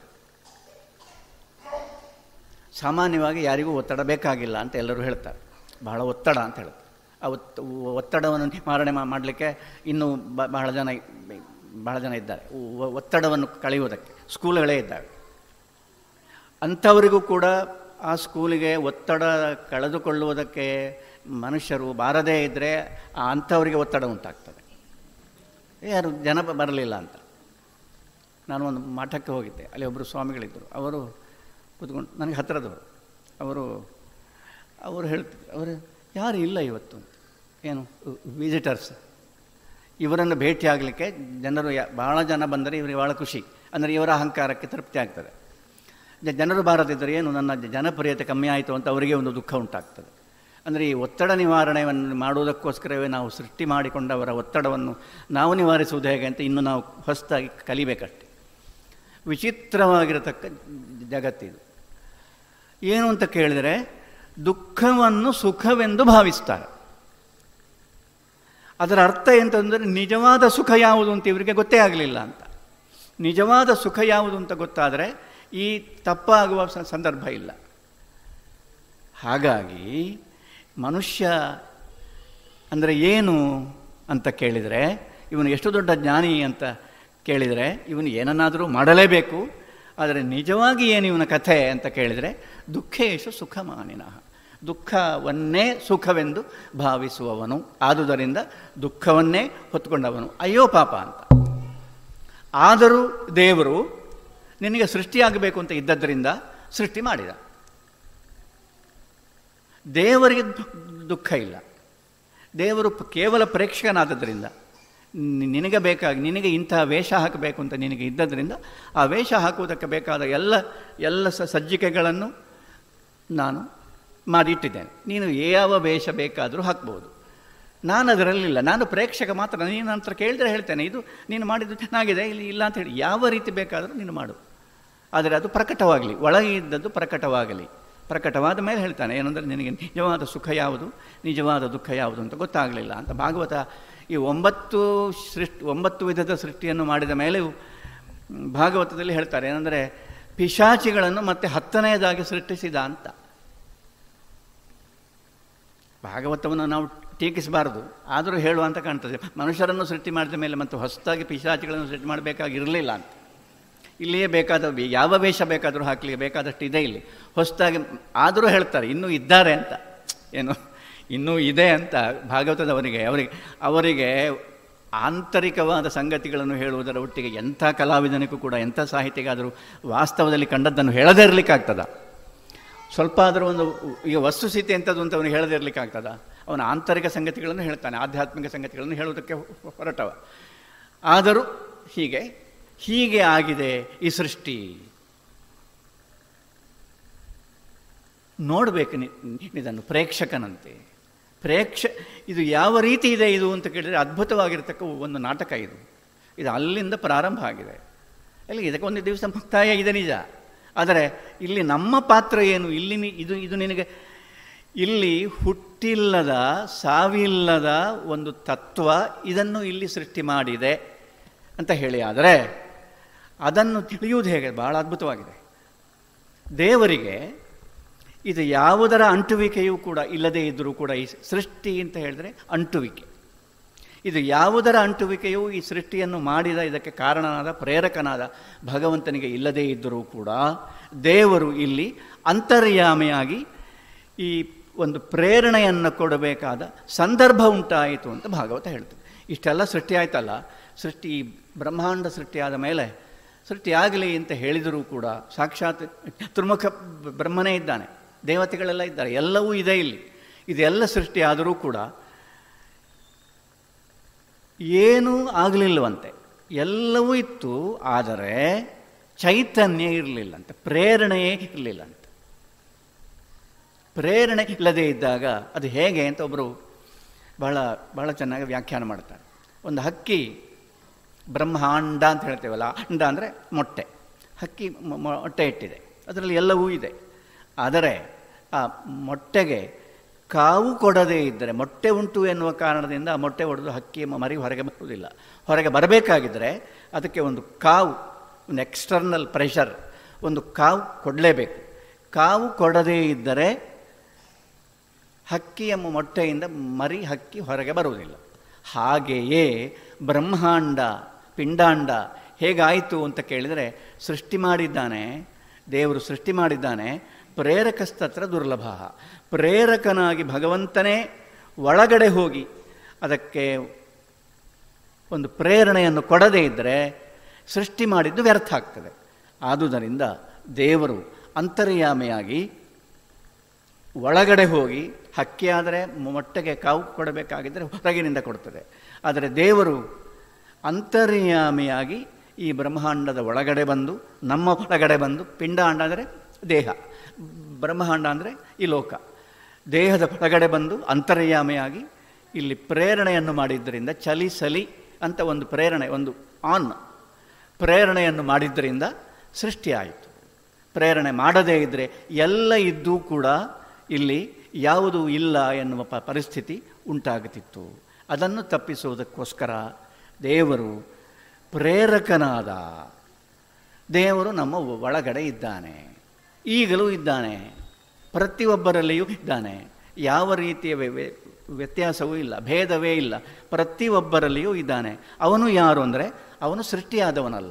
ಸಾಮಾನ್ಯವಾಗಿ ಯಾರಿಗೂ ಒತ್ತಡ ಬೇಕಾಗಿಲ್ಲ ಅಂತ ಎಲ್ಲರೂ ಹೇಳ್ತಾರೆ, ಬಹಳ ಒತ್ತಡ ಅಂತ ಹೇಳ್ತಾರೆ. ಆ ಒತ್ ಒತ್ತಡವನ್ನು ನಿವಾರಣೆ ಮಾಡಲಿಕ್ಕೆ ಇನ್ನೂ ಬಹಳ ಜನ ಬಹಳ ಜನ ಇದ್ದಾರೆ, ಒತ್ತಡವನ್ನು ಕಳೆಯುವುದಕ್ಕೆ ಸ್ಕೂಲ್ಗಳೇ ಇದ್ದಾವೆ. ಅಂಥವರಿಗೂ ಕೂಡ ಆ ಸ್ಕೂಲಿಗೆ ಒತ್ತಡ ಕಳೆದುಕೊಳ್ಳುವುದಕ್ಕೆ ಮನುಷ್ಯರು ಬಾರದೇ ಇದ್ದರೆ ಅಂಥವರಿಗೆ ಒತ್ತಡ ಉಂಟಾಗ್ತದೆ. ಯಾರು ಜನ ಬರಲಿಲ್ಲ ಅಂತ. ನಾನು ಒಂದು ಮಠಕ್ಕೆ ಹೋಗಿದ್ದೆ, ಅಲ್ಲಿ ಒಬ್ಬರು ಸ್ವಾಮಿಗಳಿದ್ದರು. ಅವರು ಕೂತ್ಕೊಂಡು ನನಗೆ ಹತ್ತಿರದವರು, ಅವರು ಅವರು ಹೇಳ್ತಿದ್ರು, ಅವರು ಯಾರು ಇಲ್ಲ ಇವತ್ತು, ಏನು ವಿಸಿಟರ್ಸ್, ಇವರನ್ನು ಭೇಟಿ ಆಗಲಿಕ್ಕೆ ಜನರು ಯಾ ಭಾಳ ಜನ ಬಂದರೆ ಇವರಿಗೆ ಭಾಳ ಖುಷಿ, ಅಂದರೆ ಇವರ ಅಹಂಕಾರಕ್ಕೆ ತೃಪ್ತಿ ಆಗ್ತದೆ. ಜನರು ಬಾರದಿದ್ದರೆ ಏನು ನನ್ನ ಜನಪ್ರಿಯತೆ ಕಮ್ಮಿ ಆಯಿತು ಅಂತ ಅವರಿಗೆ ಒಂದು ದುಃಖ ಉಂಟಾಗ್ತದೆ. ಅಂದರೆ ಈ ಒತ್ತಡ ನಿವಾರಣೆಯನ್ನು ಮಾಡುವುದಕ್ಕೋಸ್ಕರವೇ ನಾವು ಸೃಷ್ಟಿ ಮಾಡಿಕೊಂಡವರ ಒತ್ತಡವನ್ನು ನಾವು ನಿವಾರಿಸುವುದು ಹೇಗೆ ಅಂತ ಇನ್ನು ನಾವು ಹೊಸದಾಗಿ ಕಲಿಬೇಕಷ್ಟೆ. ವಿಚಿತ್ರವಾಗಿರತಕ್ಕ ಜಗತ್ತಿದು. ಏನು ಅಂತ ಕೇಳಿದರೆ, ದುಃಖವನ್ನು ಸುಖವೆಂದು ಭಾವಿಸ್ತಾರೆ. ಅದರ ಅರ್ಥ ಎಂತಂದರೆ, ನಿಜವಾದ ಸುಖ ಯಾವುದು ಅಂತ ಇವರಿಗೆ ಗೊತ್ತೇ ಆಗಲಿಲ್ಲ ಅಂತ. ನಿಜವಾದ ಸುಖ ಯಾವುದು ಅಂತ ಗೊತ್ತಾದರೆ ಈ ತಪ್ಪಾಗುವ ಸಂದರ್ಭ ಇಲ್ಲ. ಹಾಗಾಗಿ ಮನುಷ್ಯ ಅಂದರೆ ಏನು ಅಂತ ಕೇಳಿದರೆ, ಇವನು ಎಷ್ಟು ದೊಡ್ಡ ಜ್ಞಾನಿ ಅಂತ ಕೇಳಿದರೆ, ಇವನು ಏನನ್ನಾದರೂ ಮಾಡಲೇಬೇಕು. ಆದರೆ ನಿಜವಾಗಿ ಏನು ಇವನ ಕಥೆ ಅಂತ ಕೇಳಿದರೆ, ದುಃಖೇಶು ಸುಖಮಾನಿನಃ, ದುಃಖವನ್ನೇ ಸುಖವೆಂದು ಭಾವಿಸುವವನು, ಆದುದರಿಂದ ದುಃಖವನ್ನೇ ಹೊತ್ತುಕೊಂಡವನು, ಅಯ್ಯೋ ಪಾಪ ಅಂತ. ಆದರೂ ದೇವರು ನಿನಗೆ ಸೃಷ್ಟಿಯಾಗಬೇಕು ಅಂತ ಇದ್ದದ್ದರಿಂದ ಸೃಷ್ಟಿ ಮಾಡಿದ. ದೇವರಿಗೆ ದುಃಖ ಇಲ್ಲ. ದೇವರು ಕೇವಲ ಪ್ರೇಕ್ಷಕನಾದದ್ದರಿಂದ, ನಿನಗೆ ಬೇಕಾಗಿ ನಿನಗೆ ಇಂತಹ ವೇಷ ಹಾಕಬೇಕು ಅಂತ ನಿನಗೆ ಇದ್ದದ್ದರಿಂದ ಆ ವೇಷ ಹಾಕುವುದಕ್ಕೆ ಬೇಕಾದ ಎಲ್ಲ ಎಲ್ಲ ಸಜ್ಜಿಕೆಗಳನ್ನು ನಾನು ಮಾಡಿಟ್ಟಿದ್ದೇನೆ. ನೀನು ಯಾವ ವೇಷ ಬೇಕಾದರೂ ಹಾಕ್ಬೋದು. ನಾನು ಅದರಲ್ಲಿಲ್ಲ, ನಾನು ಪ್ರೇಕ್ಷಕ ಮಾತ್ರ. ನೀನು ನಂತರ ಕೇಳಿದರೆ ಹೇಳ್ತೇನೆ, ಇದು ನೀನು ಮಾಡಿದ್ದು ಚೆನ್ನಾಗಿದೆ, ಇಲ್ಲಿ ಇಲ್ಲ ಅಂತ ಹೇಳಿ ಯಾವ ರೀತಿ ಬೇಕಾದರೂ ನೀನು ಮಾಡು, ಆದರೆ ಅದು ಪ್ರಕಟವಾಗಲಿ, ಒಳಗೆ ಇದ್ದದ್ದು ಪ್ರಕಟವಾಗಲಿ. ಪ್ರಕಟವಾದ ಮೇಲೆ ಹೇಳ್ತಾನೆ ಏನಂದರೆ, ನಿನಗೆ ನಿಜವಾದ ಸುಖ ಯಾವುದು, ನಿಜವಾದ ದುಃಖ ಯಾವುದು ಅಂತ ಗೊತ್ತಾಗಲಿಲ್ಲ ಅಂತ. ಭಾಗವತ ಈ ಒಂಬತ್ತು ಸೃಷ್ಟಿ ಒಂಬತ್ತು ವಿಧದ ಸೃಷ್ಟಿಯನ್ನು ಮಾಡಿದ ಮೇಲೆ ಭಾಗವತದಲ್ಲಿ ಹೇಳ್ತಾರೆ ಏನಂದರೆ, ಪಿಶಾಚಿಗಳನ್ನು ಮತ್ತೆ ಹತ್ತನೆಯದಾಗಿ ಸೃಷ್ಟಿಸಿದ ಅಂತ. ಭಾಗವತವನ್ನು ನಾವು ಟೀಕಿಸಬಾರದು, ಆದರೂ ಹೇಳುವಂತ ಕಾಣ್ತದೆ. ಮನುಷ್ಯರನ್ನು ಸೃಷ್ಟಿ ಮಾಡಿದ ಮೇಲೆ ಮತ್ತು ಹೊಸದಾಗಿ ಪಿಶಾಚಿಗಳನ್ನು ಸೃಷ್ಟಿ ಮಾಡಬೇಕಾಗಿರಲಿಲ್ಲ ಅಂತ. ಇಲ್ಲಿಯೇ ಬೇಕಾದ ಯಾವ ವೇಷ ಬೇಕಾದರೂ ಹಾಕಲಿಕ್ಕೆ ಬೇಕಾದಷ್ಟು ಇದೆ ಇಲ್ಲಿ ಹೊಸದಾಗಿ. ಆದರೂ ಹೇಳ್ತಾರೆ ಇನ್ನೂ ಇದ್ದಾರೆ ಅಂತ, ಏನು ಇನ್ನೂ ಇದೆ ಅಂತ ಭಾಗವತದವರಿಗೆ. ಅವರಿಗೆ ಅವರಿಗೆ ಆಂತರಿಕವಾದ ಸಂಗತಿಗಳನ್ನು ಹೇಳುವುದರ ಒಟ್ಟಿಗೆ ಎಂಥ ಕಲಾವಿದನಿಗೂ ಕೂಡ, ಎಂಥ ಸಾಹಿತ್ಯಗಾದರೂ ವಾಸ್ತವದಲ್ಲಿ ಕಂಡದ್ದನ್ನು ಹೇಳದೇ ಇರಲಿಕ್ಕಾಗ್ತದ? ಸ್ವಲ್ಪ ಆದರೂ ಒಂದು ಈಗ ವಸ್ತುಸ್ಥಿತಿ ಎಂಥದ್ದು ಅಂತ ಅವನು ಹೇಳದೇ ಇರಲಿಕ್ಕಾಗ್ತದ? ಅವನ ಆಂತರಿಕ ಸಂಗತಿಗಳನ್ನು ಹೇಳ್ತಾನೆ, ಆಧ್ಯಾತ್ಮಿಕ ಸಂಗತಿಗಳನ್ನು ಹೇಳುವುದಕ್ಕೆ ಹೊರಟವ. ಆದರೂ ಹೀಗೆ ಹೀಗೆ ಆಗಿದೆ ಈ ಸೃಷ್ಟಿ. ನೋಡಬೇಕು ಇದನ್ನು ಪ್ರೇಕ್ಷಕನಂತೆ. ಪ್ರೇಕ್ಷ ಇದು ಯಾವ ರೀತಿ ಇದೆ ಇದು ಅಂತ ಕೇಳಿದರೆ ಅದ್ಭುತವಾಗಿರ್ತಕ್ಕ ಒಂದು ನಾಟಕ ಇದು. ಇದು ಅಲ್ಲಿಂದ ಪ್ರಾರಂಭ ಆಗಿದೆ, ಅಲ್ಲಿ ಇದಕ್ಕೆ ಒಂದು ದಿವಸ ಮುಕ್ತಾಯ ಇದೆ ನಿಜ. ಆದರೆ ಇಲ್ಲಿ ನಮ್ಮ ಪಾತ್ರ ಏನು? ಇಲ್ಲಿ ಇದು ಇದು ನಿನಗೆ ಇಲ್ಲಿ ಹುಟ್ಟಿಲ್ಲದ ಸಾವಿಲ್ಲದ ಒಂದು ತತ್ವ ಇದನ್ನು ಇಲ್ಲಿ ಸೃಷ್ಟಿ ಮಾಡಿದೆ ಅಂತ ಹೇಳಿ, ಆದರೆ ಅದನ್ನು ತಿಳಿಯುವುದು ಹೇಗೆ? ಭಾಳ ಅದ್ಭುತವಾಗಿದೆ. ದೇವರಿಗೆ ಇದು ಯಾವುದರ ಅಂಟುವಿಕೆಯೂ ಕೂಡ ಇಲ್ಲದೇ ಇದ್ದರೂ ಕೂಡ, ಈ ಸೃಷ್ಟಿ ಅಂತ ಹೇಳಿದ್ರೆ ಅಂಟುವಿಕೆ, ಇದು ಯಾವುದರ ಅಂಟುವಿಕೆಯೂ ಈ ಸೃಷ್ಟಿಯನ್ನು ಮಾಡಿದ ಇದಕ್ಕೆ ಕಾರಣನಾದ ಪ್ರೇರಕನಾದ ಭಗವಂತನಿಗೆ ಇಲ್ಲದೇ ಇದ್ದರೂ ಕೂಡ ದೇವರು ಇಲ್ಲಿ ಅಂತರ್ಯಾಮಿಯಾಗಿ ಈ ಒಂದು ಪ್ರೇರಣೆಯನ್ನು ಕೊಡಬೇಕಾದ ಸಂದರ್ಭ ಉಂಟಾಯಿತು ಅಂತ ಭಾಗವತ ಹೇಳ್ತದೆ. ಇಷ್ಟೆಲ್ಲ ಸೃಷ್ಟಿ ಆಯ್ತಲ್ಲ, ಸೃಷ್ಟಿ ಬ್ರಹ್ಮಾಂಡ ಸೃಷ್ಟಿಯಾದ ಮೇಲೆ ಸೃಷ್ಟಿಯಾಗಲಿ ಅಂತ ಹೇಳಿದರೂ ಕೂಡ ಸಾಕ್ಷಾತ್ ಚತುರ್ಮುಖ ಬ್ರಹ್ಮನೇ ಇದ್ದಾನೆ, ದೇವತೆಗಳೆಲ್ಲ ಇದ್ದಾರೆ, ಎಲ್ಲವೂ ಇದೆ ಇಲ್ಲಿ. ಇದೆಲ್ಲ ಸೃಷ್ಟಿಯಾದರೂ ಕೂಡ ಏನೂ ಆಗಲಿಲ್ಲವಂತೆ. ಎಲ್ಲವೂ ಇತ್ತು, ಆದರೆ ಚೈತನ್ಯ ಇರಲಿಲ್ಲಂತೆ, ಪ್ರೇರಣೆಯೇ ಇರಲಿಲ್ಲಂತೆ. ಪ್ರೇರಣೆ ಇಲ್ಲದೇ ಇದ್ದಾಗ ಅದು ಹೇಗೆ ಅಂತ ಒಬ್ಬರು ಬಹಳ ಬಹಳ ಚೆನ್ನಾಗಿ ವ್ಯಾಖ್ಯಾನ ಮಾಡ್ತಾರೆ. ಒಂದು ಹಕ್ಕಿ ಬ್ರಹ್ಮಾಂಡ ಅಂತ ಹೇಳ್ತೇವಲ್ಲ, ಅಂಡ ಅಂದರೆ ಮೊಟ್ಟೆ, ಹಕ್ಕಿ ಮೊಟ್ಟೆ ಇಟ್ಟಿದೆ, ಅದರಲ್ಲಿ ಎಲ್ಲವೂ ಇದೆ. ಆದರೆ ಆ ಮೊಟ್ಟೆಗೆ ಕಾವು ಕೊಡದೇ ಇದ್ದರೆ, ಮೊಟ್ಟೆ ಉಂಟು ಎನ್ನುವ ಕಾರಣದಿಂದ ಆ ಮೊಟ್ಟೆ ಹೊಡೆದು ಹಕ್ಕಿ ಮರಿ ಹೊರಗೆ ಬರುವುದಿಲ್ಲ. ಹೊರಗೆ ಬರಬೇಕಾಗಿದ್ದರೆ ಅದಕ್ಕೆ ಒಂದು ಕಾವು, ಒಂದು ಎಕ್ಸ್ಟರ್ನಲ್ ಪ್ರೆಷರ್, ಒಂದು ಕಾವು ಕೊಡಲೇಬೇಕು. ಕಾವು ಕೊಡದೇ ಇದ್ದರೆ ಹಕ್ಕಿಯ ಮೊಟ್ಟೆಯಿಂದ ಮರಿ ಹಕ್ಕಿ ಹೊರಗೆ ಬರುವುದಿಲ್ಲ. ಹಾಗೆಯೇ ಬ್ರಹ್ಮಾಂಡ ಪಿಂಡಾಂಡ ಹೇಗಾಯಿತು ಅಂತ ಕೇಳಿದರೆ, ಸೃಷ್ಟಿ ಮಾಡಿದ್ದಾನೆ ದೇವರು, ಸೃಷ್ಟಿ ಮಾಡಿದ್ದಾನೆ. ಪ್ರೇರಕಸ್ತತ್ರ ದುರ್ಲಭ, ಪ್ರೇರಕನಾಗಿ ಭಗವಂತನೇ ಒಳಗಡೆ ಹೋಗಿ ಅದಕ್ಕೆ ಒಂದು ಪ್ರೇರಣೆಯನ್ನು ಕೊಡದೇ ಇದ್ದರೆ ಸೃಷ್ಟಿ ಮಾಡಿದ್ದು ವ್ಯರ್ಥ ಆಗ್ತದೆ. ಆದುದರಿಂದ ದೇವರು ಅಂತರ್ಯಾಮಿಯಾಗಿ ಒಳಗಡೆ ಹೋಗಿ, ಹಕ್ಕಿ ಆದರೆ ಮೊಟ್ಟೆಗೆ ಕಾವು ಕೊಡಬೇಕಾಗಿದ್ದರೆ ಹೊರಗಿನಿಂದ ಕೊಡ್ತದೆ. ಆದರೆ ದೇವರು ಅಂತರ್ಯಾಮಿಯಾಗಿ ಈ ಬ್ರಹ್ಮಾಂಡದ ಒಳಗಡೆ ಬಂದು, ನಮ್ಮ ಒಳಗಡೆ ಬಂದು, ಪಿಂಡಾಂಡ ಅಂದರೆ ದೇಹ, ಬ್ರಹ್ಮಾಂಡ ಅಂದರೆ ಈ ಲೋಕ, ದೇಹದ ಒಳಗಡೆ ಬಂದು ಅಂತರ್ಯಾಮಿಯಾಗಿ ಇಲ್ಲಿ ಪ್ರೇರಣೆಯನ್ನು ಮಾಡಿದ್ದರಿಂದ, ಚಲಿಸಲಿ ಅಂತ ಒಂದು ಪ್ರೇರಣೆ, ಒಂದು ಆನ್ ಪ್ರೇರಣೆಯನ್ನು ಮಾಡಿದ್ದರಿಂದ ಸೃಷ್ಟಿಯಾಯಿತು. ಪ್ರೇರಣೆ ಮಾಡದೇ ಇದ್ದರೆ ಎಲ್ಲ ಇದ್ದೂ ಕೂಡ ಇಲ್ಲಿ ಯಾವುದೂ ಇಲ್ಲ ಎನ್ನುವ ಪ ಪರಿಸ್ಥಿತಿ ಉಂಟಾಗುತ್ತಿತ್ತು. ಅದನ್ನು ತಪ್ಪಿಸುವುದಕ್ಕೋಸ್ಕರ ದೇವರು ಪ್ರೇರಕನಾದ. ದೇವರು ನಮ್ಮ ಒಳಗಡೆ ಇದ್ದಾನೆ, ಈಗಲೂ ಇದ್ದಾನೆ, ಪ್ರತಿಯೊಬ್ಬರಲ್ಲಿಯೂ ಇದ್ದಾನೆ. ಯಾವ ರೀತಿಯ ವ್ಯತ್ಯಾಸವೂ ಇಲ್ಲ, ಭೇದವೇ ಇಲ್ಲ, ಪ್ರತಿಯೊಬ್ಬರಲ್ಲಿಯೂ ಇದ್ದಾನೆ. ಅವನು ಯಾರು ಅಂದರೆ, ಅವನು ಸೃಷ್ಟಿಯಾದವನಲ್ಲ,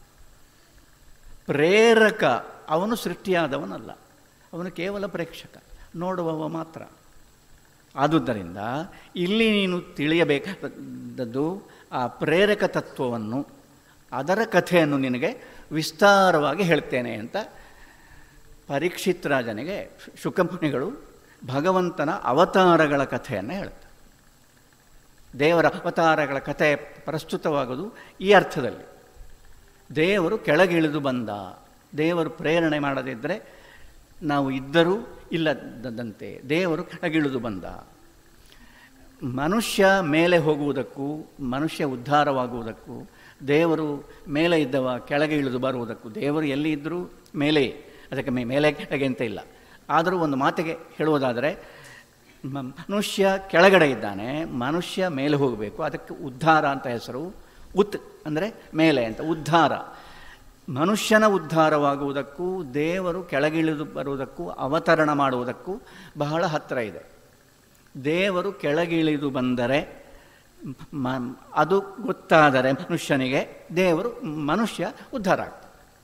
ಪ್ರೇರಕ. ಅವನು ಸೃಷ್ಟಿಯಾದವನಲ್ಲ, ಅವನು ಕೇವಲ ಪ್ರೇಕ್ಷಕ, ನೋಡುವವ ಮಾತ್ರ. ಆದುದರಿಂದ ಇಲ್ಲಿ ನೀನು ತಿಳಿಯಬೇಕಾದದ್ದು ಆ ಪ್ರೇರಕ ತತ್ವವನ್ನು, ಅದರ ಕಥೆಯನ್ನು ನಿನಗೆ ವಿಸ್ತಾರವಾಗಿ ಹೇಳ್ತೇನೆ ಅಂತ ಪರೀಕ್ಷಿತ್ ರಾಜನಿಗೆ ಶುಕಮುನಿಗಳು ಭಗವಂತನ ಅವತಾರಗಳ ಕಥೆಯನ್ನು ಹೇಳ್ತಾರೆ. ದೇವರ ಅವತಾರಗಳ ಕಥೆ ಪ್ರಸ್ತುತವಾಗೋದು ಈ ಅರ್ಥದಲ್ಲಿ. ದೇವರು ಕೆಳಗಿಳಿದು ಬಂದ, ದೇವರು ಪ್ರೇರಣೆ ಮಾಡದಿದ್ದರೆ ನಾವು ಇದ್ದರೂ ಇಲ್ಲದಂತೆ ದೇವರು ಕೆಳಗಿಳಿದು ಬಂದ. ಮನುಷ್ಯ ಮೇಲೆ ಹೋಗುವುದಕ್ಕೂ ಮನುಷ್ಯ ಉದ್ಧಾರವಾಗುವುದಕ್ಕೂ, ದೇವರು ಮೇಲೆ ಇದ್ದವ ಕೆಳಗೆ ಇಳಿದು ಬರುವುದಕ್ಕೂ, ದೇವರು ಎಲ್ಲಿ ಇದ್ದರೂ ಮೇಲೆ, ಅದಕ್ಕೆ ಮೇಲೆ ಕೆಳಗೆ ಅಂತ ಇಲ್ಲ. ಆದರೂ ಒಂದು ಮಾತಿಗೆ ಹೇಳುವುದಾದರೆ, ಮನುಷ್ಯ ಕೆಳಗಡೆ ಇದ್ದಾನೆ, ಮನುಷ್ಯ ಮೇಲೆ ಹೋಗಬೇಕು, ಅದಕ್ಕೆ ಉದ್ಧಾರ ಅಂತ ಹೆಸರು. ಉತ್ ಅಂದರೆ ಮೇಲೆ ಅಂತ, ಉದ್ಧಾರ. ಮನುಷ್ಯನ ಉದ್ಧಾರವಾಗುವುದಕ್ಕೂ ದೇವರು ಕೆಳಗಿಳಿದು ಬರುವುದಕ್ಕೂ ಅವತರಣ ಮಾಡುವುದಕ್ಕೂ ಬಹಳ ಹತ್ತಿರ ಇದೆ. ದೇವರು ಕೆಳಗಿಳಿದು ಬಂದರೆ, ಮ ಅದು ಗೊತ್ತಾದರೆ ಮನುಷ್ಯನಿಗೆ, ದೇವರು ಮನುಷ್ಯ ಉದ್ಧಾರ ಆಗ್ತದೆ.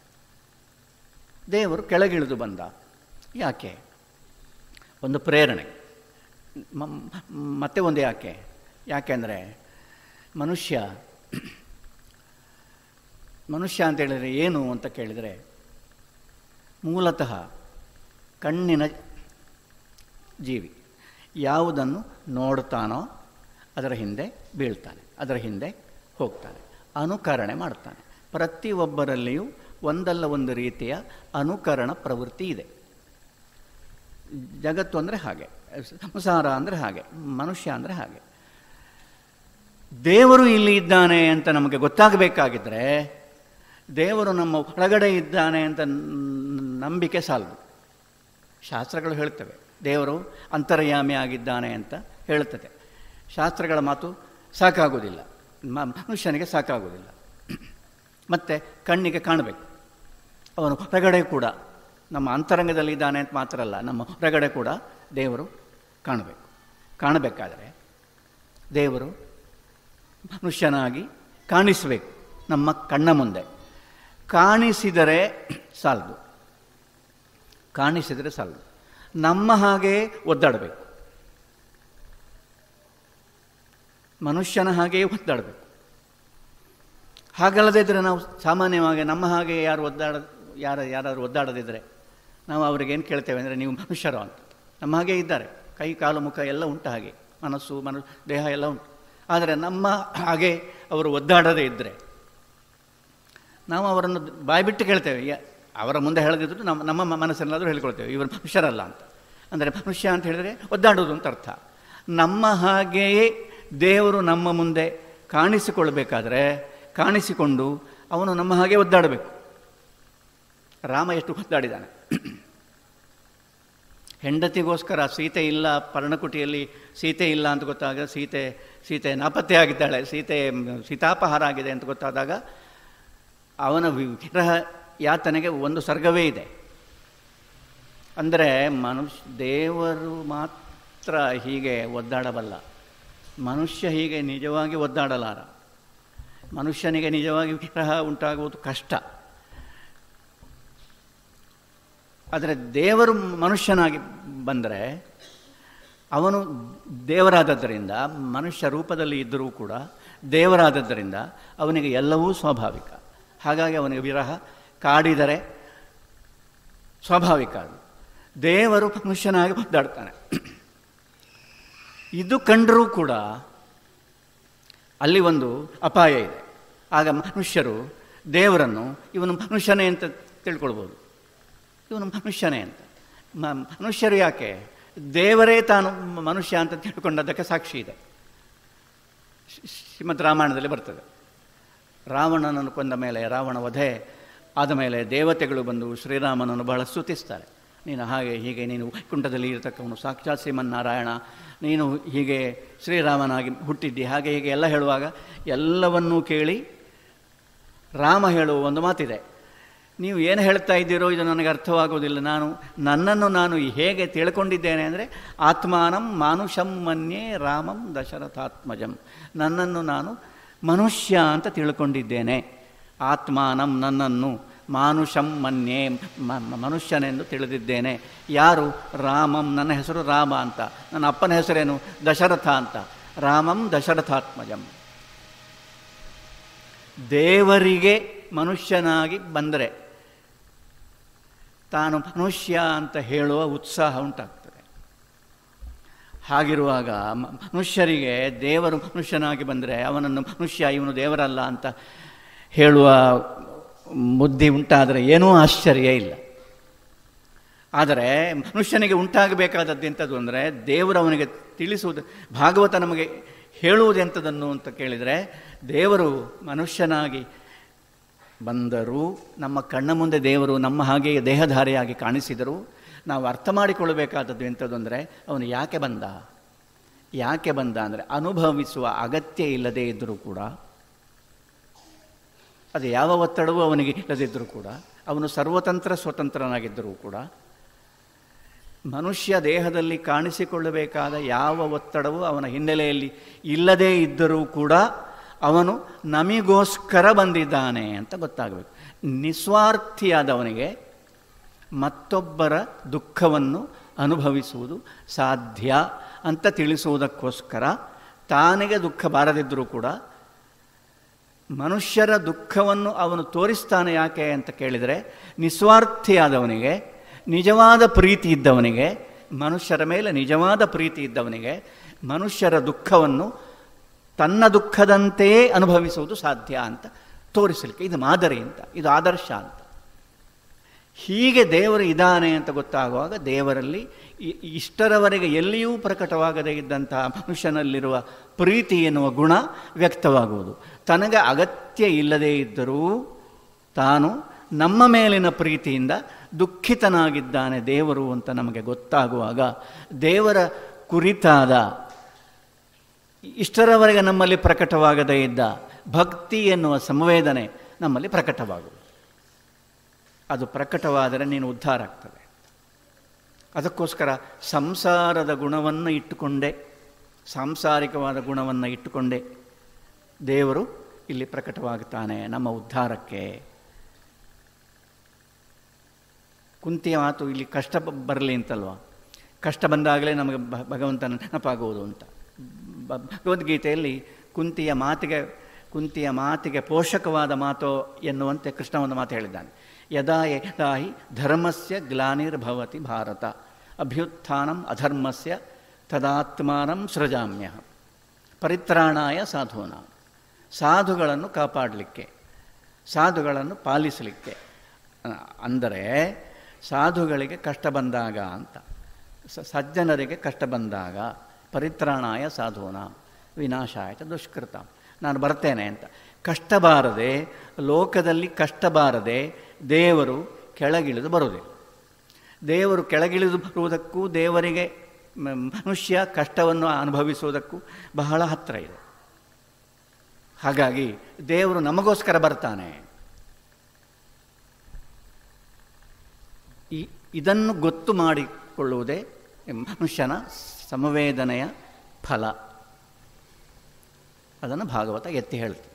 ದೇವರು ಕೆಳಗಿಳಿದು ಬಂದ ಯಾಕೆ? ಒಂದು ಪ್ರೇರಣೆ, ಮತ್ತೆ ಒಂದು ಯಾಕೆ ಯಾಕೆಂದರೆ ಮನುಷ್ಯ ಮನುಷ್ಯ ಅಂತ ಹೇಳಿದರೆ ಏನು ಅಂತ ಕೇಳಿದರೆ, ಮೂಲತಃ ಕಣ್ಣಿನ ಜೀವಿ. ಯಾವುದನ್ನು ನೋಡ್ತಾನೋ ಅದರ ಹಿಂದೆ ಬೀಳ್ತಾನೆ, ಅದರ ಹಿಂದೆ ಹೋಗ್ತಾನೆ, ಅನುಕರಣೆ ಮಾಡ್ತಾನೆ. ಪ್ರತಿಯೊಬ್ಬರಲ್ಲಿಯೂ ಒಂದಲ್ಲ ಒಂದು ರೀತಿಯ ಅನುಕರಣ ಪ್ರವೃತ್ತಿ ಇದೆ. ಜಗತ್ತು ಅಂದರೆ ಹಾಗೆ, ಸಂಸಾರ ಅಂದರೆ ಹಾಗೆ, ಮನುಷ್ಯ ಅಂದರೆ ಹಾಗೆ. ದೇವರು ಇಲ್ಲಿ ಇದ್ದಾನೆ ಅಂತ ನಮಗೆ ಗೊತ್ತಾಗಬೇಕಾಗಿದ್ದರೆ, ದೇವರು ನಮ್ಮ ಒಳಗಡೆ ಇದ್ದಾನೆ ಅಂತ ನಂಬಿಕೆ ಸಾಲದು. ಶಾಸ್ತ್ರಗಳು ಹೇಳ್ತವೆ ದೇವರು ಅಂತರ್ಯಾಮಿ ಆಗಿದ್ದಾನೆ ಅಂತ ಹೇಳ್ತದೆ. ಶಾಸ್ತ್ರಗಳ ಮಾತು ಸಾಕಾಗೋದಿಲ್ಲ, ಮನುಷ್ಯನಿಗೆ ಸಾಕಾಗೋದಿಲ್ಲ. ಮತ್ತು ಕಣ್ಣಿಗೆ ಕಾಣಬೇಕು, ಅವನು ಹೊರಗಡೆ ಕೂಡ ನಮ್ಮ ಅಂತರಂಗದಲ್ಲಿ ಇದ್ದಾನೆ ಅಂತ ಮಾತ್ರ ಅಲ್ಲ, ನಮ್ಮ ಹೊರಗಡೆ ಕೂಡ ದೇವರು ಕಾಣಬೇಕು. ಕಾಣಬೇಕಾದರೆ ದೇವರು ಮನುಷ್ಯನಾಗಿ ಕಾಣಿಸಬೇಕು ನಮ್ಮ ಕಣ್ಣ ಮುಂದೆ. ಕಾಣಿಸಿದರೆ ಸಾಲದು, ಕಾಣಿಸಿದರೆ ಸಾಲದು, ನಮ್ಮ ಹಾಗೆ ಒದ್ದಾಡಬೇಕು, ಮನುಷ್ಯನ ಹಾಗೆಯೇ ಒದ್ದಾಡಬೇಕು. ಹಾಗಲ್ಲದೇ ಇದ್ದರೆ ನಾವು ಸಾಮಾನ್ಯವಾಗಿ ನಮ್ಮ ಹಾಗೆ ಯಾರು ಒದ್ದಾಡ ಯಾರು ಯಾರಾದರೂ ಒದ್ದಾಡದಿದ್ದರೆ ನಾವು ಅವ್ರಿಗೇನು ಕೇಳ್ತೇವೆ ಅಂದರೆ, ನೀವು ಮನುಷ್ಯರು ಅಂತ. ನಮ್ಮ ಹಾಗೆ ಇದ್ದಾರೆ, ಕೈ ಕಾಲು ಮುಖ ಎಲ್ಲ ಉಂಟು, ಹಾಗೆ ಮನಸ್ಸು ಮನು ದೇಹ ಎಲ್ಲ ಉಂಟು. ಆದರೆ ನಮ್ಮ ಹಾಗೆ ಅವರು ಒದ್ದಾಡದೇ ಇದ್ದರೆ ನಾವು ಅವರನ್ನು ಬಾಯ್ಬಿಟ್ಟು ಕೇಳ್ತೇವೆ. ಅವರ ಮುಂದೆ ಹೇಳದಿದ್ರು ನಮ್ಮ ನಮ್ಮ ಮನಸ್ಸನ್ನಾದರೂ ಹೇಳ್ಕೊಳ್ತೇವೆ, ಇವರು ಮನುಷ್ಯರಲ್ಲ ಅಂತ. ಅಂದರೆ ಮನುಷ್ಯ ಅಂತ ಹೇಳಿದರೆ ಒದ್ದಾಡೋದು ಅಂತ ಅರ್ಥ. ನಮ್ಮ ಹಾಗೆಯೇ ದೇವರು ನಮ್ಮ ಮುಂದೆ ಕಾಣಿಸಿಕೊಳ್ಬೇಕಾದ್ರೆ, ಕಾಣಿಸಿಕೊಂಡು ಅವನು ನಮ್ಮ ಹಾಗೆ ಒದ್ದಾಡಬೇಕು. ರಾಮ ಎಷ್ಟು ಒದ್ದಾಡಿದ್ದಾನೆ. ಹೆಂಡತಿಗೋಸ್ಕರ ಸೀತೆ ಇಲ್ಲ, ಪರ್ಣಕುಟಿಯಲ್ಲಿ ಸೀತೆ ಇಲ್ಲ ಅಂತ ಗೊತ್ತಾಗ, ಸೀತೆ ಸೀತೆ ನಾಪತ್ತೆ ಆಗಿದ್ದಾಳೆ, ಸೀತೆ ಸೀತಾಪಹಾರ ಆಗಿದೆ ಅಂತ ಗೊತ್ತಾದಾಗ ಅವನ ವಿಗ್ರಹ ಯಾತನೆಗೆ ಒಂದು ಸರ್ಗವೇ ಇದೆ. ಅಂದರೆ ಮನುಷ್ಯ ದೇವರು ಮಾತ್ರ ಹೀಗೆ ಒದ್ದಾಡಬಲ್ಲ, ಮನುಷ್ಯ ಹೀಗೆ ನಿಜವಾಗಿ ಒದ್ದಾಡಲಾರ. ಮನುಷ್ಯನಿಗೆ ನಿಜವಾಗಿ ವಿಗ್ರಹ ಉಂಟಾಗುವುದು ಕಷ್ಟ. ಆದರೆ ದೇವರು ಮನುಷ್ಯನಾಗಿ ಬಂದರೆ ಅವನು ದೇವರಾದದ್ದರಿಂದ, ಮನುಷ್ಯ ರೂಪದಲ್ಲಿ ಇದ್ದರೂ ಕೂಡ ದೇವರಾದದ್ದರಿಂದ ಅವನಿಗೆ ಎಲ್ಲವೂ ಸ್ವಾಭಾವಿಕ. ಹಾಗಾಗಿ ಅವನಿಗೆ ವಿರಹ ಕಾಡಿದರೆ ಸ್ವಾಭಾವಿಕ. ಅದು ದೇವರು ಮನುಷ್ಯನಾಗಿ ಒದ್ದಾಡ್ತಾನೆ. ಇದು ಕಂಡರೂ ಕೂಡ ಅಲ್ಲಿ ಒಂದು ಅಪಾಯ ಇದೆ. ಆಗ ಮನುಷ್ಯರು ದೇವರನ್ನು ಇವನು ಮನುಷ್ಯನೇ ಅಂತ ತಿಳ್ಕೊಳ್ಬೋದು, ಇವನು ಮನುಷ್ಯನೇ ಅಂತ. ಮ ಮನುಷ್ಯರು ಯಾಕೆ? ದೇವರೇ ತಾನು ಮನುಷ್ಯ ಅಂತ ತಿಳ್ಕೊಂಡದ್ದಕ್ಕೆ ಸಾಕ್ಷಿ ಇದೆ. ಶ್ರೀಮದ್ ರಾಮಾಯಣದಲ್ಲಿ ಬರ್ತದೆ. ರಾವಣನನ್ನು ಕೊಂದ ಮೇಲೆ, ರಾವಣ ವಧೆ ಆದ ಮೇಲೆ ದೇವತೆಗಳು ಬಂದು ಶ್ರೀರಾಮನನ್ನು ಬಹಳ ಸ್ತುತಿಸ್ತಾರೆ. ನೀನು ಹಾಗೆ ಹೀಗೆ, ನೀನು ವೈಕುಂಠದಲ್ಲಿ ಇರತಕ್ಕವನು ಸಾಕ್ಷಾತ್ ಶ್ರೀಮನ್ನಾರಾಯಣ, ನೀನು ಹೀಗೆ ಶ್ರೀರಾಮನಾಗಿ ಹುಟ್ಟಿದ್ದಿ, ಹಾಗೆ ಹೀಗೆ ಎಲ್ಲ ಹೇಳುವಾಗ ಎಲ್ಲವನ್ನೂ ಕೇಳಿ ರಾಮ ಹೇಳುವ ಒಂದು ಮಾತಿದೆ. ನೀವು ಏನು ಹೇಳ್ತಾ ಇದ್ದೀರೋ ಇದು ನನಗೆ ಅರ್ಥವಾಗೋದಿಲ್ಲ. ನಾನು ನನ್ನನ್ನು ನಾನು ಹೇಗೆ ತಿಳ್ಕೊಂಡಿದ್ದೇನೆ ಅಂದರೆ, ಆತ್ಮಾನಂ ಮಾನುಷಂ ಮನ್ಯೇ ರಾಮಂ ದಶರಥಾತ್ಮಜಂ. ನನ್ನನ್ನು ನಾನು ಮನುಷ್ಯ ಅಂತ ತಿಳ್ಕೊಂಡಿದ್ದೇನೆ. ಆತ್ಮಾನಂ ನನ್ನನ್ನು, ಮಾನುಷಂ ಮನ್ಯೇ ಮನುಷ್ಯನೆಂದು ತಿಳಿದಿದ್ದೇನೆ. ಯಾರು? ರಾಮಂ, ನನ್ನ ಹೆಸರು ರಾಮ ಅಂತ. ನನ್ನ ಅಪ್ಪನ ಹೆಸರೇನು? ದಶರಥ ಅಂತ. ರಾಮಂ ದಶರಥಾತ್ಮಜಂ. ದೇವರಿಗೆ ಮನುಷ್ಯನಾಗಿ ಬಂದರೆ ತಾನು ಮನುಷ್ಯ ಅಂತ ಹೇಳುವ ಉತ್ಸಾಹ ಉಂಟಾಗ್ತದೆ. ಹಾಗಿರುವಾಗ ಮನುಷ್ಯರಿಗೆ ದೇವರು ಮನುಷ್ಯನಾಗಿ ಬಂದರೆ ಅವನನ್ನು ಮನುಷ್ಯ, ಇವನು ದೇವರಲ್ಲ ಅಂತ ಹೇಳುವ ಬುದ್ಧಿ ಉಂಟಾದರೆ ಏನೂ ಆಶ್ಚರ್ಯ ಇಲ್ಲ. ಆದರೆ ಮನುಷ್ಯನಿಗೆ ಉಂಟಾಗಬೇಕಾದದ್ದು ಎಂಥದ್ದು ಅಂದರೆ, ದೇವರು ಅವನಿಗೆ ತಿಳಿಸುವುದು, ಭಾಗವತ ನಮಗೆ ಹೇಳುವುದೆಂಥದನ್ನು ಅಂತ ಕೇಳಿದರೆ, ದೇವರು ಮನುಷ್ಯನಾಗಿ ಬಂದರೂ, ನಮ್ಮ ಕಣ್ಣ ಮುಂದೆ ದೇವರು ನಮ್ಮ ಹಾಗೆಯೇ ದೇಹಧಾರಿಯಾಗಿ ಕಾಣಿಸಿದರೂ, ನಾವು ಅರ್ಥ ಮಾಡಿಕೊಳ್ಳಬೇಕಾದದ್ದು ಎಂಥದ್ದು ಅಂದರೆ, ಅವನು ಯಾಕೆ ಬಂದ ಯಾಕೆ ಬಂದ ಅಂದರೆ, ಅನುಭವಿಸುವ ಅಗತ್ಯ ಇಲ್ಲದೇ ಇದ್ದರೂ ಕೂಡ, ಅದು ಯಾವ ಒತ್ತಡವೂ ಅವನಿಗೆ ಇಲ್ಲದಿದ್ದರೂ ಕೂಡ, ಅವನು ಸರ್ವತಂತ್ರ ಸ್ವತಂತ್ರನಾಗಿದ್ದರೂ ಕೂಡ, ಮನುಷ್ಯ ದೇಹದಲ್ಲಿ ಕಾಣಿಸಿಕೊಳ್ಳಬೇಕಾದ ಯಾವ ಒತ್ತಡವೂ ಅವನ ಹಿನ್ನೆಲೆಯಲ್ಲಿ ಇಲ್ಲದೇ ಇದ್ದರೂ ಕೂಡ ಅವನು ನಮಗೋಸ್ಕರ ಬಂದಿದ್ದಾನೆ ಅಂತ ಗೊತ್ತಾಗಬೇಕು. ನಿಸ್ವಾರ್ಥಿಯಾದವನಿಗೆ ಮತ್ತೊಬ್ಬರ ದುಃಖವನ್ನು ಅನುಭವಿಸುವುದು ಸಾಧ್ಯ ಅಂತ ತಿಳಿಸುವುದಕ್ಕೋಸ್ಕರ, ತಾನಿಗೆ ದುಃಖ ಬಾರದಿದ್ದರೂ ಕೂಡ ಮನುಷ್ಯರ ದುಃಖವನ್ನು ಅವನು ತೋರಿಸ್ತಾನೆ. ಯಾಕೆ ಅಂತ ಕೇಳಿದರೆ, ನಿಸ್ವಾರ್ಥಿಯಾದವನಿಗೆ, ನಿಜವಾದ ಪ್ರೀತಿ ಇದ್ದವನಿಗೆ, ಮನುಷ್ಯರ ಮೇಲೆ ನಿಜವಾದ ಪ್ರೀತಿ ಇದ್ದವನಿಗೆ ಮನುಷ್ಯರ ದುಃಖವನ್ನು ತನ್ನ ದುಃಖದಂತೆಯೇ ಅನುಭವಿಸುವುದು ಸಾಧ್ಯ ಅಂತ ತೋರಿಸಲಿಕ್ಕೆ ಇದು ಮಾದರಿ ಅಂತ, ಇದು ಆದರ್ಶ ಅಂತ. ಹೀಗೆ ದೇವರು ಇದ್ದಾನೆ ಅಂತ ಗೊತ್ತಾಗುವಾಗ ದೇವರಲ್ಲಿ ಇಷ್ಟರವರೆಗೆ ಎಲ್ಲಿಯೂ ಪ್ರಕಟವಾಗದೇ ಇದ್ದಂತಹ ಮನುಷ್ಯನಲ್ಲಿರುವ ಪ್ರೀತಿ ಎನ್ನುವ ಗುಣ ವ್ಯಕ್ತವಾಗುವುದು. ತನಗೆ ಅಗತ್ಯ ಇಲ್ಲದೇ ಇದ್ದರೂ ತಾನು ನಮ್ಮ ಮೇಲಿನ ಪ್ರೀತಿಯಿಂದ ದುಃಖಿತನಾಗಿದ್ದಾನೆ ದೇವರು ಅಂತ ನಮಗೆ ಗೊತ್ತಾಗುವಾಗ, ದೇವರ ಕುರಿತಾದ ಇಷ್ಟರವರೆಗೆ ನಮ್ಮಲ್ಲಿ ಪ್ರಕಟವಾಗದೇ ಇದ್ದ ಭಕ್ತಿ ಎನ್ನುವ ಸಂವೇದನೆ ನಮ್ಮಲ್ಲಿ ಪ್ರಕಟವಾಗುವುದು. ಅದು ಪ್ರಕಟವಾದರೆ ನೀನು ಉದ್ಧಾರ ಆಗ್ತದೆ. ಅದಕ್ಕೋಸ್ಕರ ಸಂಸಾರದ ಗುಣವನ್ನು ಇಟ್ಟುಕೊಂಡೇ, ಸಾಂಸಾರಿಕವಾದ ಗುಣವನ್ನು ಇಟ್ಟುಕೊಂಡೇ ದೇವರು ಇಲ್ಲಿ ಪ್ರಕಟವಾಗುತ್ತಾನೆ ನಮ್ಮ ಉದ್ಧಾರಕ್ಕೆ. ಕುಂತಿಯ ಮಾತು ಇಲ್ಲಿ ಕಷ್ಟ ಬರಲಿ ಅಂತಲ್ವ, ಕಷ್ಟ ಬಂದಾಗಲೇ ನಮಗೆ ಭಗವಂತನ ನೆನಪಾಗುವುದು ಅಂತ. ಭಗವದ್ಗೀತೆಯಲ್ಲಿ ಕುಂತಿಯ ಮಾತಿಗೆ ಕುಂತಿಯ ಮಾತಿಗೆ ಪೋಷಕವಾದ ಮಾತು ಎನ್ನುವಂತೆ ಕೃಷ್ಣ ಒಂದು ಮಾತು ಹೇಳಿದ್ದಾನೆ. ಯದಾ ಯದಾ ಹಿ ಧರ್ಮಸ್ಯ ಗ್ಲಾನಿರ್ಭವತಿ ಭಾರತ ಅಭ್ಯುತ್ಥಾನಂ ಅಧರ್ಮಸ್ಯ ತದಾತ್ಮಾನಂ ಸೃಜಾಮ್ಯಹಂ ಪರಿತ್ರಾಣಾಯ ಸಾಧೂನಾಂ. ಸಾಧುಗಳನ್ನು ಕಾಪಾಡಲಿಕ್ಕೆ, ಸಾಧುಗಳನ್ನು ಪಾಲಿಸಲಿಕ್ಕೆ, ಅಂದರೆ ಸಾಧುಗಳಿಗೆ ಕಷ್ಟ ಬಂದಾಗ ಅಂತ, ಸಜ್ಜನರಿಗೆ ಕಷ್ಟ ಬಂದಾಗ ಪರಿತ್ರಾಣಾಯ ಸಾಧೂನಾಂ ವಿನಾಶಾಯ ದುಷ್ಕೃತ, ನಾನು ಬರ್ತೇನೆ ಅಂತ. ಕಷ್ಟ ಬಾರದೆ, ಲೋಕದಲ್ಲಿ ಕಷ್ಟ ಬಾರದೆ ದೇವರು ಕೆಳಗಿಳಿದು ಬರುವುದಿಲ್ಲ. ದೇವರು ಕೆಳಗಿಳಿದು ಬರುವುದಕ್ಕೂ ದೇವರಿಗೆ ಮನುಷ್ಯ ಕಷ್ಟವನ್ನು ಅನುಭವಿಸುವುದಕ್ಕೂ ಬಹಳ ಹತ್ತಿರ ಇದೆ. ಹಾಗಾಗಿ ದೇವರು ನಮಗೋಸ್ಕರ ಬರ್ತಾನೆ. ಈ ಇದನ್ನು ಗೊತ್ತು ಮಾಡಿಕೊಳ್ಳುವುದೇ ಮನುಷ್ಯನ ಸಮವೇದನೆಯ ಫಲ. ಅದನ್ನು ಭಾಗವತ ಎತ್ತಿ ಹೇಳ್ತದೆ.